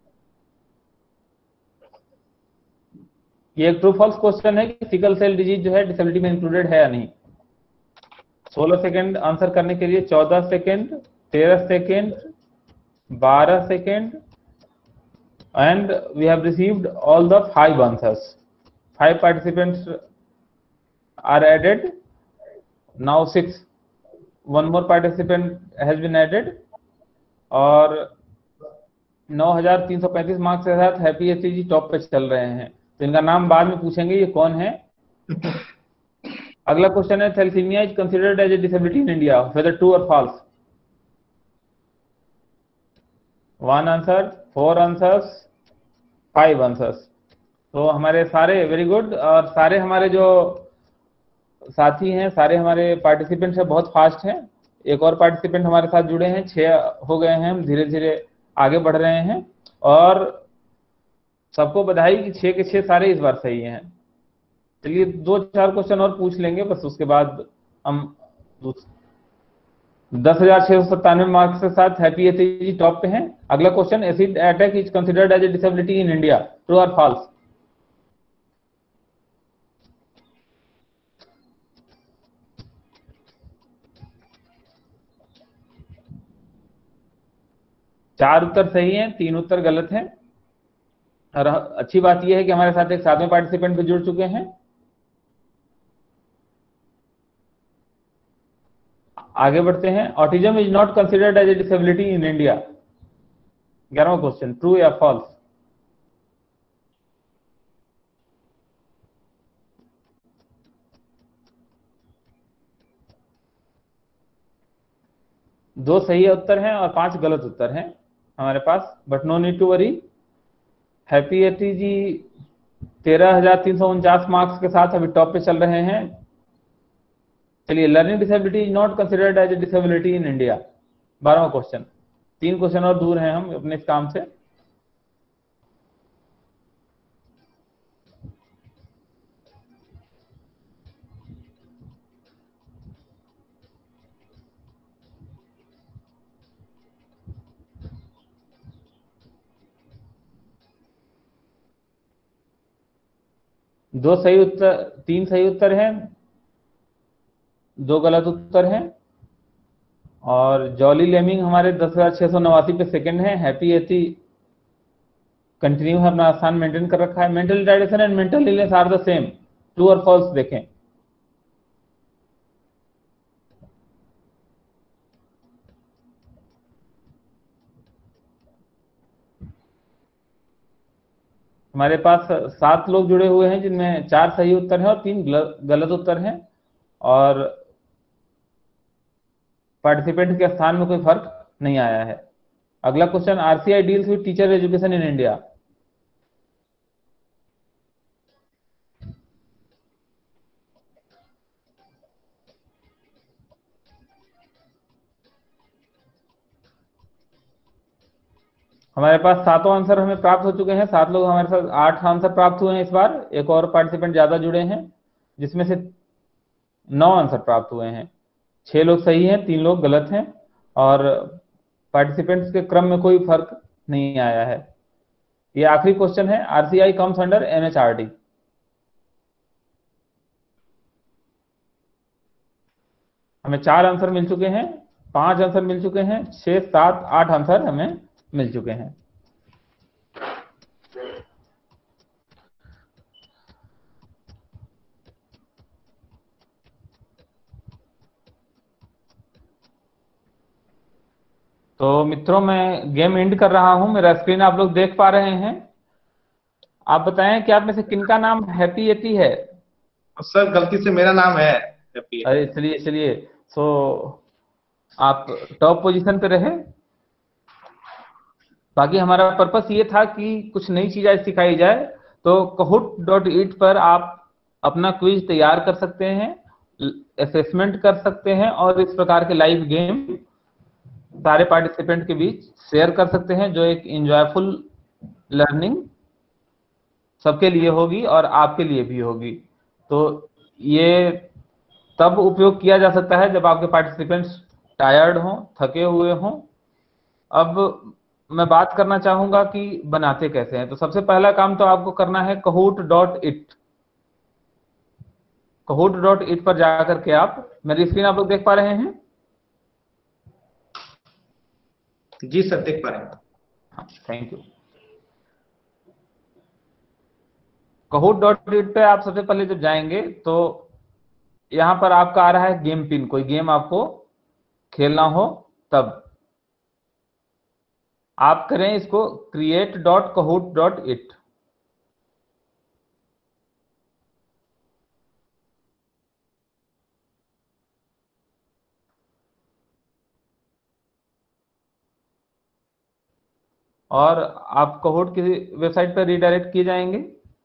ये एक ट्रू फॉल्स क्वेश्चन है कि सिकल सेल डिजीज जो है डिसेबिलिटी में इंक्लूडेड है या नहीं। सोलह सेकेंड आंसर करने के लिए, चौदह सेकेंड, तेरह सेकेंड, बारह second, and we have received all the five answers. Five participants are added, now six, one more participant has been added, और नौ हजार तीन सौ पैंतीस मार्क्स के साथ हैप्पी एथी जी टॉप पे चल रहे हैं। तो इनका नाम बाद में पूछेंगे ये कौन है। अगला क्वेश्चन है, thalassemia is considered as a disability in India, whether true और false? One answer, four answers, five answers. तो हमारे सारे वेरी गुड, और सारे हमारे जो साथी हैं, सारे हमारे पार्टिसिपेंट्स हैं, बहुत फास्ट हैं। एक और पार्टिसिपेंट हमारे साथ जुड़े हैं, छह हो गए हैं, हम धीरे धीरे आगे बढ़ रहे हैं, और सबको बधाई कि छह के छह सारे इस बार सही हैं। चलिए दो चार क्वेश्चन और पूछ लेंगे बस, उसके बाद हम दस हजार छह सौ सत्तानवे मार्क्स के साथ हैप्पी एथी टॉप पे हैं। अगला question, acid attack is considered as a disability in India, true और फॉल्स? चार उत्तर सही हैं, तीन उत्तर गलत हैं, और अच्छी बात यह है कि हमारे साथ एक सातवें पार्टिसिपेंट भी जुड़ चुके हैं। आगे बढ़ते हैं, autism is not considered as a disability in India, ग्यारहवां क्वेश्चन, ट्रू या फॉल्स? दो सही उत्तर हैं और पांच गलत उत्तर हैं हमारे पास, but no need to worry. Happy एथी जी तेरह हजार तीन सौ उनचास मार्क्स के साथ अभी टॉप पे चल रहे हैं। चलिए, learning disability is not considered as a disability in India, बारहवां क्वेश्चन। तीन क्वेश्चन और दूर हैं हम अपने इस काम से। दो सही उत्तर, तीन सही उत्तर हैं, दो गलत उत्तर हैं, और जॉली लेमिंग हमारे दस हजार छह सौ नवासी पे सेकंड है। हैप्पी एथी कंटिन्यू है, अपना स्थान मेंटेन कर रखा है। Mental retardation and mental illness are the same, true और फॉल्स देखें। हमारे पास सात लोग जुड़े हुए हैं, जिनमें चार सही उत्तर हैं और तीन गलत उत्तर हैं, और पार्टिसिपेंट के स्थान में कोई फर्क नहीं आया है। अगला question, RCI deals with teacher education in India. हमारे पास सातों आंसर हमें प्राप्त हो चुके हैं, सात लोग हमारे साथ, आठ आंसर प्राप्त हुए हैं इस बार। एक और पार्टिसिपेंट ज्यादा जुड़े हैं, जिसमें से नौ आंसर प्राप्त हुए हैं। छह लोग सही हैं, तीन लोग गलत हैं, और पार्टिसिपेंट्स के क्रम में कोई फर्क नहीं आया है। ये आखिरी क्वेश्चन है, आरसीआई कम्स अंडर एमएचआरडी। हमें चार आंसर मिल चुके हैं, पांच आंसर मिल चुके हैं, छह सात आठ आंसर हमें मिल चुके हैं। तो मित्रों मैं गेम एंड कर रहा हूं, मेरा स्क्रीन आप लोग देख पा रहे हैं। आप बताएं कि आप में से किनका नाम हैप्पी एटी है? सर गलती से मेरा नाम है हैप्पी। अरे चलिए चलिए, सो आप टॉप पोजीशन पे रहे। बाकी हमारा पर्पस ये था कि कुछ नई चीजें सिखाई जाए, तो काहूट डॉट इट पर आप अपना क्विज तैयार कर सकते हैं, असेसमेंट कर सकते हैं और इस प्रकार के लाइव गेम सारे पार्टिसिपेंट के बीच शेयर कर सकते हैं, जो एक एंजॉयफुल लर्निंग सबके लिए होगी और आपके लिए भी होगी। तो ये तब उपयोग किया जा सकता है जब आपके पार्टिसिपेंट्स टायर्ड हों, थके हुए हों। अब मैं बात करना चाहूंगा कि बनाते कैसे हैं। तो सबसे पहला काम तो आपको करना है Kahoot dot it. Kahoot dot it पर जाकर के आप, मेरी स्क्रीन आप लोग देख पा रहे हैं? जी सर देख पा रहे हैं। हाँ, thank you. Kahoot dot it पे आप सबसे पहले जब जाएंगे तो यहां पर आपका आ रहा है गेम पिन, कोई गेम आपको खेलना हो तब आप करें इसको create dot Kahoot dot it. और आप काहूट की वेबसाइट पर रिडायरेक्ट किए जाएंगे।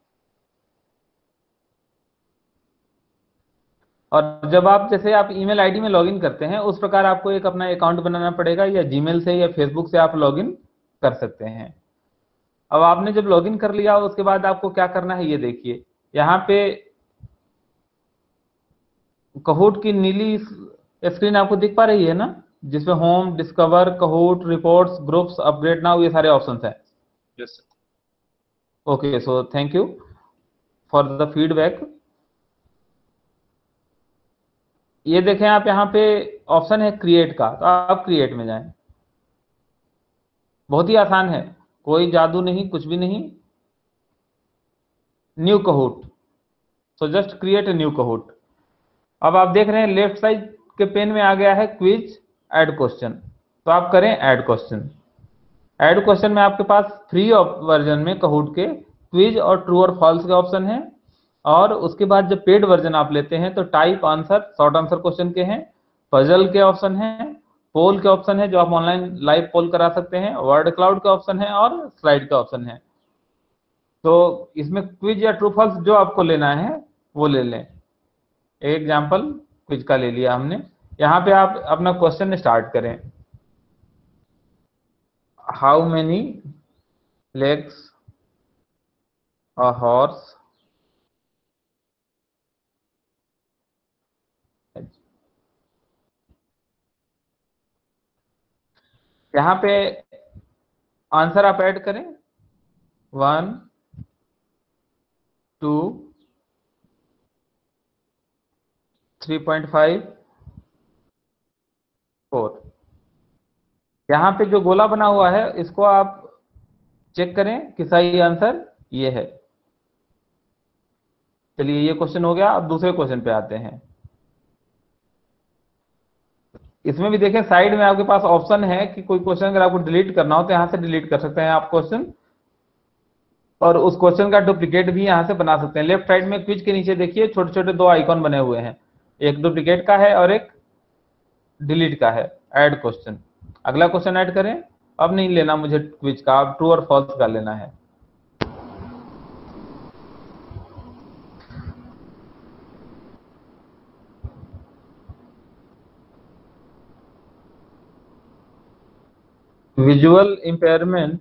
और जब आप जैसे आप ईमेल आईडी में लॉगिन करते हैं उस प्रकार आपको एक अपना अकाउंट बनाना पड़ेगा, या जीमेल से या फेसबुक से आप लॉगिन कर सकते हैं। अब आपने जब लॉगिन कर लिया उसके बाद आपको क्या करना है ये देखिए, यहाँ पे काहूट की नीली स्क्रीन आपको दिख पा रही है ना, जिसमें home, discover, Kahoot, reports, groups, upgrade now, ये सारे ऑप्शंस हैं। Yes okay, so thank you for the feedback. ये देखें आप, यहाँ पे ऑप्शन है क्रिएट का, तो आप क्रिएट में जाएं। बहुत ही आसान है, कोई जादू नहीं, कुछ भी नहीं। New Kahoot, so just create a new Kahoot. अब आप देख रहे हैं लेफ्ट साइड के पेन में आ गया है क्विज ऐड क्वेश्चन, तो आप करें ऐड क्वेश्चन। ऐड क्वेश्चन में आपके पास फ्री वर्जन में काहूट के क्विज और ट्रू और फॉल्स के ऑप्शन है, और उसके बाद जब पेड वर्जन आप लेते हैं तो type answer, short answer question के हैं, पजल के ऑप्शन हैं, पोल के ऑप्शन है जो आप ऑनलाइन लाइव पोल करा सकते हैं, वर्ड क्लाउड का ऑप्शन है और स्लाइड का ऑप्शन है। तो इसमें क्विज या ट्रू फॉल्स जो आपको लेना है वो ले लें। एक एग्जांपल क्विज का ले लिया हमने। यहाँ पे आप अपना क्वेश्चन स्टार्ट करें। How many legs a horse यहाँ पे आंसर आप ऐड करें, one, two, three point five, four. यहाँ पे जो गोला बना हुआ है इसको आप चेक करें कि सही आंसर ये है। चलिए ये क्वेश्चन हो गया। अब दूसरे क्वेश्चन पे आते हैं। इसमें भी देखें साइड में आपके पास ऑप्शन है कि कोई क्वेश्चन अगर आपको डिलीट करना हो तो यहाँ से डिलीट कर सकते हैं आप क्वेश्चन, और उस क्वेश्चन का डुप्लीकेट भी यहाँ से बना सकते हैं। लेफ्ट साइड में क्विज के नीचे देखिए छोटे छोटे दो आइकॉन बने हुए हैं, एक डुप्लीकेट का है और एक डिलीट का है। ऐड क्वेश्चन, अगला क्वेश्चन ऐड करें। अब नहीं लेना मुझे क्विज का, अब ट्रू और फॉल्स का लेना है। Visual impairment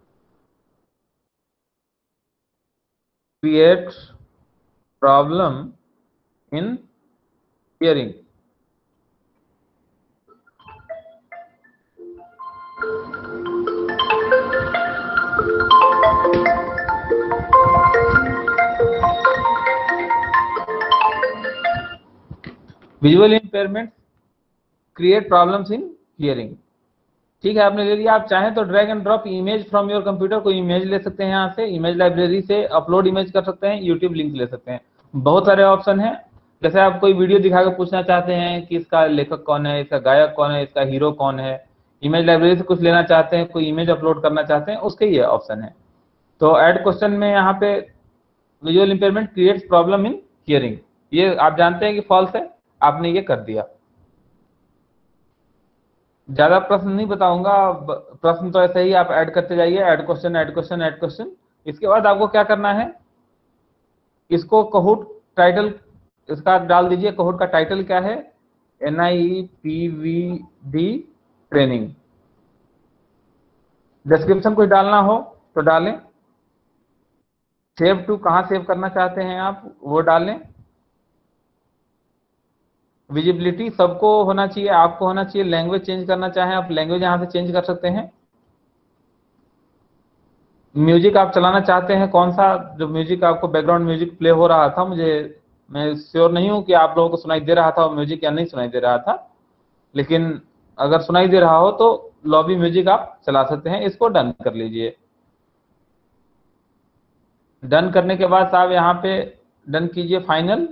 creates problem in hearing. Visual impairment create problems in hearing. ठीक है, आपने ले लिया। आप चाहें तो drag and drop image from your computer, कोई इमेज ले सकते हैं यहाँ से, इमेज लाइब्रेरी से अपलोड इमेज कर सकते हैं, यूट्यूब लिंक ले सकते हैं। बहुत सारे ऑप्शन हैं। जैसे आप कोई वीडियो दिखा कर पूछना चाहते हैं कि इसका लेखक कौन है, इसका गायक कौन है, इसका हीरो कौन है, इमेज लाइब्रेरी से कुछ लेना चाहते हैं, कोई इमेज अपलोड करना चाहते हैं, उसके ये ऑप्शन है। तो ऐड क्वेश्चन में यहाँ पे visual impairment creates problem in hearing, ये आप जानते हैं कि फॉल्स है, आपने ये कर दिया। ज्यादा प्रश्न नहीं बताऊंगा, प्रश्न तो ऐसे ही आप ऐड करते जाइए, add question add question add question. इसके बाद आपको क्या करना है, इसको कहूट टाइटल इसका डाल दीजिए। कहूट का टाइटल क्या है, N I P V D training. Description कुछ डालना हो तो डालें। सेव टू, कहाँ सेव करना चाहते हैं आप वो डालें। विजिबिलिटी सबको होना चाहिए, आपको होना चाहिए। लैंग्वेज चेंज करना चाहें आप लैंग्वेज यहां से चेंज कर सकते हैं। म्यूजिक आप चलाना चाहते हैं कौन सा, जो म्यूजिक आपको बैकग्राउंड म्यूजिक प्ले हो रहा था, मुझे मैं श्योर नहीं हूं कि आप लोगों को सुनाई दे रहा था वो म्यूजिक या नहीं सुनाई दे रहा था, लेकिन अगर सुनाई दे रहा हो तो लॉबी म्यूजिक आप चला सकते हैं। इसको डन कर लीजिए। डन करने के बाद आप यहाँ पे डन कीजिए फाइनल।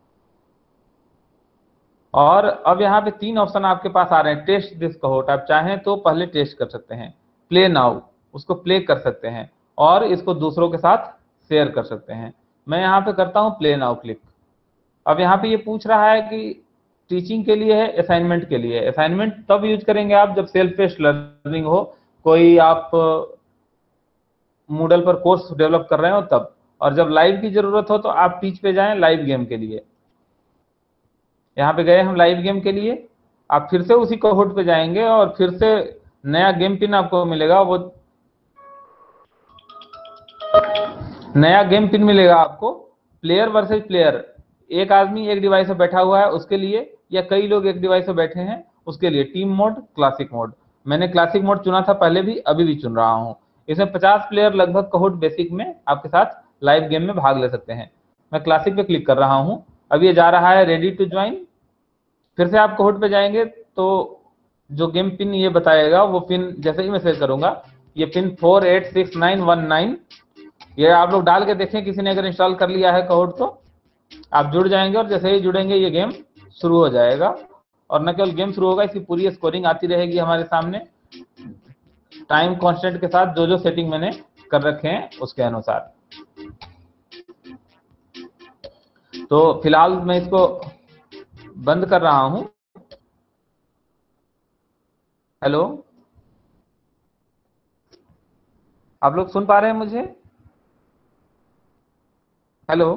और अब यहाँ पे तीन ऑप्शन आपके पास आ रहे हैं। टेस्ट दिस कहोट, आप चाहें तो पहले टेस्ट कर सकते हैं। प्ले नाउ, उसको प्ले कर सकते हैं और इसको दूसरों के साथ शेयर कर सकते हैं। मैं यहाँ पे करता हूँ प्ले नाउ क्लिक। अब यहाँ पे ये पूछ रहा है कि टीचिंग के लिए है, असाइनमेंट के लिए। असाइनमेंट तब यूज करेंगे आप जब सेल्फ बेस्ड लर्निंग हो, कोई आप मूडल पर कोर्स डेवलप कर रहे हो तब। और जब लाइव की जरूरत हो तो आप टीच पे जाएं लाइव गेम के लिए। यहाँ पे गए हम लाइव गेम के लिए, आप फिर से उसी कोहोर्ट पे जाएंगे और फिर से नया गेम पिन आपको मिलेगा। वो नया गेम पिन मिलेगा आपको, प्लेयर वर्सेस प्लेयर। एक आदमी एक डिवाइस पे बैठा हुआ है उसके लिए, या कई लोग एक डिवाइस पे बैठे हैं उसके लिए। Team mode, classic mode. मैंने क्लासिक मोड चुना था पहले भी, अभी भी चुन रहा हूँ। इसमें पचास प्लेयर लगभग कोहोर्ट बेसिक में आपके साथ लाइव गेम में भाग ले सकते हैं। मैं क्लासिक पे क्लिक कर रहा हूँ। अब ये जा रहा है रेडी टू ज्वाइन। फिर से आप कोहोर्ट पे जाएंगे तो जो गेम पिन ये बताएगा वो पिन जैसे ही मैं शेयर करूंगा, ये pin four eight six nine one nine, ये आप लोग डाल के देखें। किसी ने अगर इंस्टॉल कर लिया है कोहोर्ट तो आप जुड़ जाएंगे और जैसे ही जुड़ेंगे ये गेम शुरू हो जाएगा। और न केवल गेम शुरू होगा, इसकी पूरी स्कोरिंग आती रहेगी हमारे सामने टाइम कांस्टेंट के साथ, जो जो सेटिंग मैंने कर रखे हैं उसके अनुसार। तो फिलहाल मैं इसको बंद कर रहा हूं। हेलो, आप लोग सुन पा रहे हैं मुझे? हेलो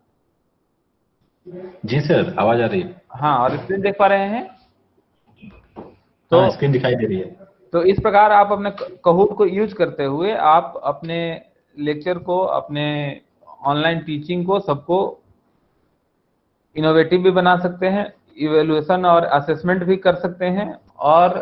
जी सर, आवाज आ रही है। हाँ, और स्क्रीन देख पा रहे हैं? तो हाँ, स्क्रीन दिखाई दे रही है। तो इस प्रकार आप अपने कोहोर्ट को यूज करते हुए आप अपने लेक्चर को, अपने ऑनलाइन टीचिंग को, सबको इनोवेटिव भी बना सकते हैं, इवेल्युएशन और असेसमेंट भी कर सकते हैं, और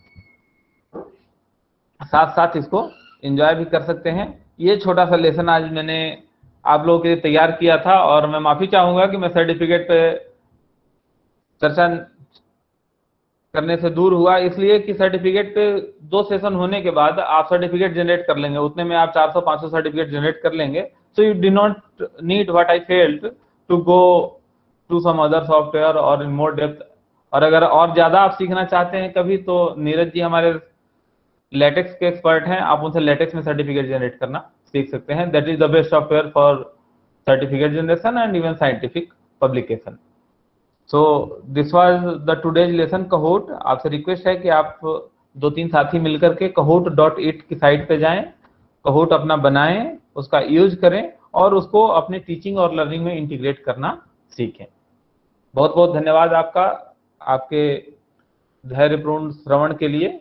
साथ साथ इसको एंजॉय भी कर सकते हैं। ये छोटा सा लेसन आज मैंने आप लोगों के लिए तैयार किया था, और मैं माफी चाहूंगा कि मैं सर्टिफिकेट पे चर्चा करने से दूर हुआ, इसलिए कि सर्टिफिकेट पे दो सेशन होने के बाद आप सर्टिफिकेट जनरेट कर लेंगे, उतने में आप चार सौ पाँच सौ सर्टिफिकेट जनरेट कर लेंगे। So you do not need what I felt to go to some other software और इन मोर डेप्थ। और अगर और ज्यादा आप सीखना चाहते हैं कभी, तो नीरज जी हमारे लेटेक्स के एक्सपर्ट हैं, आप उनसे लेटेक्स में सर्टिफिकेट जनरेट करना सीख सकते हैं। That is the best software for certificate generation and even scientific publication. So this was the today's lesson Kahoot. आपसे रिक्वेस्ट है कि आप दो तीन साथी मिलकर के कोहोर्ट डॉट इट की साइट पे जाएं, कोहोर्ट अपना बनाएं, उसका यूज करें और उसको अपने टीचिंग और लर्निंग में इंटीग्रेट करना सीखें। बहुत बहुत धन्यवाद आपका, आपके धैर्यपूर्ण श्रवण के लिए।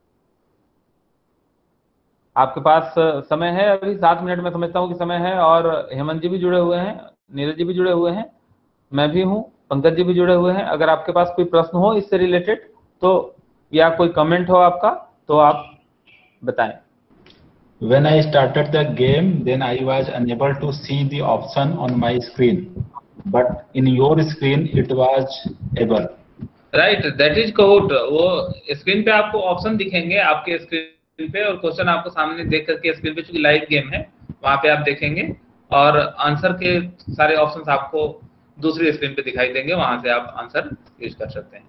आपके पास समय है अभी सात मिनट, में समझता हूँ कि समय है, और हेमंत जी भी जुड़े हुए हैं, नीरज जी भी जुड़े हुए हैं, मैं भी हूँ, पंकज जी भी जुड़े हुए हैं। अगर आपके पास कोई प्रश्न हो इससे रिलेटेड तो, या कोई कमेंट हो आपका, तो आप बताएं। When I started the game, then I was unable to see the option on my screen, but in your screen it was able. Right, that is Kahoot. वो स्क्रीन पे आपको ऑप्शन दिखेंगे आपके स्क्रीन पे, और क्वेश्चन आपको सामने देख करके स्क्रीन पे, चूंकि लाइव गेम है वहां पे आप देखेंगे, और आंसर के सारे ऑप्शंस आपको दूसरी स्क्रीन पे दिखाई देंगे, वहां से आप आंसर यूज कर सकते हैं।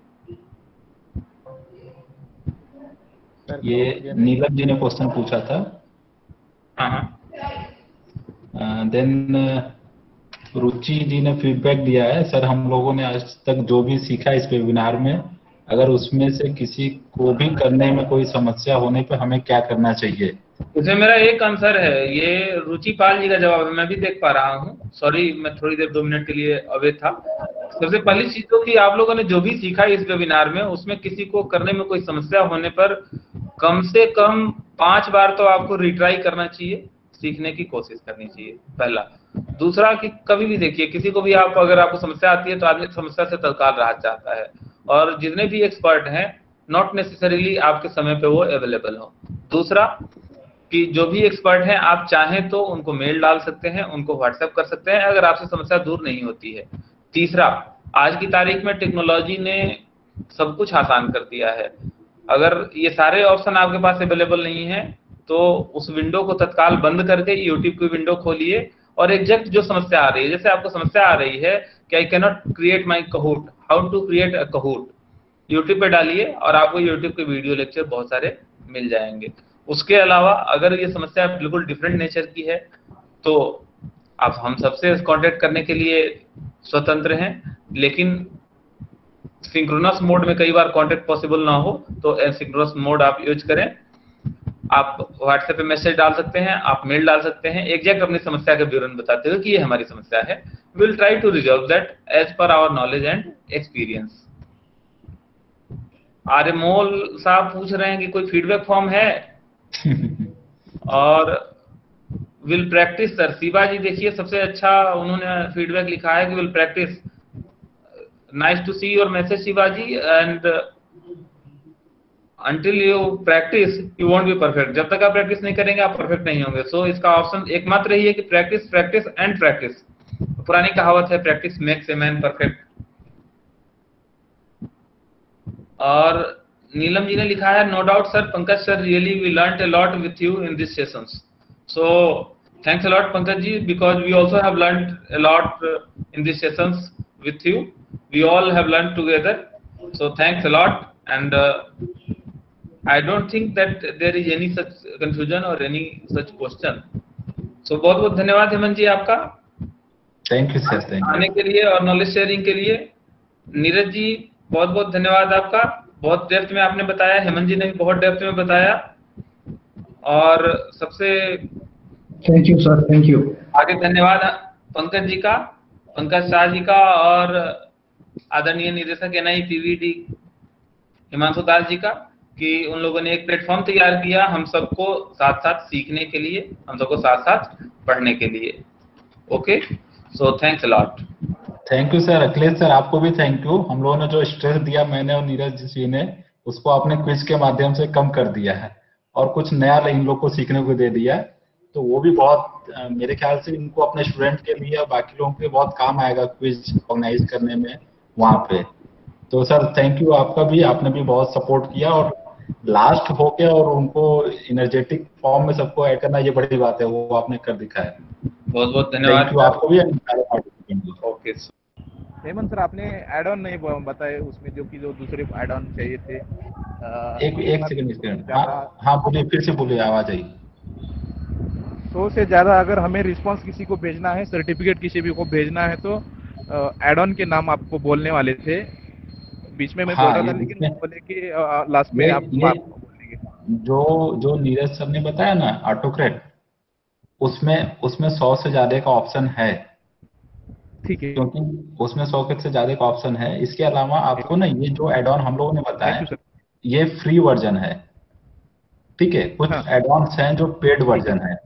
ये नीलम जी ने क्वेश्चन पूछा था। हाँ हाँ। देन रुचि जी ने फीडबैक दिया है, सर हम लोगों ने आज तक जो भी सीखा इस वेबिनार में, अगर उसमें से किसी को भी करने में कोई समस्या होने पर हमें क्या करना चाहिए? इसमें मेरा एक आंसर है, ये रुचि पाल जी का जवाब है, मैं भी देख पा रहा हूँ, सॉरी मैं थोड़ी देर दो मिनट के लिए अवे था। सबसे पहली चीज तो कि आप लोगों ने जो भी सीखा इस वेबिनार में, उसमें किसी को करने में कोई समस्या होने पर कम से कम पांच बार तो आपको रिट्राई करना चाहिए, सीखने की कोशिश करनी चाहिए, पहला। दूसरा कि कभी भी देखिए, किसी को भी आप, अगर आपको समस्या आती है तो आदमी समस्या से तत्काल राहत चाहता है, और जितने भी एक्सपर्ट हैं नॉट नेसेसरीली आपके समय पे वो अवेलेबल हो। दूसरा कि जो भी एक्सपर्ट हैं आप चाहें तो उनको मेल डाल सकते हैं, उनको व्हाट्सएप कर सकते हैं अगर आपसे समस्या दूर नहीं होती है। तीसरा, आज की तारीख में टेक्नोलॉजी ने सब कुछ आसान कर दिया है, अगर ये सारे ऑप्शन आपके पास अवेलेबल नहीं है तो उस विंडो को तत्काल बंद करके यूट्यूब की विंडो खोलिए, और एग्जैक्ट जो समस्या आ रही है, जैसे आपको समस्या आ रही है कि I can not create my Kahoot, how to create a Kahoot, YouTube पे डालिए और आपको यूट्यूब के वीडियो लेक्चर बहुत सारे मिल जाएंगे। उसके अलावा अगर ये समस्या बिल्कुल डिफरेंट नेचर की है तो आप हम सबसे कांटेक्ट करने के लिए स्वतंत्र हैं, लेकिन सिंक्रोनस मोड में कई बार कांटेक्ट पॉसिबल ना हो तो एसिंक्रोनस मोड आप यूज करें। आप व्हाट्सएप पे मैसेज डाल सकते हैं, आप मेल डाल सकते हैं, एग्जैक्ट अपनी समस्या का विवरण बताते हुए कि ये हमारी समस्या है, will try to resolve that as per our knowledge and experience. Aryamol साहब पूछ रहे हैं कि कोई फीडबैक फॉर्म है और will practice sir. Shiva ji देखिए सबसे अच्छा उन्होंने फीडबैक लिखा है कि will practice. Nice to see your message Shiva ji, and until you practice you won't be perfect। जब तक आप प्रैक्टिस नहीं करेंगे आप परफेक्ट नहीं होंगे। सो so, इसका ऑप्शन एकमात्र ही है कि प्रैक्टिस प्रैक्टिस एंड प्रैक्टिस। पुरानी कहावत है practice makes a man perfect. और नीलम जी ने लिखा है no doubt sir, Pankaj sir really we learned a lot with you in this sessions. So thanks a lot Pankaj ji, because we also have learned a lot in this sessions with you, we all have learned together. So thanks a lot, and I don't think that there is any such confusion or any such question. So बहुत बहुत धन्यवाद हेमंत जी आपका, thank you sir, thank आने के लिए और knowledge sharing के लिए। नीरज जी बहुत बहुत धन्यवाद आपका, बहुत डेप्थ में आपने बताया, हेमंत जी ने भी बहुत डेप्थ में बताया। और सबसे thank you sir, thank you. आगे धन्यवाद पंकज जी का, पंकज शाह जी का, और आदरणीय निदेशक N I P V D Himanshu Das ji का, कि उन लोगों ने एक प्लेटफॉर्म तैयार किया हम सबको साथ साथ सीखने के लिए, हम सबको साथ साथ पढ़ने के लिए। Okay, so thanks a lot. Thank you sir. Akhilesh sir आपको भी थैंक यू। हम लोगों ने जो स्ट्रेस दिया मैंने और नीरज जी ने, उसको आपने क्विज के माध्यम से कम कर दिया है और कुछ नया इन लोग को सीखने को दे दिया, तो वो भी बहुत मेरे ख्याल से इनको अपने स्टूडेंट के लिए और बाकी लोगों के लिए बहुत काम आएगा क्विज ऑर्गेनाइज करने में वहाँ पे। तो सर थैंक यू आपका भी, आपने भी बहुत सपोर्ट किया, और लास्ट होके और उनको एनर्जेटिक फॉर्म में सबको ऐड करना ये बड़ी बात है, वो आपने कर दिखाया। बहुत बहुत धन्यवाद। थैंक यू आपको भी। ओके हेमंत सर, आपने एड ऑन नहीं बताए उसमें, जो कि जो दूसरे एड ऑन चाहिए थे। आ, एक एक सेकंड सेकंड हाँ हाँ बोलिए, फिर से बोलिए, आवाज आई। सौ से ज्यादा अगर हमें रिस्पांस किसी को भेजना है, सर्टिफिकेट किसी भी को भेजना है, तो एड ऑन के नाम आपको बोलने वाले थे, बीच में मैं हाँ, बोल रहा था, लेकिन बोले कि लास्ट में आप बोलेंगे। जो जो नीरज सर ने बताया ना ऑटोकरेट, उसमें उसमें सौ से ज्यादा का ऑप्शन है, ठीक है, क्योंकि उसमें सौ से ज्यादा का ऑप्शन है। इसके अलावा आपको ना ये जो एड ऑन हम लोगों ने बताया ये फ्री वर्जन है, ठीक है। कुछ हाँ। एड ऑन्स हैं जो पेड वर्जन है,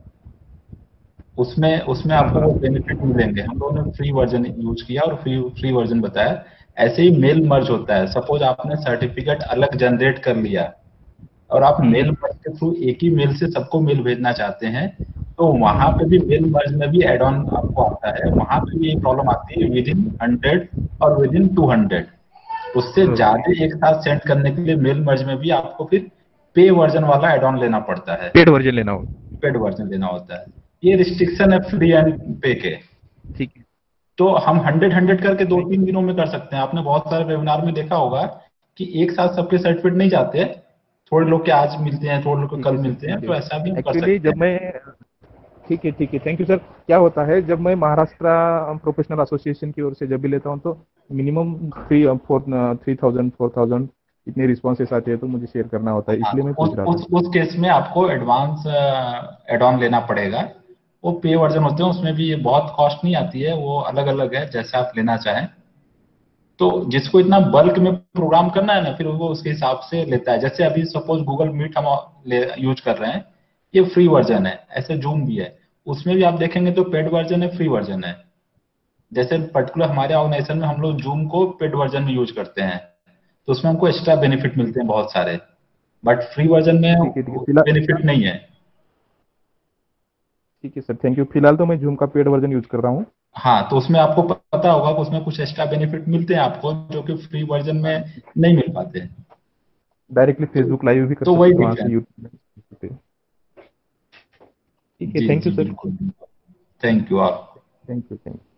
उसमें उसमें आपको वो बेनिफिट मिलेंगे। हम लोगों ने फ्री वर्जन यूज किया और फ्री फ्री वर्जन बताया। ऐसे ही मेल मर्ज होता है, सपोज आपने सर्टिफिकेट अलग जनरेट कर लिया और आप मेल मर्ज के थ्रू एक ही मेल से सबको मेल भेजना चाहते हैं, तो वहां पे भी मेल मर्ज में भी एड ऑन आपको आता है। वहां पे भी ये प्रॉब्लम आती है विद इन हंड्रेड और विद इन टू हंड्रेड। उससे ज्यादा एक साथ सेंड करने के लिए मेल मर्ज में भी आपको फिर पे वर्जन वाला एड ऑन लेना पड़ता है, पेड वर्जन लेना होगा। पेड वर्जन लेना होता है। ये रिस्ट्रिक्शन है फ्री एंड पे के। ठीक है। तो हम हंड्रेड हंड्रेड करके दो तीन दिनों में कर सकते हैं। आपने बहुत सारे वेबिनार में देखा होगा कि एक साथ सबके सर्टिफिकेट नहीं जाते, थोड़े लोग के आज मिलते हैं, थोड़े लोग के कल मिलते हैं, तो ऐसा भी हम कर सकते एक्चुअली हैं। जब मैं ठीक है ठीक है थैंक यू सर। क्या होता है जब मैं महाराष्ट्र प्रोफेशनल एसोसिएशन की ओर से जब भी लेता हूँ तो minimum three four three thousand four thousand इतने रिस्पॉन्सेस आते हैं, तो मुझे शेयर करना होता है, इसलिए मैं उस पूछ रहा उस था। उस केस में आपको एडवांस एड ऑन लेना पड़ेगा। वो पे वर्जन होते हैं, उसमें भी बहुत कॉस्ट नहीं आती है, वो अलग अलग है जैसे आप लेना चाहें। तो जिसको इतना बल्क में प्रोग्राम करना है ना, फिर वो उसके हिसाब से लेता है। जैसे अभी सपोज गूगल मीट हम यूज कर रहे हैं, ये फ्री वर्जन है, ऐसे जूम भी है, उसमें भी आप देखेंगे तो पेड वर्जन है, फ्री वर्जन है। जैसे पर्टिकुलर हमारे ऑर्गेनाइजेशन में हम लोग जूम को पेड वर्जन में यूज करते हैं, तो उसमें हमको एक्स्ट्रा बेनिफिट मिलते हैं बहुत सारे, बट फ्री वर्जन में ठीक है ठीक है फिलहाल बेनिफिट नहीं है। ठीक है सर, थैंक यू। फिलहाल तो मैं जूम का पेड वर्जन यूज कर रहा हूँ। हाँ, तो उसमें आपको पता होगा कि उसमें कुछ एक्स्ट्रा बेनिफिट मिलते हैं आपको, जो कि फ्री वर्जन में नहीं मिल पाते हैं। डायरेक्टली फेसबुक लाइव भी कर तो सकते वही हैं वहाँ से डिफरेंस। यूट्यूब। ठीक है जी थैंक जी यू सर। बिल्कुल, थैंक यू आप। Thank you thank you.